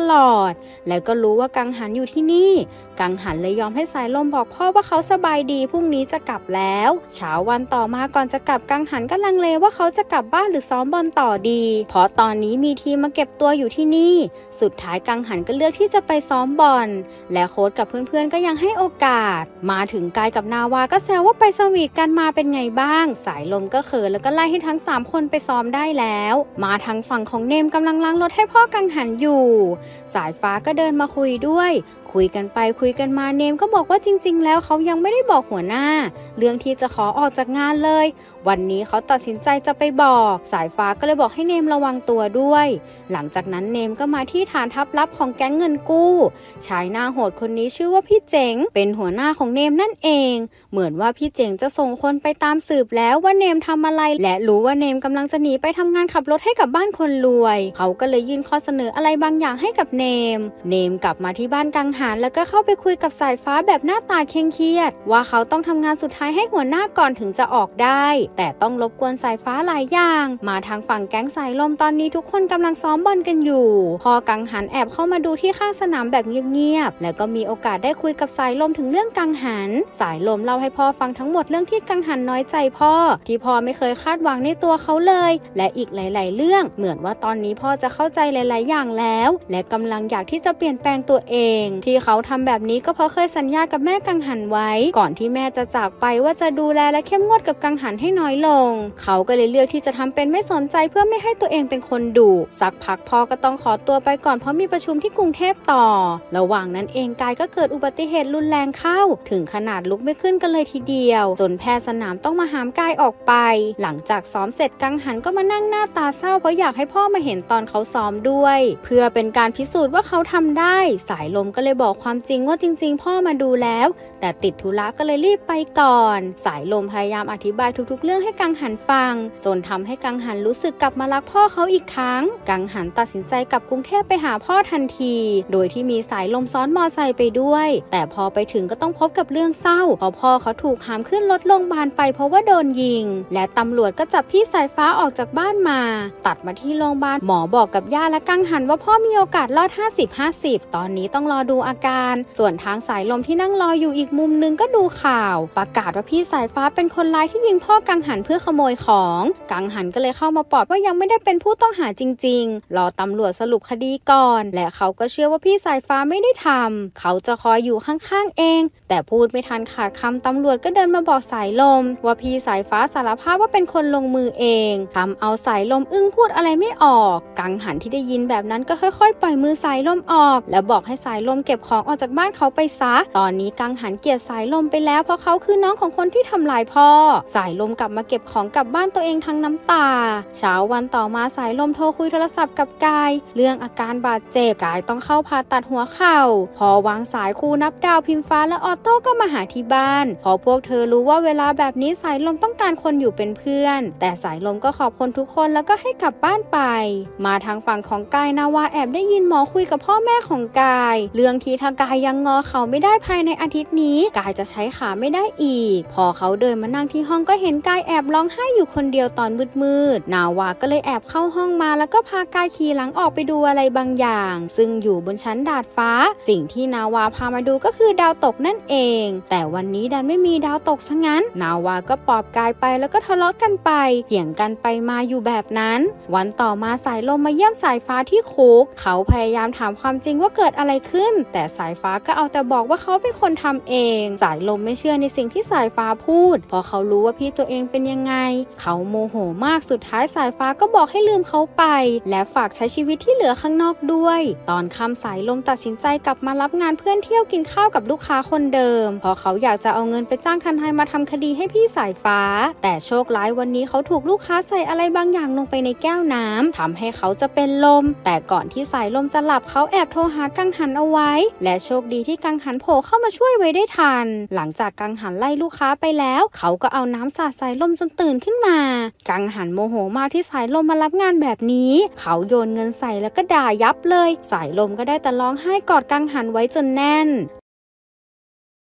ลอดแล้วก็รู้ว่ากังหันอยู่ที่นี่กังหันเลยยอมให้สายลมบอกพ่อว่าเขาสบายดีพรุ่งนี้จะกลับแล้วเช้าวันต่อมาก่อนจะกลับกังหันก็ลังเลว่าเขาจะกลับบ้านหรือซ้อมบอลต่อดีเพราะตอนนี้มีทีมมาเก็บตัวอยู่ที่นี่สุดท้ายกังหันก็เลือกที่จะไปซ้อมบอลและโค้ชกับเพื่อนๆก็ยังให้โอกาสมาถึงกายกับนาวาก็แซวว่าไปสวีทกันมาเป็นไงบ้างสายลมก็เขินแล้วก็ไล่ให้ทั้ง3คนไปซ้อมได้แล้วมาทางฝั่งของเนมกำลังล้างรถให้พ่อกังหันอยู่สายฟ้าก็เดินมาคุยด้วยคุยกันไปคุยกันมาเนมก็บอกว่าจริงๆแล้วเขายังไม่ได้บอกหัวหน้าเรื่องที่จะขอออกจากงานเลยวันนี้เขาตัดสินใจจะไปบอกสายฟ้าก็เลยบอกให้เนมระวังตัวด้วยหลังจากนั้นเนมก็มาที่ฐานทัพลับของแก๊งเงินกู้ชายหน้าโหดคนนี้ชื่อว่าพี่เจ๋งเป็นหัวหน้าของเนมนั่นเองเหมือนว่าพี่เจ๋งจะส่งคนไปตามสืบแล้วว่าเนมทำอะไรและรู้ว่าเนมกำลังจะหนีไปทำงานขับรถให้กับบ้านคนรวยเขาก็เลยยื่นข้อเสนออะไรบางอย่างให้กับเนมกลับมาที่บ้านกังหันแล้วก็เข้าไปคุยกับสายฟ้าแบบหน้าตาเคร่งเครียดว่าเขาต้องทำงานสุดท้ายให้หัวหน้าก่อนถึงจะออกได้แต่ต้องรบกวนสายฟ้าหลายอย่างมาทางฝั่งแก๊งสายลมตอนนี้ทุกคนกำลังซ้อมบอลกันอยู่พอกังหันแอบเข้ามาดูที่ข้างสนามแบบเงียบๆแล้วก็มีโอกาสได้คุยกับสายลมถึงเรื่องกังหันสายลมเล่าให้พ่อฟังทั้งหมดเรื่องที่กังหันน้อยใจพ่อที่พ่อไม่เคยคาดหวังในตัวเขาเลยและอีกหลายๆเรื่องเหมือนว่าตอนนี้พ่อจะเข้าใจหลายๆอย่างแล้วและกำลังอยากที่จะเปลี่ยนแปลงตัวเองที่เขาทำแบบนี้ก็เพราะเคยสัญญากับแม่กังหันไว้ก่อนที่แม่จะจากไปว่าจะดูแลและเข้มงวดกับกังหันให้น้อยลงเขาก็เลยเลือกที่จะทำเป็นไม่สนใจเพื่อไม่ให้ตัวเองเป็นคนดุสักพักพ่อก็ต้องขอตัวไปก่อนเพราะมีประชุมที่กรุงเทพต่อระหว่างนั้นเองกายก็เกิดอุบัติเหตุรุนแรงเข้าถึงขนาดลุกไม่ขึ้นกันเลยทีเดียวจนแพทย์สนามต้องมาหามกายออกไปหลังจากซ้อมเสร็จกังหันก็มานั่งหน้าตาเศร้าเพราะอยากให้พ่อมาเห็นตอนเขาซ้อมด้วยเพื่อเป็นการพิสูจน์ว่าเขาทำได้สายลมก็เลยบอกความจริงว่าจริงๆพ่อมาดูแล้วแต่ติดธุระก็เลยรีบไปก่อนสายลมพยายามอธิบายทุกๆเรื่องให้กังหันฟังจนทำให้กังหันรู้สึกกลับมารักพ่อเขาอีกครั้งกังหันตัดสินใจกลับกรุงเทพไปหาพ่อทันทีโดยที่มีสายลมซ้อนมอไซค์ไปด้วยแต่พอไปถึงก็ต้องพบกับเรื่องเศร้าเพราะพ่อเขาถูกหามขึ้นรถโรงพยาบาลไปเพราะว่าโดนยิงและตำรวจก็จับพี่สายฟ้าออกจากบ้านมาตัดมาที่โรงพยาบาลหมอบอกกับย่าและกังหันว่าพ่อมีโอกาสรอด 50-50 ตอนนี้ต้องรอดูอาการส่วนทางสายลมที่นั่งรออยู่อีกมุมนึงก็ดูข่าวประกาศว่าพี่สายฟ้าเป็นคนร้ายที่ยิงพ่อกังหันเพื่อขโมยของกังหันก็เลยเข้ามาปลอบว่ายังไม่ได้เป็นผู้ต้องหาจริงๆรอตำรวจสรุปคดีก่อนและเขาก็เชื่อว่าพี่สายฟ้าไม่ได้ทำเขาจะคอยอยู่ข้างๆเองแต่พูดไม่ทันขาดคำตำรวจก็เดินมาบอกสายลมว่าพี่สายฟ้าสารภาพว่าเป็นคนลงมือเองทำเอาสายลมอึ้งพูดอะไรไม่ออกกังหันที่ได้ยินแบบนั้นก็ค่อยๆปล่อยมือสายลมออกแล้วบอกให้สายลมเก็บของออกจากบ้านเขาไปซะตอนนี้กังหันเกลียดสายลมไปแล้วเพราะเขาคือน้องของคนที่ทำลายพ่อสายลมกลับมาเก็บของกลับบ้านตัวเองทั้งน้ำตาเช้าวันต่อมาสายลมโทรคุยโทรศัพท์กับกายเรื่องอาการบาดเจ็บกายต้องเข้าผ่าตัดหัวเข่าพอวางสายครูนับดาวพิมฟ้าและออโต้ก็มาหาที่บ้านพอพวกเธอรู้ว่าเวลาแบบนี้สายลมต้องการคนอยู่เป็นเพื่อนแต่สายลมก็ขอบคุณทุกคนแล้วก็ให้กลับบ้านไปมาทางฝั่งของกายนาวาแอบได้ยินหมอคุยกับพ่อแม่ของกายเรื่องที่ถ้ากายยังงอเขาไม่ได้ภายในอาทิตย์นี้กายจะใช้ขาไม่ได้อีกพอเขาเดินมานั่งที่ห้องก็เห็นกายแอบร้องไห้อยู่คนเดียวตอนมืดนาวาก็เลยแอบเข้าห้องมาแล้วก็พากายขี่หลังออกไปดูอะไรบางอย่างซึ่งอยู่บนชั้นดาดฟ้าสิ่งที่นาวาพามาดูก็คือดาวตกนั่นเองแต่วันนี้ดันไม่มีดาวตกซะงั้นนาวาก็ปลอบกายไปแล้วก็ทะเลาะกันไปเถียงกันไปมาอยู่แบบนั้นวันต่อมาสายลมมาเยี่ยมสายฟ้าที่คุกเขาพยายามถามความจริงว่าเกิดอะไรขึ้นแต่สายฟ้าก็เอาแต่บอกว่าเขาเป็นคนทำเองสายลมไม่เชื่อในสิ่งที่สายฟ้าพูดเพราะเขารู้ว่าพี่ตัวเองเป็นยังไงเขาโมโหมากสุดท้ายสายฟ้าก็บอกให้ลืมเขาไปและฝากใช้ชีวิตที่เหลือข้างนอกด้วยตอนค่ำสายลมตัดสินใจกลับมารับงานเพื่อนเที่ยวกินข้าวกับลูกค้าคนเดิมเพราะเขาอยากจะเอาเงินไปจ้างทนายมาทำคดีให้พี่สายฟ้าแต่โชคร้ายวันนี้เขาถูกลูกค้าใส่อะไรบางอย่างลงไปในแก้วน้ำทำให้เขาจะเป็นลมแต่ก่อนที่สายลมจะหลับเขาแอบโทรหากังหันเอาไว้และโชคดีที่กังหันโผล่เข้ามาช่วยไว้ได้ทันหลังจากกังหันไล่ลูกค้าไปแล้วเขาก็เอาน้ำสาดสายลมจนตื่นขึ้นมากังหันโมโหมากที่สายลมมารับงานแบบนี้เขาโยนเงินใส่แล้วก็ด่ายับเลยสายลมก็ได้แต่ร้องไห้กอดกังหันไว้จนแน่น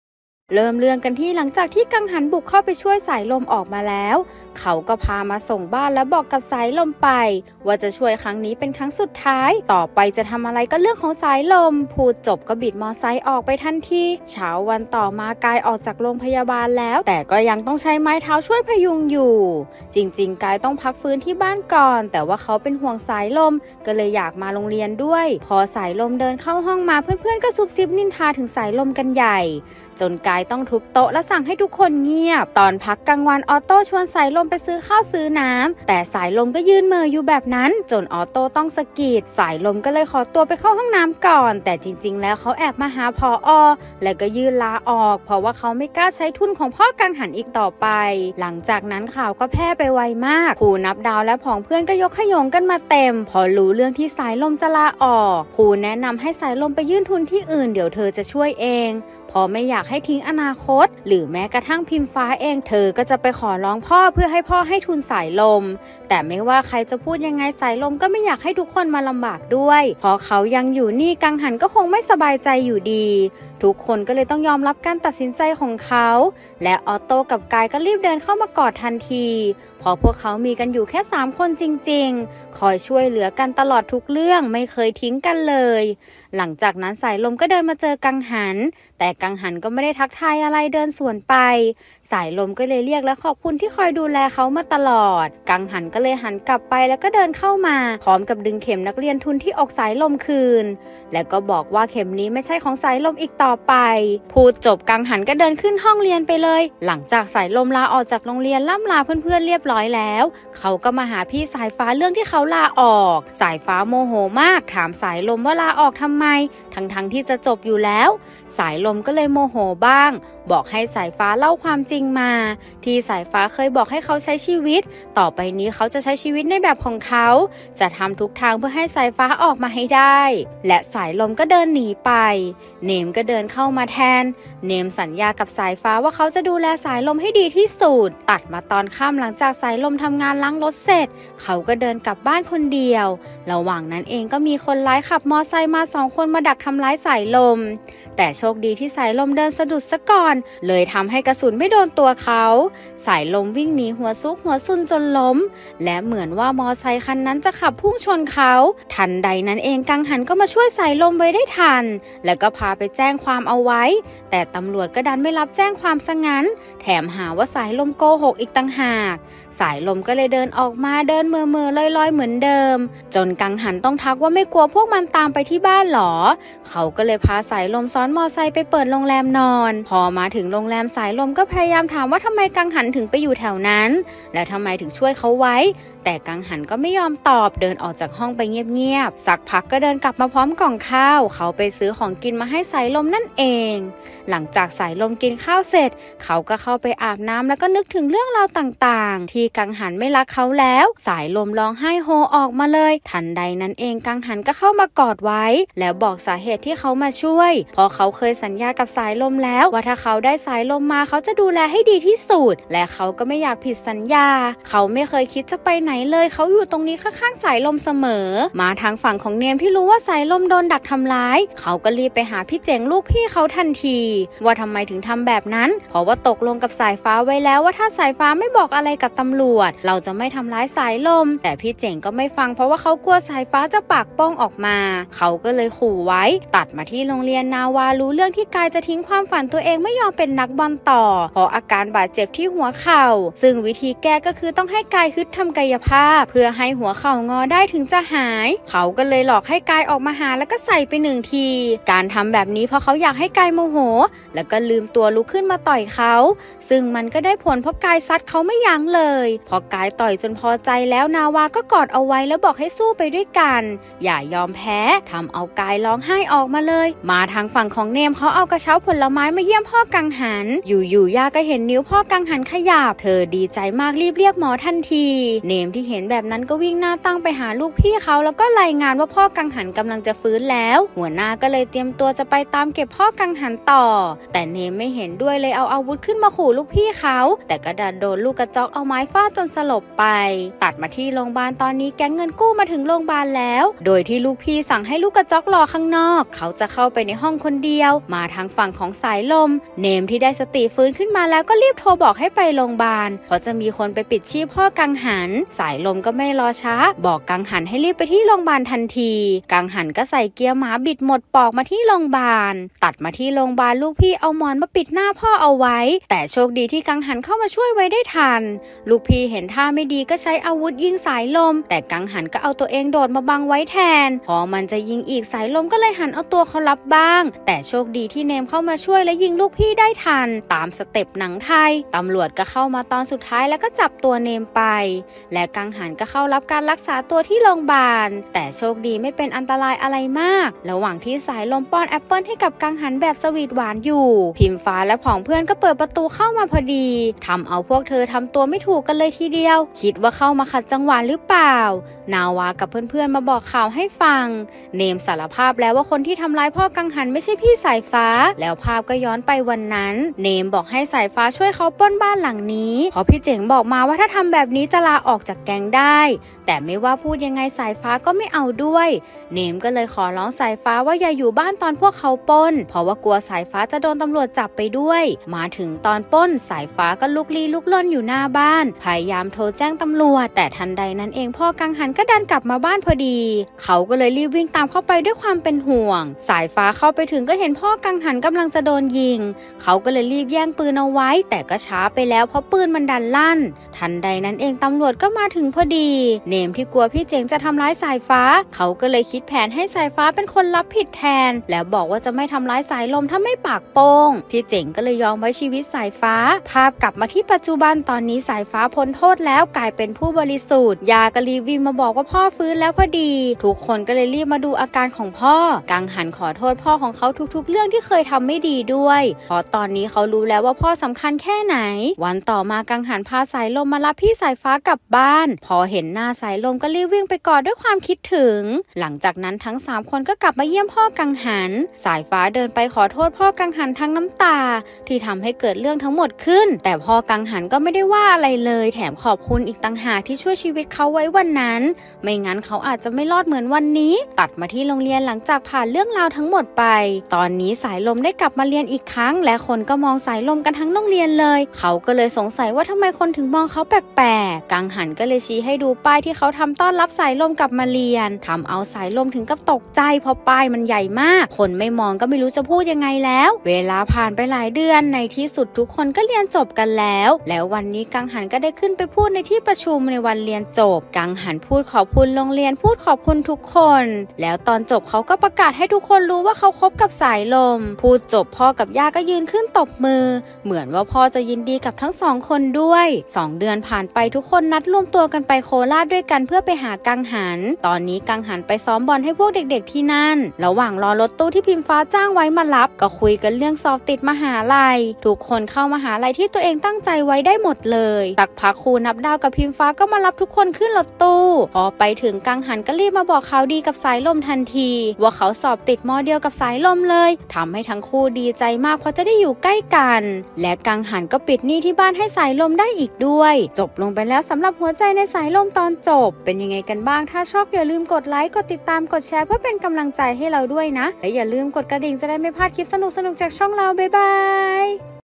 เริ่มเรื่องกันที่หลังจากที่กังหันบุกเข้าไปช่วยสายลมออกมาแล้วเขาก็พามาส่งบ้านและบอกกับสายลมไปว่าจะช่วยครั้งนี้เป็นครั้งสุดท้ายต่อไปจะทำอะไรก็เรื่องของสายลมพูดจบก็บิดมอไซค์ออกไปทันทีเช้าวันต่อมากายออกจากโรงพยาบาลแล้วแต่ก็ยังต้องใช้ไม้เท้าช่วยพยุงอยู่จริงๆกายต้องพักฟื้นที่บ้านก่อนแต่ว่าเขาเป็นห่วงสายลมก็เลยอยากมาโรงเรียนด้วยพอสายลมเดินเข้าห้องมาเพื่อนๆก็ซุบซิบนินทาถึงสายลมกันใหญ่จนกายต้องทุบโต๊ะและสั่งให้ทุกคนเงียบตอนพักกลางวันออโต้ชวนสายลมไปซื้อข้าวซื้อน้ำแต่สายลมก็ยืนเมออยู่แบบนั้นจนออโต้ต้องสะกิดสายลมก็เลยขอตัวไปเข้าห้องน้ำก่อนแต่จริงๆแล้วเขาแอบมาหาผอ.แล้วก็ยื่นลาออกเพราะว่าเขาไม่กล้าใช้ทุนของพ่อกังหันอีกต่อไปหลังจากนั้นข่าวก็แพร่ไปไวมากครูนับดาวและผองเพื่อนก็ยกขยงกันมาเต็มพอรู้เรื่องที่สายลมจะลาออกครูแนะนำให้สายลมไปยื่นทุนที่อื่นเดี๋ยวเธอจะช่วยเองพอไม่อยากให้ทิ้งอนาคตหรือแม้กระทั่งพิมฟ้าเองเธอก็จะไปขอร้องพ่อเพื่อให้พ่อให้ทุนสายลมแต่ไม่ว่าใครจะพูดยังไงสายลมก็ไม่อยากให้ทุกคนมาลำบากด้วยเพราะเขายังอยู่นี่กังหันก็คงไม่สบายใจอยู่ดีทุกคนก็เลยต้องยอมรับการตัดสินใจของเขาและออโต้กับกายก็รีบเดินเข้ามากอดทันทีเพราะพวกเขามีกันอยู่แค่3คนจริงๆคอยช่วยเหลือกันตลอดทุกเรื่องไม่เคยทิ้งกันเลยหลังจากนั้นสายลมก็เดินมาเจอกังหันแต่กังหันก็ไม่ได้ทักทายอะไรเดินสวนไปสายลมก็เลยเรียกและขอบคุณที่คอยดูแลเขามาตลอดกังหันก็เลยหันกลับไปแล้วก็เดินเข้ามาพร้อมกับดึงเข็มนักเรียนทุนที่อกสายลมคืนแล้วก็บอกว่าเข็มนี้ไม่ใช่ของสายลมอีกต่อไปพูดจบกังหันก็เดินขึ้นห้องเรียนไปเลยหลังจากสายลมลาออกจากโรงเรียนล่ำลาเพื่อนๆเรียบร้อยแล้วเขาก็มาหาพี่สายฟ้าเรื่องที่เขาลาออกสายฟ้าโมโหมากถามสายลมว่าลาออกทำไมทั้งที่จะจบอยู่แล้วสายลมก็เลยโมโหบ้างบอกให้สายฟ้าเล่าความจริงมาที่สายฟ้าเคยบอกให้เขาใช้ชีวิตต่อไปนี้เขาจะใช้ชีวิตในแบบของเขาจะทำทุกทางเพื่อให้สายฟ้าออกมาให้ได้และสายลมก็เดินหนีไปเนมก็เดินเข้ามาแทนเนมสัญญากับสายฟ้าว่าเขาจะดูแลสายลมให้ดีที่สุดตัดมาตอนค่ำหลังจากสายลมทำงานล้างรถเสร็จเขาก็เดินกลับบ้านคนเดียวระหว่างนั้นเองก็มีคนร้ายขับมอไซค์มา2 คนมาดักทำร้ายสายลมแต่โชคดีที่สายลมเดินสะดุดซะก่อนเลยทำให้กระสุนไม่โดนตัวเขาสายลมวิ่งหนีหัวซุกหัวซุนจนล้มและเหมือนว่ามอไซค์คันนั้นจะขับพุ่งชนเขาทันใดนั้นเองกังหันก็มาช่วยสายลมไว้ได้ทันแล้วก็พาไปแจ้งความเอาไว้แต่ตำรวจก็ดันไม่รับแจ้งความซะงั้นแถมหาว่าสายลมโกหกอีกต่างหากสายลมก็เลยเดินออกมาเดินเมื่อลอยๆเหมือนเดิมจนกังหันต้องทักว่าไม่กลัวพวกมันตามไปที่บ้านหรอเขาก็เลยพาสายลมซ้อนมอไซค์ไปเปิดโรงแรมนอนพอมาถึงโรงแรมสายลมก็พยายามถามว่าทำไมกังหันถึงไปอยู่แถวนั้นและทำไมถึงช่วยเขาไว้แต่กังหันก็ไม่ยอมตอบเดินออกจากห้องไปเงียบๆสักพักก็เดินกลับมาพร้อมกล่องข้าวเขาไปซื้อของกินมาให้สายลมนั่นเองหลังจากสายลมกินข้าวเสร็จเขาก็เข้าไปอาบน้ำแล้วก็นึกถึงเรื่องราวต่างๆที่กังหันไม่รักเขาแล้วสายลมร้องไห้โฮออกมาเลยทันใดนั้นเองกังหันก็เข้ามากอดไว้แล้วบอกสาเหตุที่เขามาช่วยเพราะเขาเคยสัญญากับสายลมแล้วว่าถ้าเขาได้สายลมมาเขาจะดูแลให้ดีที่สุดและเขาก็ไม่อยากผิดสัญญาเขาไม่เคยคิดจะไปไหนเลยเขาอยู่ตรงนี้ข้างๆสายลมเสมอมาทางฝั่งของเนมที่รู้ว่าสายลมโดนดักทำร้ายเขาก็รีบไปหาพี่เจ๋งลูกพี่เขาทันทีว่าทำไมถึงทำแบบนั้นเพราะว่าตกลงกับสายฟ้าไว้แล้วว่าถ้าสายฟ้าไม่บอกอะไรกับตำรวจเราจะไม่ทำร้ายสายลมแต่พี่เจ๋งก็ไม่ฟังเพราะว่าเขากลัวสายฟ้าจะปากป้องออกมาเขาก็เลยขู่ไว้ตัดมาที่โรงเรียนนาวารู้เรื่องที่กายจะทิ้งความฝันตัวเองไม่ยอมเป็นนักบอลต่อเพราะอาการบาดเจ็บที่หัวเข่าซึ่งวิธีแก้ก็คือต้องให้กายฮึดทำกายภาพเพื่อให้หัวเข่างอได้ถึงจะหายเขาก็เลยหลอกให้กายออกมาหาแล้วก็ใส่ไป1 ทีการทำแบบนี้เพราะเขาอยากให้กายโมโหแล้วก็ลืมตัวลุกขึ้นมาต่อยเขาซึ่งมันก็ได้ผลเพราะกายซัดเขาไม่ยั้งเลยพอกายต่อยจนพอใจแล้วนาวาก็กอดเอาไว้แล้วบอกให้สู้ไปด้วยกันอย่ายอมแพ้ทำเอากายร้องไห้ออกมาเลยมาทางฝั่งของเนมเขาเอากระเช้าผลไม้มาเยี่ยมพ่อกังหันอยู่ย่าก็เห็นนิ้วพ่อกังหันขยับเธอดีใจมากรีบเรียกหมอทันทีเนมที่เห็นแบบนั้นก็วิ่งหน้าตั้งไปหาลูกพี่เขาแล้วก็รายงานว่าพ่อกังหันกำลังจะฟื้นแล้วหัวหน้าก็เลยเตรียมตัวจะไปตามเก็บก็บพ่อกังหันต่อแต่เนมไม่เห็นด้วยเลยเอาอาวุธขึ้นมาขู่ลูกพี่เขาแต่ก็ดันโดนลูกกระจอกเอาไม้ฟาดจนสลบไปตัดมาที่โรงพยาบาลตอนนี้แก๊งเงินกู้มาถึงโรงพยาบาลแล้วโดยที่ลูกพี่สั่งให้ลูกกระจอกรอข้างนอกเขาจะเข้าไปในห้องคนเดียวมาทางฝั่งของสายลมเนมที่ได้สติฟื้นขึ้นมาแล้วก็รีบโทรบอกให้ไปโรงพยาบาลเพราะจะมีคนไปปิดชีพพ่อกังหันสายลมก็ไม่รอช้าบอกกังหันให้รีบไปที่โรงพยาบาลทันทีกังหันก็ใส่เกียร์หมาบิดหมดปอกมาที่โรงพยาบาลตัดมาที่โรงพยาบาลลูกพี่เอาหมอนมาปิดหน้าพ่อเอาไว้แต่โชคดีที่กังหันเข้ามาช่วยไว้ได้ทันลูกพี่เห็นท่าไม่ดีก็ใช้อาวุธยิงสายลมแต่กังหันก็เอาตัวเองโดดมาบังไว้แทนพอมันจะยิงอีกสายลมก็เลยหันเอาตัวเขารับบ้างแต่โชคดีที่เนมเข้ามาช่วยและยิงลูกพี่ได้ทันตามสเต็ปหนังไทยตำรวจก็เข้ามาตอนสุดท้ายแล้วก็จับตัวเนมไปและกังหันก็เข้ารับการรักษาตัวที่โรงพยาบาลแต่โชคดีไม่เป็นอันตรายอะไรมากระหว่างที่สายลมป้อนแอปเปิลให้กับกังหันแบบสวีทหวานอยู่พิมฟ้าและผองเพื่อนก็เปิดประตูเข้ามาพอดีทำเอาพวกเธอทำตัวไม่ถูกกันเลยทีเดียวคิดว่าเข้ามาขัดจังหวะหรือเปล่านาวากับเพื่อนๆมาบอกข่าวให้ฟังเนมสารภาพแล้วว่าคนที่ทำร้ายพ่อกังหันไม่ใช่พี่สายฟ้าแล้วภาพก็ย้อนไปวันนั้นเนมบอกให้สายฟ้าช่วยเขาปล้นบ้านหลังนี้เพราะพี่เจ๋งบอกมาว่าถ้าทำแบบนี้จะลาออกจากแก๊งได้แต่ไม่ว่าพูดยังไงสายฟ้าก็ไม่เอาด้วยเนมก็เลยขอร้องสายฟ้าว่าอย่าอยู่บ้านตอนพวกเขาปล้นเพราะว่ากลัวสายฟ้าจะโดนตำรวจจับไปด้วยมาถึงตอนปล้นสายฟ้าก็ลุกลี้ลุกลนอยู่หน้าบ้านพยายามโทรแจ้งตำรวจแต่ทันใดนั้นเองพ่อกังหันก็ดันกลับมาบ้านพอดีเขาก็เลยรีบวิ่งตามเข้าไปด้วยความเป็นห่วงสายฟ้าเข้าไปถึงก็เห็นพ่อกังหันกำลังจะโดนยิงเขาก็เลยรีบแย่งปืนเอาไว้แต่ก็ช้าไปแล้วเพราะปืนมันดันลั่นทันใดนั้นเองตำรวจก็มาถึงพอดีเนมที่กลัวพี่เจ๋งจะทำร้ายสายฟ้าเขาก็เลยคิดแผนให้สายฟ้าเป็นคนรับผิดแทนแล้วบอกว่าจะไม่ทำร้ายสายลมถ้าไม่ปากโป้งพี่เจ๋งก็เลยยอมไว้ชีวิตสายฟ้าภาพกลับมาที่ปัจจุบันตอนนี้สายฟ้าพ้นโทษแล้วกลายเป็นผู้บริสุทธิ์ยาก็รีบวิ่งมาบอกว่าพ่อฟื้นแล้วพอดีทุกคนก็เลยรีบมาดูอาการของพ่อกังหันขอโทษพ่อของเขาทุกๆเรื่องที่เคยทำไม่ดีด้วยเพราะตอนนี้เขารู้แล้วว่าพ่อสำคัญแค่ไหนวันต่อมากังหันพาสายลมมารับพี่สายฟ้ากลับบ้านพอเห็นหน้าสายลมก็รีบวิ่งไปกอดด้วยความคิดถึงหลังจากนั้นทั้ง3คนก็กลับมาเยี่ยมพ่อกังหันสายฟ้าเดินไปขอโทษพ่อกังหันทั้งน้ำตาที่ทำให้เกิดเรื่องทั้งหมดขึ้นแต่พ่อกังหันก็ไม่ได้ว่าอะไรเลยแถมขอบคุณอีกต่างหากที่ช่วยชีวิตเขาไว้วันนั้นไม่งั้นเขาอาจจะไม่รอดเหมือนวันนี้ตัดมาที่โรงเรียนหลังจากผ่านเรื่องราวทั้งหมดไปตอนนี้สายลมได้กลับมาเรียนอีกครั้งและคนก็มองสายลมกันทั้งโรงเรียนเลยเขาก็เลยสงสัยว่าทำไมคนถึงมองเขาแปลกๆกังหันก็เลยชี้ให้ดูป้ายที่เขาทำต้อนรับสายลมกลับมาเรียนทำเอาสายลมถึงกับตกใจเพราะป้ายมันใหญ่มากคนไม่มองก็ไม่รู้จะพูดยังไงแล้วเวลาผ่านไปหลายเดือนในที่สุดทุกคนก็เรียนจบกันแล้ววันนี้กังหันก็ได้ขึ้นไปพูดในที่ประชุมในวันเรียนจบกังหันพูดขอบคุณโรงเรียนพูดขอบคุณทุกคนแล้วตอนจบเขาก็ประกาศให้ทุกคนรู้ว่าเขาคบกับสายลมพูดจบพ่อกับย่าก็ยืนขึ้นตบมือเหมือนว่าพ่อจะยินดีกับทั้ง2คนด้วย2 เดือนผ่านไปทุกคนนัดรวมตัวกันไปโคราชด้วยกันเพื่อไปหากังหันตอนนี้กังหันไปซ้อมบอลให้พวกเด็กๆที่นั่นระหว่างรอรถตู้ที่พิมฟ้าจ้างไว้มารับก็คุยกันเรื่องสอบติดมหาลัยทุกคนเข้ามหาลัยที่ตัวเองตั้งใจไว้ได้หมดเลยสักพักครูนับดาวกับพิมฟ้าก็มารับทุกคนขึ้นรถตู้พอไปถึงกังหันก็รีบมาบอกข่าวดีกับสายลมทันทีว่าเขาสอบติดมอเดียวกับสายลมเลยทำให้ทั้งคู่ดีใจมากเพราะจะได้อยู่ใกล้กันและกังหันก็ปิดหนี้ที่บ้านให้สายลมได้อีกด้วยจบลงไปแล้วสำหรับหัวใจในสายลมตอนจบเป็นยังไงกันบ้างถ้าชอบอย่าลืมกดไลค์กดติดตามกดแชร์เพื่อเป็นกำลังใจให้เราด้วยนะและอย่าลืมกดกระดิ่งจะได้ไม่พลาดคลิปสนุกๆจากช่องเราบ๊ายบาย